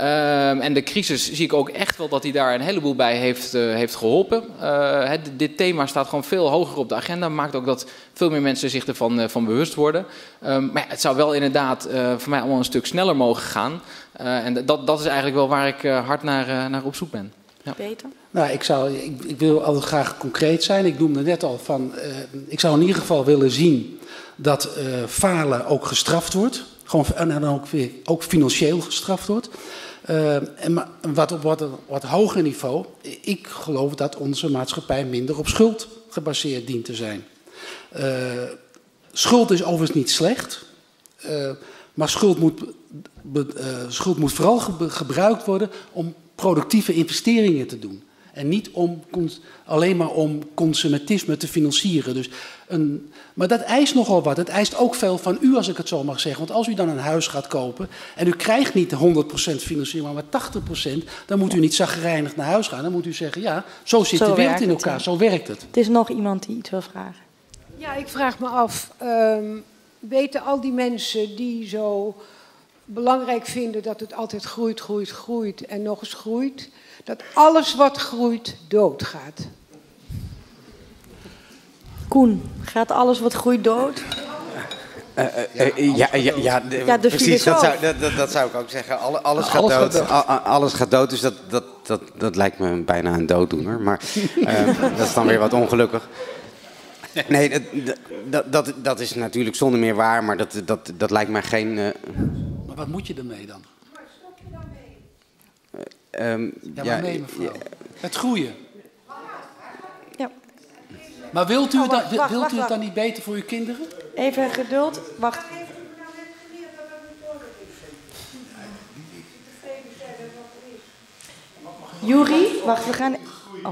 Um, en de crisis zie ik ook echt wel dat hij daar een heleboel bij heeft, uh, heeft geholpen. Uh, het, dit thema staat gewoon veel hoger op de agenda. Maakt ook dat veel meer mensen zich ervan uh, van bewust worden. Um, maar ja, het zou wel inderdaad uh, voor mij allemaal een stuk sneller mogen gaan. Uh, en dat, dat is eigenlijk wel waar ik uh, hard naar, uh, naar op zoek ben. Ja. Peter? Nou, ik, zou, ik, ik wil altijd graag concreet zijn. Ik noemde net al van... Uh, ik zou in ieder geval willen zien dat uh, falen ook gestraft wordt. Gewoon, en dan ook, weer, ook financieel gestraft wordt. Uh, en wat op wat, wat hoger niveau, ik geloof dat onze maatschappij minder op schuld gebaseerd dient te zijn. Uh, schuld is overigens niet slecht, uh, maar schuld moet, be, uh, schuld moet vooral ge, gebruikt worden om productieve investeringen te doen. En niet om, alleen maar om consumentisme te financieren. Dus een, maar dat eist nogal wat. Het eist ook veel van u, als ik het zo mag zeggen. Want als u dan een huis gaat kopen en u krijgt niet honderd procent financiering, maar tachtig procent, dan moet u niet chagrijnig naar huis gaan. Dan moet u zeggen, ja, zo zit zo de wereld in elkaar, het, zo werkt het. Het is nog iemand die iets wil vragen. Ja, ik vraag me af, um, weten al die mensen die zo belangrijk vinden dat het altijd groeit, groeit, groeit en nog eens groeit, dat alles wat groeit doodgaat? Koen, gaat alles wat groeit dood? Uh, uh, uh, ja, ja, ja, de, ja de precies, dat zou, dat, dat, dat zou ik ook zeggen. Alle, alles, gaat, alles dood, gaat dood. A, alles gaat dood, dus dat, dat, dat, dat lijkt me bijna een dooddoener. Maar uh, dat is dan weer wat ongelukkig. Nee, dat, dat, dat, dat is natuurlijk zonder meer waar, maar dat, dat, dat lijkt mij geen... Uh... Maar wat moet je ermee dan? Maar stop je dan mee? Uh, um, ja, maar ja, nee, mevrouw. Ja. Het groeien. Ja. Maar wilt u, het dan, wacht, wilt wacht, u het dan niet beter voor uw kinderen? Even geduld, wacht. Juri, wacht, we gaan... Oh.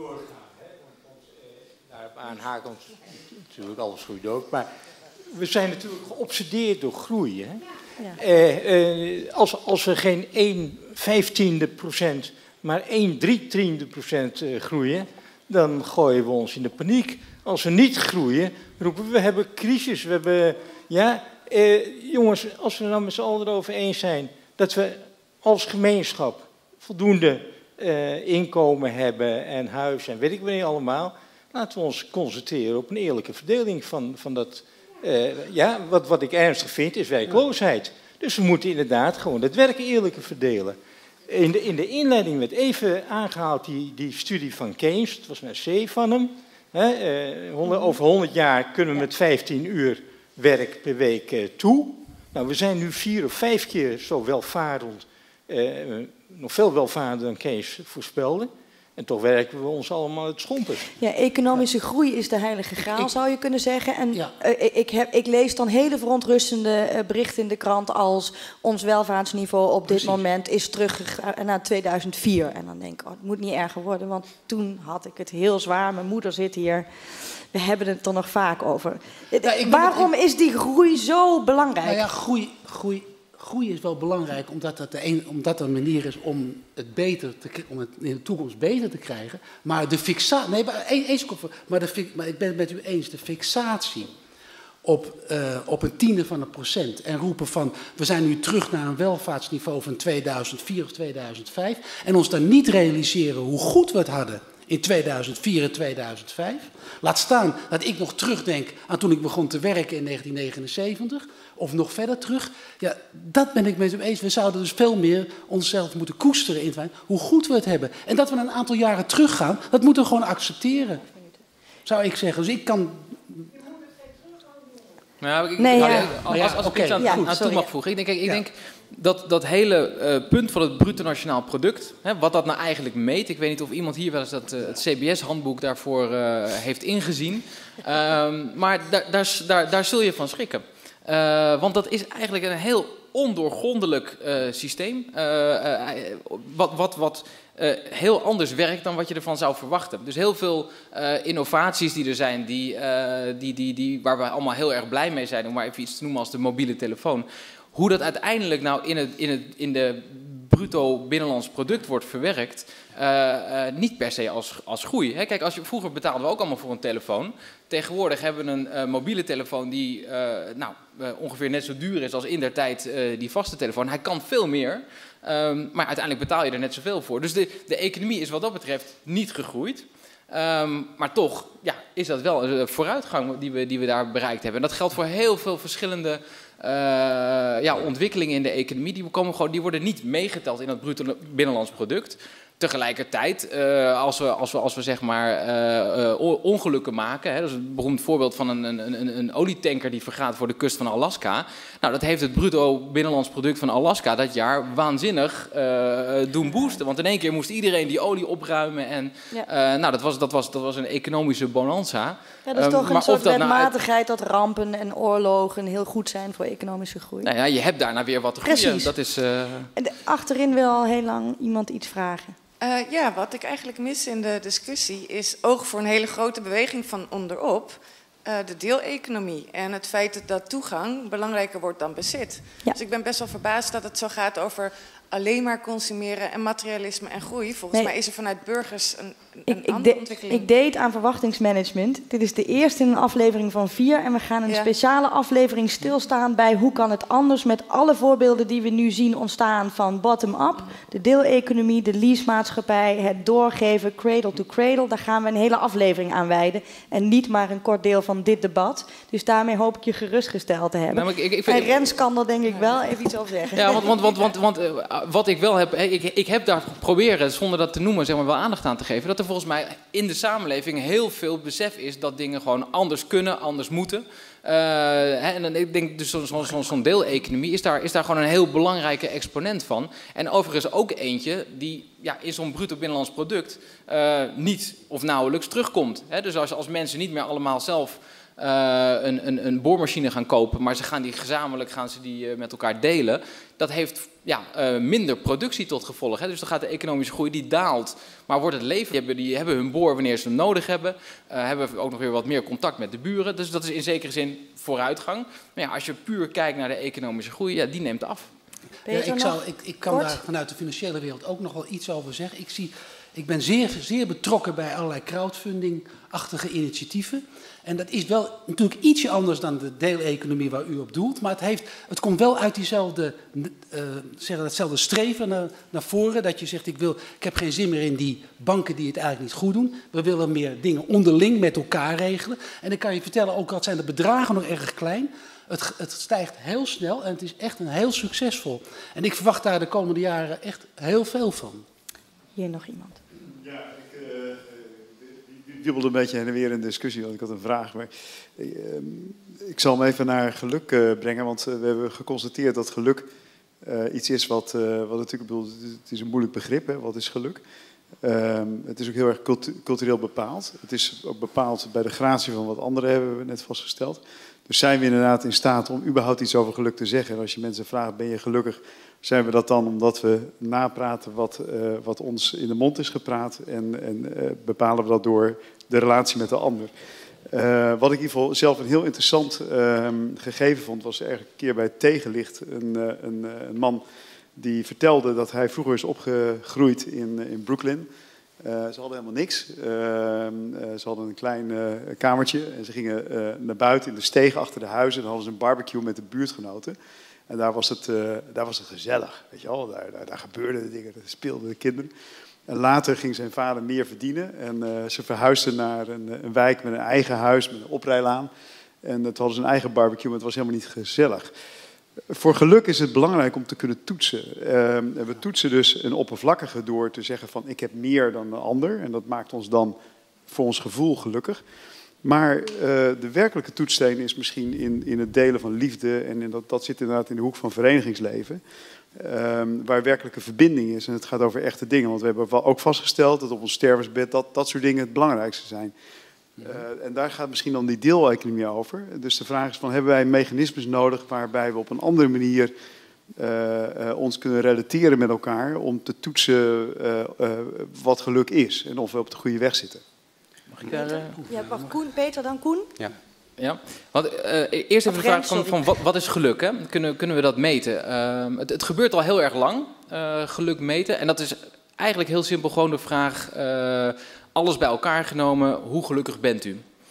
Aanhakend, natuurlijk, alles groeit ook. Maar we zijn natuurlijk geobsedeerd door groei. Hè? Ja. Eh, eh, als, als we geen één vijftiende procent, maar één drietiende procent eh, groeien, dan gooien we ons in de paniek. Als we niet groeien, roepen we, we hebben crisis. We hebben, ja, eh, jongens, als we nou met z'n allen erover eens zijn dat we als gemeenschap voldoende eh, inkomen hebben en huis en weet ik wat niet allemaal, laten we ons concentreren op een eerlijke verdeling van, van dat. Uh, ja, wat, wat ik ernstig vind is werkloosheid. Dus we moeten inderdaad gewoon het werk eerlijker verdelen. In de, in de inleiding werd even aangehaald die, die studie van Keynes. Het was een C van hem. Hè, uh, honderd, over honderd jaar kunnen we met vijftien uur werk per week uh, toe. Nou, we zijn nu vier of vijf keer zo welvarend, uh, nog veel welvarender dan Keynes voorspelde. En toch werken we ons allemaal het schompers. Ja, economische groei is de heilige graal, zou je kunnen zeggen. En ja. uh, ik, heb, ik lees dan hele verontrustende uh, berichten in de krant als ons welvaartsniveau op Precies. dit moment is teruggegaan naar tweeduizend vier. En dan denk ik, oh, het moet niet erger worden, want toen had ik het heel zwaar. Mijn moeder zit hier. We hebben het er nog vaak over. Ja, Waarom het, ik... is die groei zo belangrijk? Nou ja, groei, groei, groei is wel belangrijk omdat dat, de een, omdat dat een manier is om het, beter te, om het in de toekomst beter te krijgen. Maar de fixatie, nee, maar, eens, maar, de, maar ik ben het met u eens, de fixatie op, uh, op een tiende van een procent en roepen van we zijn nu terug naar een welvaartsniveau van tweeduizend vier of tweeduizend vijf en ons dan niet realiseren hoe goed we het hadden in tweeduizend vier en tweeduizend vijf. Laat staan dat ik nog terugdenk aan toen ik begon te werken in negentien negenenzeventig. Of nog verder terug. Ja, dat ben ik met u eens. We zouden dus veel meer onszelf moeten koesteren in hoe goed we het hebben. En dat we een aantal jaren teruggaan, dat moeten we gewoon accepteren. Zou ik zeggen. Dus ik kan... Nou, ik, nee, ik, ja. als, als, als okay. ik iets aan, ja, aan toe mag voegen. Ik denk, ik ja. denk dat dat hele uh, punt van het bruto nationaal product, hè, wat dat nou eigenlijk meet. Ik weet niet of iemand hier wel eens dat, uh, het C B S-handboek daarvoor uh, heeft ingezien. Um, maar daar, daar, daar, daar zul je van schrikken. Uh, want dat is eigenlijk een heel ondoorgrondelijk uh, systeem. Uh, uh, wat wat, wat uh, heel anders werkt dan wat je ervan zou verwachten. Dus heel veel uh, innovaties die er zijn, die, uh, die, die, die, waar we allemaal heel erg blij mee zijn, om maar even iets te noemen als de mobiele telefoon. Hoe dat uiteindelijk nou in, het, in, het, in de bruto binnenlands product wordt verwerkt, uh, uh, niet per se als, als groei. Hè? Kijk, als je, vroeger betaalden we ook allemaal voor een telefoon. Tegenwoordig hebben we een uh, mobiele telefoon die uh, nou, uh, ongeveer net zo duur is als in der tijd uh, die vaste telefoon. Hij kan veel meer, um, maar uiteindelijk betaal je er net zoveel voor. Dus de, de economie is wat dat betreft niet gegroeid. Um, maar toch ja, is dat wel een vooruitgang die we, die we daar bereikt hebben. En dat geldt voor heel veel verschillende uh, ja, ontwikkelingen in de economie. Die, komen gewoon, die worden niet meegeteld in het bruto binnenlands product. Tegelijkertijd, uh, als, we, als, we, als we zeg maar uh, uh, ongelukken maken, hè, dat is een beroemd voorbeeld van een, een, een, een olietanker die vergaat voor de kust van Alaska. Nou, dat heeft het bruto binnenlands product van Alaska dat jaar waanzinnig uh, doen boosten. Want in één keer moest iedereen die olie opruimen en ja. uh, nou, dat was, dat, was, dat was een economische bonanza. Ja, dat is toch um, een soort dat wetmatigheid nou uit... dat rampen en oorlogen heel goed zijn voor economische groei. Nou ja, je hebt daarna weer wat te groeien. Precies. Dat is, uh... En de, achterin wil al heel lang iemand iets vragen. Uh, ja, wat ik eigenlijk mis in de discussie is oog voor een hele grote beweging van onderop. Uh, de deeleconomie en het feit dat toegang belangrijker wordt dan bezit. Ja. Dus ik ben best wel verbaasd dat het zo gaat over alleen maar consumeren en materialisme en groei. Volgens nee. mij is er vanuit burgers een, een ik, andere ik ontwikkeling. Ik deed aan verwachtingsmanagement. Dit is de eerste in een aflevering van vier. En we gaan een ja. speciale aflevering stilstaan bij hoe kan het anders met alle voorbeelden die we nu zien ontstaan van bottom-up. De deeleconomie, de leasemaatschappij, het doorgeven, cradle to cradle. Daar gaan we een hele aflevering aan wijden. En niet maar een kort deel van dit debat. Dus daarmee hoop ik je gerustgesteld te hebben. Nou, ik, ik vind... En Rens kan er denk ik wel even iets over zeggen. Ja, want, want, want, want, want uh, wat ik wel heb, ik, ik heb daar proberen, zonder dat te noemen, zeg maar, wel aandacht aan te geven, dat er volgens mij in de samenleving heel veel besef is dat dingen gewoon anders kunnen, anders moeten. Uh, hè, en ik denk dus zo'n zo, zo, zo'n deeleconomie is daar, is daar gewoon een heel belangrijke exponent van. En overigens ook eentje die ja, in zo'n bruto binnenlands product uh, niet of nauwelijks terugkomt. Hè, dus als, als mensen niet meer allemaal zelf Uh, een, een, een boormachine gaan kopen, maar ze gaan die gezamenlijk gaan ze die, uh, met elkaar delen. Dat heeft ja, uh, minder productie tot gevolg. Hè? Dus dan gaat de economische groei, die daalt. Maar wordt het leven, die hebben, die hebben hun boor wanneer ze hem nodig hebben. Uh, hebben we ook nog weer wat meer contact met de buren. Dus dat is in zekere zin vooruitgang. Maar ja, als je puur kijkt naar de economische groei, ja, die neemt af. Ja, ik, zou, ik, ik kan kort? daar vanuit de financiële wereld ook nog wel iets over zeggen. Ik, zie, ik ben zeer, zeer betrokken bij allerlei crowdfunding-achtige initiatieven. En dat is wel natuurlijk ietsje anders dan de deeleconomie waar u op doelt. Maar het, heeft, het komt wel uit diezelfde, uh, zeggen, datzelfde streven naar, naar voren. Dat je zegt, ik, wil, ik heb geen zin meer in die banken die het eigenlijk niet goed doen. We willen meer dingen onderling met elkaar regelen. En ik kan je vertellen, ook al zijn de bedragen nog erg klein. Het, het stijgt heel snel en het is echt een heel succesvol. En ik verwacht daar de komende jaren echt heel veel van. Hier nog iemand. Ja, ik uh, dubbelde een beetje heen en weer in de discussie, want ik had een vraag. Maar, uh, ik zal hem even naar geluk uh, brengen, want uh, we hebben geconstateerd dat geluk uh, iets is wat, uh, wat natuurlijk, bedoel, het is een moeilijk begrip, hè, wat is geluk? Uh, het is ook heel erg cultu cultureel bepaald. Het is ook bepaald bij de gratie van wat anderen hebben, hebben we net vastgesteld. Dus zijn we inderdaad in staat om überhaupt iets over geluk te zeggen? En als je mensen vraagt, ben je gelukkig? Zijn we dat dan omdat we napraten wat, uh, wat ons in de mond is gepraat? En, en uh, bepalen we dat door de relatie met de ander? Uh, wat ik in ieder geval zelf een heel interessant uh, gegeven vond, was eigenlijk een keer bij het tegenlicht een, uh, een, uh, een man die vertelde dat hij vroeger is opgegroeid in, in Brooklyn. Uh, ze hadden helemaal niks. Uh, uh, ze hadden een klein uh, kamertje en ze gingen uh, naar buiten in de steeg achter de huizen en dan hadden ze een barbecue met de buurtgenoten. En daar was het, uh, daar was het gezellig, weet je wel. Daar, daar, daar gebeurden de dingen, daar speelden de kinderen. En later ging zijn vader meer verdienen en uh, ze verhuisden naar een, een wijk met een eigen huis, met een oprijlaan. En het hadden ze een eigen barbecue, maar het was helemaal niet gezellig. Voor geluk is het belangrijk om te kunnen toetsen. Uh, we toetsen dus een oppervlakkige door te zeggen van ik heb meer dan de ander. En dat maakt ons dan voor ons gevoel gelukkig. Maar uh, de werkelijke toetssteen is misschien in, in het delen van liefde. En in dat, dat zit inderdaad in de hoek van verenigingsleven. Um, waar werkelijke verbinding is. En het gaat over echte dingen. Want we hebben ook vastgesteld dat op ons stervensbed dat, dat soort dingen het belangrijkste zijn. Uh, en daar gaat misschien dan die deeleconomie over. Dus de vraag is van, hebben wij mechanismes nodig waarbij we op een andere manier uh, uh, ons kunnen relateren met elkaar om te toetsen uh, uh, wat geluk is en of we op de goede weg zitten. Mag ik daar... Uh... Ja, wacht, Koen, Peter dan Koen? Ja. Ja, want uh, eerst even de vraag van, van wat, wat is geluk? Hè? Kunnen, kunnen we dat meten? Uh, het, het gebeurt al heel erg lang, uh, geluk meten. En dat is eigenlijk heel simpel gewoon de vraag, uh, alles bij elkaar genomen, hoe gelukkig bent u?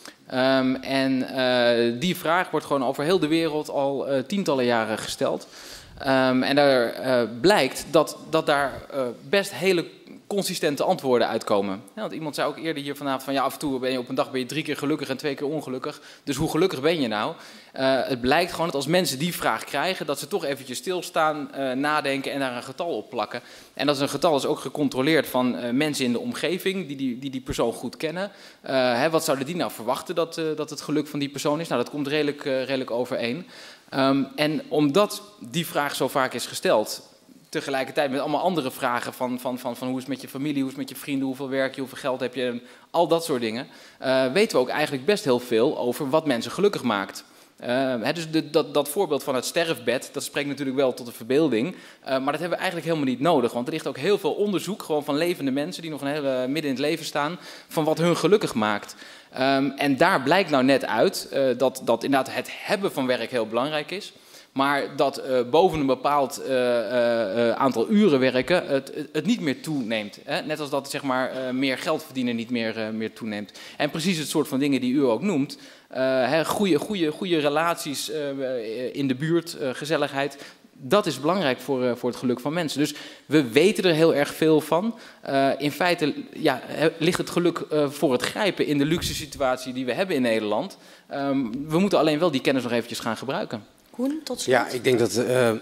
Um, en uh, die vraag wordt gewoon over heel de wereld al uh, tientallen jaren gesteld. Um, en daar uh, blijkt dat, dat daar uh, best hele consistente antwoorden uitkomen. Ja, want iemand zei ook eerder hier vanavond van ja, af en toe ben je op een dag ben je drie keer gelukkig en twee keer ongelukkig. Dus hoe gelukkig ben je nou? Uh, het blijkt gewoon dat als mensen die vraag krijgen, dat ze toch eventjes stilstaan, uh, nadenken en daar een getal op plakken. En dat is een getal is ook gecontroleerd van uh, mensen in de omgeving die die, die die persoon goed kennen. Uh, hè, wat zouden die nou verwachten dat, uh, dat het geluk van die persoon is? Nou, dat komt redelijk, uh, redelijk overeen. Um, en omdat die vraag zo vaak is gesteld, tegelijkertijd met allemaal andere vragen van, van, van, van hoe is het met je familie, hoe is het met je vrienden, hoeveel werk je, hoeveel geld heb je, al dat soort dingen, uh, weten we ook eigenlijk best heel veel over wat mensen gelukkig maakt. Uh, hè, dus de, dat, dat voorbeeld van het sterfbed, dat spreekt natuurlijk wel tot de verbeelding, uh, maar dat hebben we eigenlijk helemaal niet nodig, want er ligt ook heel veel onderzoek gewoon van levende mensen die nog een hele midden in het leven staan, van wat hun gelukkig maakt. Um, en daar blijkt nou net uit uh, dat, dat inderdaad het hebben van werk heel belangrijk is. Maar dat uh, boven een bepaald uh, uh, aantal uren werken het, het, het niet meer toeneemt. Hè? Net als dat zeg maar, uh, meer geld verdienen niet meer, uh, meer toeneemt. En precies het soort van dingen die u ook noemt. Uh, goede, goede, goede relaties uh, in de buurt, uh, gezelligheid. Dat is belangrijk voor, uh, voor het geluk van mensen. Dus we weten er heel erg veel van. Uh, in feite ja, ligt het geluk uh, voor het grijpen in de luxe situatie die we hebben in Nederland. Um, we moeten alleen wel die kennis nog eventjes gaan gebruiken. Koen, tot slot. Ja, ik denk dat uh,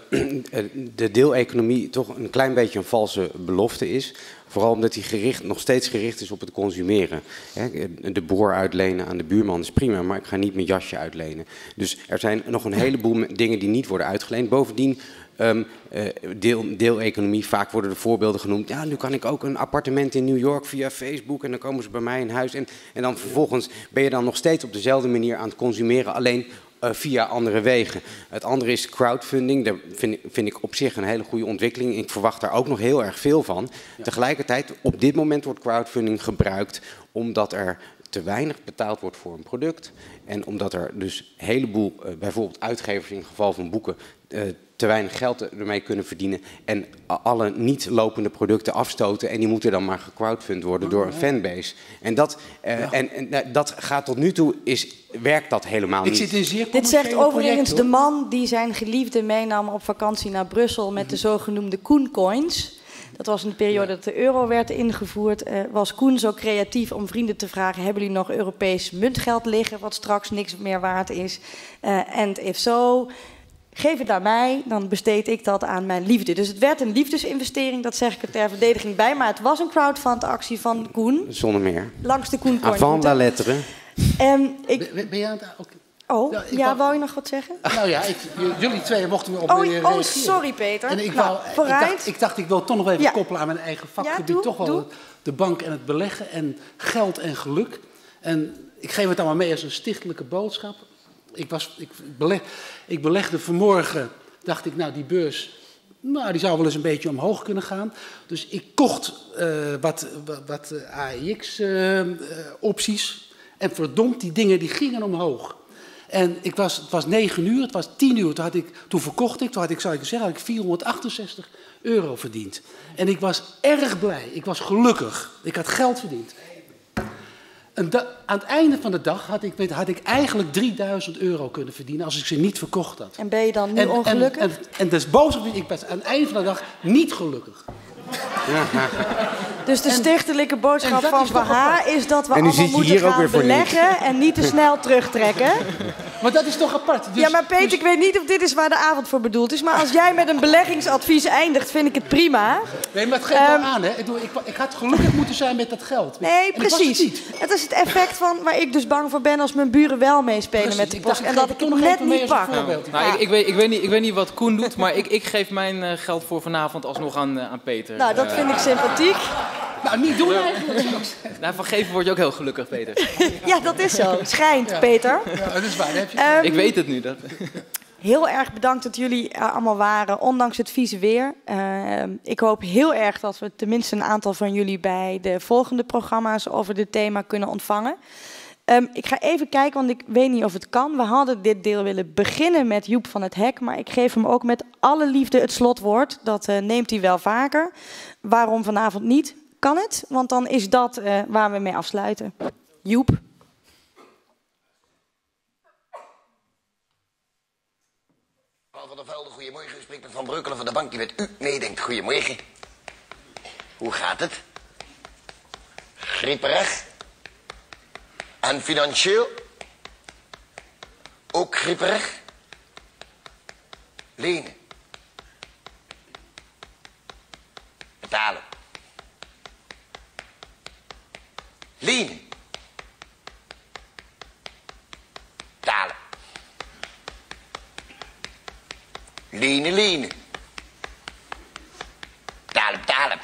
de deeleconomie toch een klein beetje een valse belofte is. Vooral omdat die gericht, nog steeds gericht is op het consumeren. De boor uitlenen aan de buurman is prima, maar ik ga niet mijn jasje uitlenen. Dus er zijn nog een heleboel dingen die niet worden uitgeleend. Bovendien, um, uh, deel, deeleconomie, vaak worden de voorbeelden genoemd. Ja, nu kan ik ook een appartement in New York via Facebook en dan komen ze bij mij in huis. En, en dan vervolgens ben je dan nog steeds op dezelfde manier aan het consumeren, alleen Uh, via andere wegen. Het andere is crowdfunding. Daar vind, vind ik op zich een hele goede ontwikkeling. Ik verwacht daar ook nog heel erg veel van. Ja. Tegelijkertijd, op dit moment wordt crowdfunding gebruikt omdat er te weinig betaald wordt voor een product. En omdat er dus een heleboel, uh, bijvoorbeeld uitgevers in het geval van boeken, uh, te weinig geld ermee kunnen verdienen en alle niet lopende producten afstoten en die moeten dan maar gecrowdfund worden door een fanbase. En dat, uh, ja. en, en dat gaat tot nu toe, is, werkt dat helemaal Ik niet. Zit in zeer Dit zegt overigens project, de man die zijn geliefde meenam op vakantie naar Brussel met de zogenoemde Koen-coins. Dat was in de periode dat de euro werd ingevoerd. Uh, was Koen zo creatief om vrienden te vragen, hebben jullie nog Europees muntgeld liggen wat straks niks meer waard is? Uh, and if so, geef het aan mij, dan besteed ik dat aan mijn liefde. Dus het werd een liefdesinvestering, dat zeg ik er ter verdediging bij. Maar het was een crowdfund-actie van Koen. Zonder meer. Langs de Koen-coin. Avant la lettre. Um, ik... ben, ben je aan het... Okay. Oh, ja, ja, wou... wou je nog wat zeggen? Nou ja, ik, jullie twee mochten me op oh, me reageren. Oh, sorry Peter. En ik, nou, wou, ik, dacht, ik dacht, ik wil toch nog even ja. koppelen aan mijn eigen vakgebied. Ja, doe, toch wel doe. de bank en het beleggen en geld en geluk. En ik geef het dan maar mee als een stichtelijke boodschap. Ik, was, ik, beleg, ik belegde vanmorgen, dacht ik, nou die beurs, nou, die zou wel eens een beetje omhoog kunnen gaan. Dus ik kocht uh, wat, wat, wat A E X-opties. Uh, En verdomd, die dingen die gingen omhoog. En ik was, het was negen uur, het was tien uur. Toen, had ik, toen verkocht ik, toen had ik, zou ik zeggen, had ik vierhonderdachtenzestig euro verdiend. En ik was erg blij, ik was gelukkig. Ik had geld verdiend. En da- aan het einde van de dag had ik, had ik eigenlijk drieduizend euro kunnen verdienen als ik ze niet verkocht had. En ben je dan nu en, ongelukkig? En, en, en dat is boos op, ik ben aan het einde van de dag niet gelukkig. Dus de stichtelijke boodschap en van dat is toch Baha apart. is dat we En nu allemaal zit je moeten hier ook gaan weer voor niks. beleggen en niet te snel terugtrekken. Maar dat is toch apart? Dus, ja, maar Peter, dus- ik weet niet of dit is waar de avond voor bedoeld is. Maar als jij met een beleggingsadvies eindigt, vind ik het prima. Nee, maar het geeft Ehm, wel aan, hè. Ik, bedoel, ik, ik had gelukkig moeten zijn met dat geld. Nee, En ik was het precies. niet. Het is het effect van waar ik dus bang voor ben als mijn buren wel meespelen Precies, met de ik dacht, post. ik En dat geef ik het het toch nog net even mee niet als een pak. voorbeeld. Nou, ik, ik, weet, ik, weet niet, ik weet niet wat Koen doet, maar ik, ik geef mijn uh, geld voor vanavond alsnog aan, uh, aan Peter. Nou, dat Uh, vind ik sympathiek. Nou, niet doen eigenlijk. Nou, van geven word je ook heel gelukkig, Peter. Ja, dat is zo. Schijnt, Peter. Ja, dat is waar. Heb je... Ehm, ik weet het nu. Dat... Heel erg bedankt dat jullie er allemaal waren, ondanks het vieze weer. Uh, ik hoop heel erg dat we tenminste een aantal van jullie bij de volgende programma's over dit thema kunnen ontvangen. Um, ik ga even kijken, want ik weet niet of het kan. We hadden dit deel willen beginnen met Joep van het Hek, maar ik geef hem ook met alle liefde het slotwoord. Dat uh, neemt hij wel vaker. Waarom vanavond niet? Kan het? Want dan is dat uh, waar we mee afsluiten. Joep. Van der Velde, goedemorgen. U spreekt met Van Breukelen van de bank die met u meedenkt. Goedemorgen. Hoe gaat het? Grieperig? En financieel? Ook grieperig? Lenen? Betalen? Lenen? Betalen? Lenen, lenen. Betalen, betalen.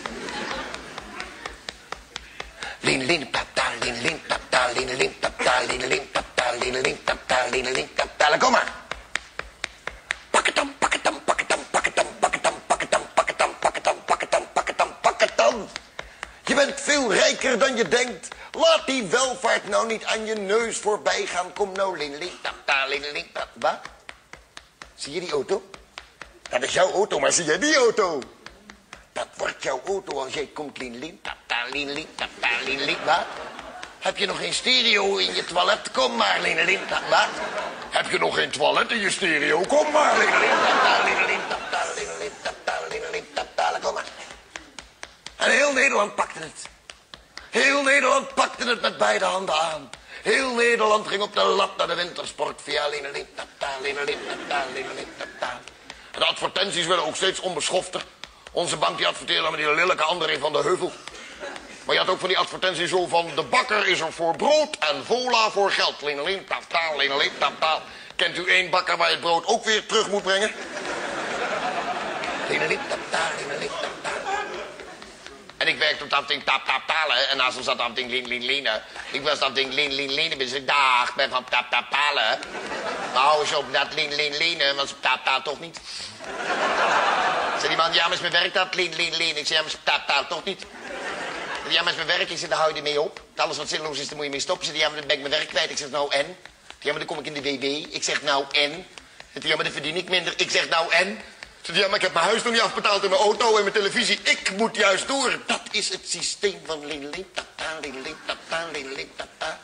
Lenen, lenen, betalen, lenen, lenen, betalen, lenen, lenen, betalen, lenen, lenen, betalen, lenen, lenen, betalen, lenen, lenen, betalen. Kom maar. Pak het dan, pak het dan, pak het dan, pak het dan, pak het dan, pak het dan, pak het dan, pak het dan, pak het dan, pak het dan, pak het dan. Je bent veel rijker dan je denkt. Laat die welvaart nou niet aan je neus voorbij gaan. Kom nou, lenen, lenen, betalen, lenen, lenen, betalen. Wat? Zie je die auto? Dat is jouw auto, maar zie je die auto? Dat wordt jouw auto als jij komt, lin, lin, tata, lin, lin, tata, lin, lin, wat? Heb je nog geen stereo in je toilet? Kom maar, lin, lin, tata, wat? Heb je nog geen toilet in je stereo? Kom maar, lin, lin, tata, lin, lin, tata, lin, lin, tata, lin, lin, tata, kom maar. En heel Nederland pakte het. Heel Nederland pakte het met beide handen aan. Heel Nederland ging op de lat naar de wintersport via lin, lin, tata, lin, lin, tata, lin, lin, tata. En de advertenties werden ook steeds onbeschofter. Onze bank die adverteerde dan met die lelijke André van de Heuvel. Maar je had ook van die advertenties zo van... de bakker is er voor brood en Vola voor geld. Leneleen, taptaal, leneleen, taptaal. Kent u één bakker waar je het brood ook weer terug moet brengen? Leneleen, taptaal, leneleen, taptaal. En ik werkte op dat ding tap, tap, talen. En naast ons zat dat ding lin, lin, linen. Ik was dat ding lin, lin, linen. Dus ik dag, ben van tap, tap, talen. Nou, is op dat lin, lin, linen. Want tap, tap, toch niet. Zei die man, ja, maar is mijn werk dat, lin, lin, linen. Ik zei, ja, maar tap, tap, toch niet. Zei, ja, maar is mijn werk. Ik zeg, daar hou je mee op. Alles wat zinloos is, daar moet je mee stoppen. Zei, ja, maar dan ben ik mijn werk kwijt. Ik zeg, nou, en? Ja, maar dan kom ik in de W W. Ik zeg, nou, en? Zei, ja, maar dan verdien ik minder. Ik zeg, nou, en? Zei, ja, maar ik heb mijn huis nog niet afbetaald en mijn auto en mijn televisie. Ik moet juist door. Dat is het systeem van lin, lin, tata, lin, lin, tata, lin, lin, tata.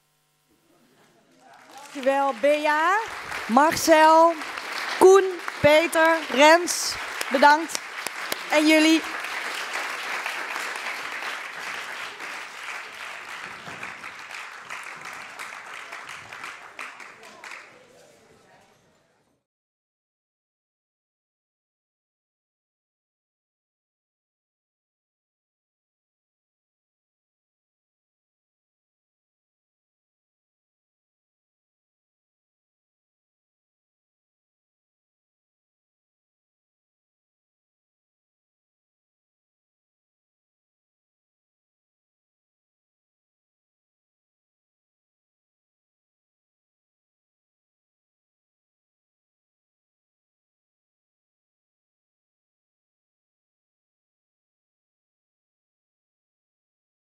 Dankjewel, Bea, Marcel, Koen, Peter, Rens, bedankt. En jullie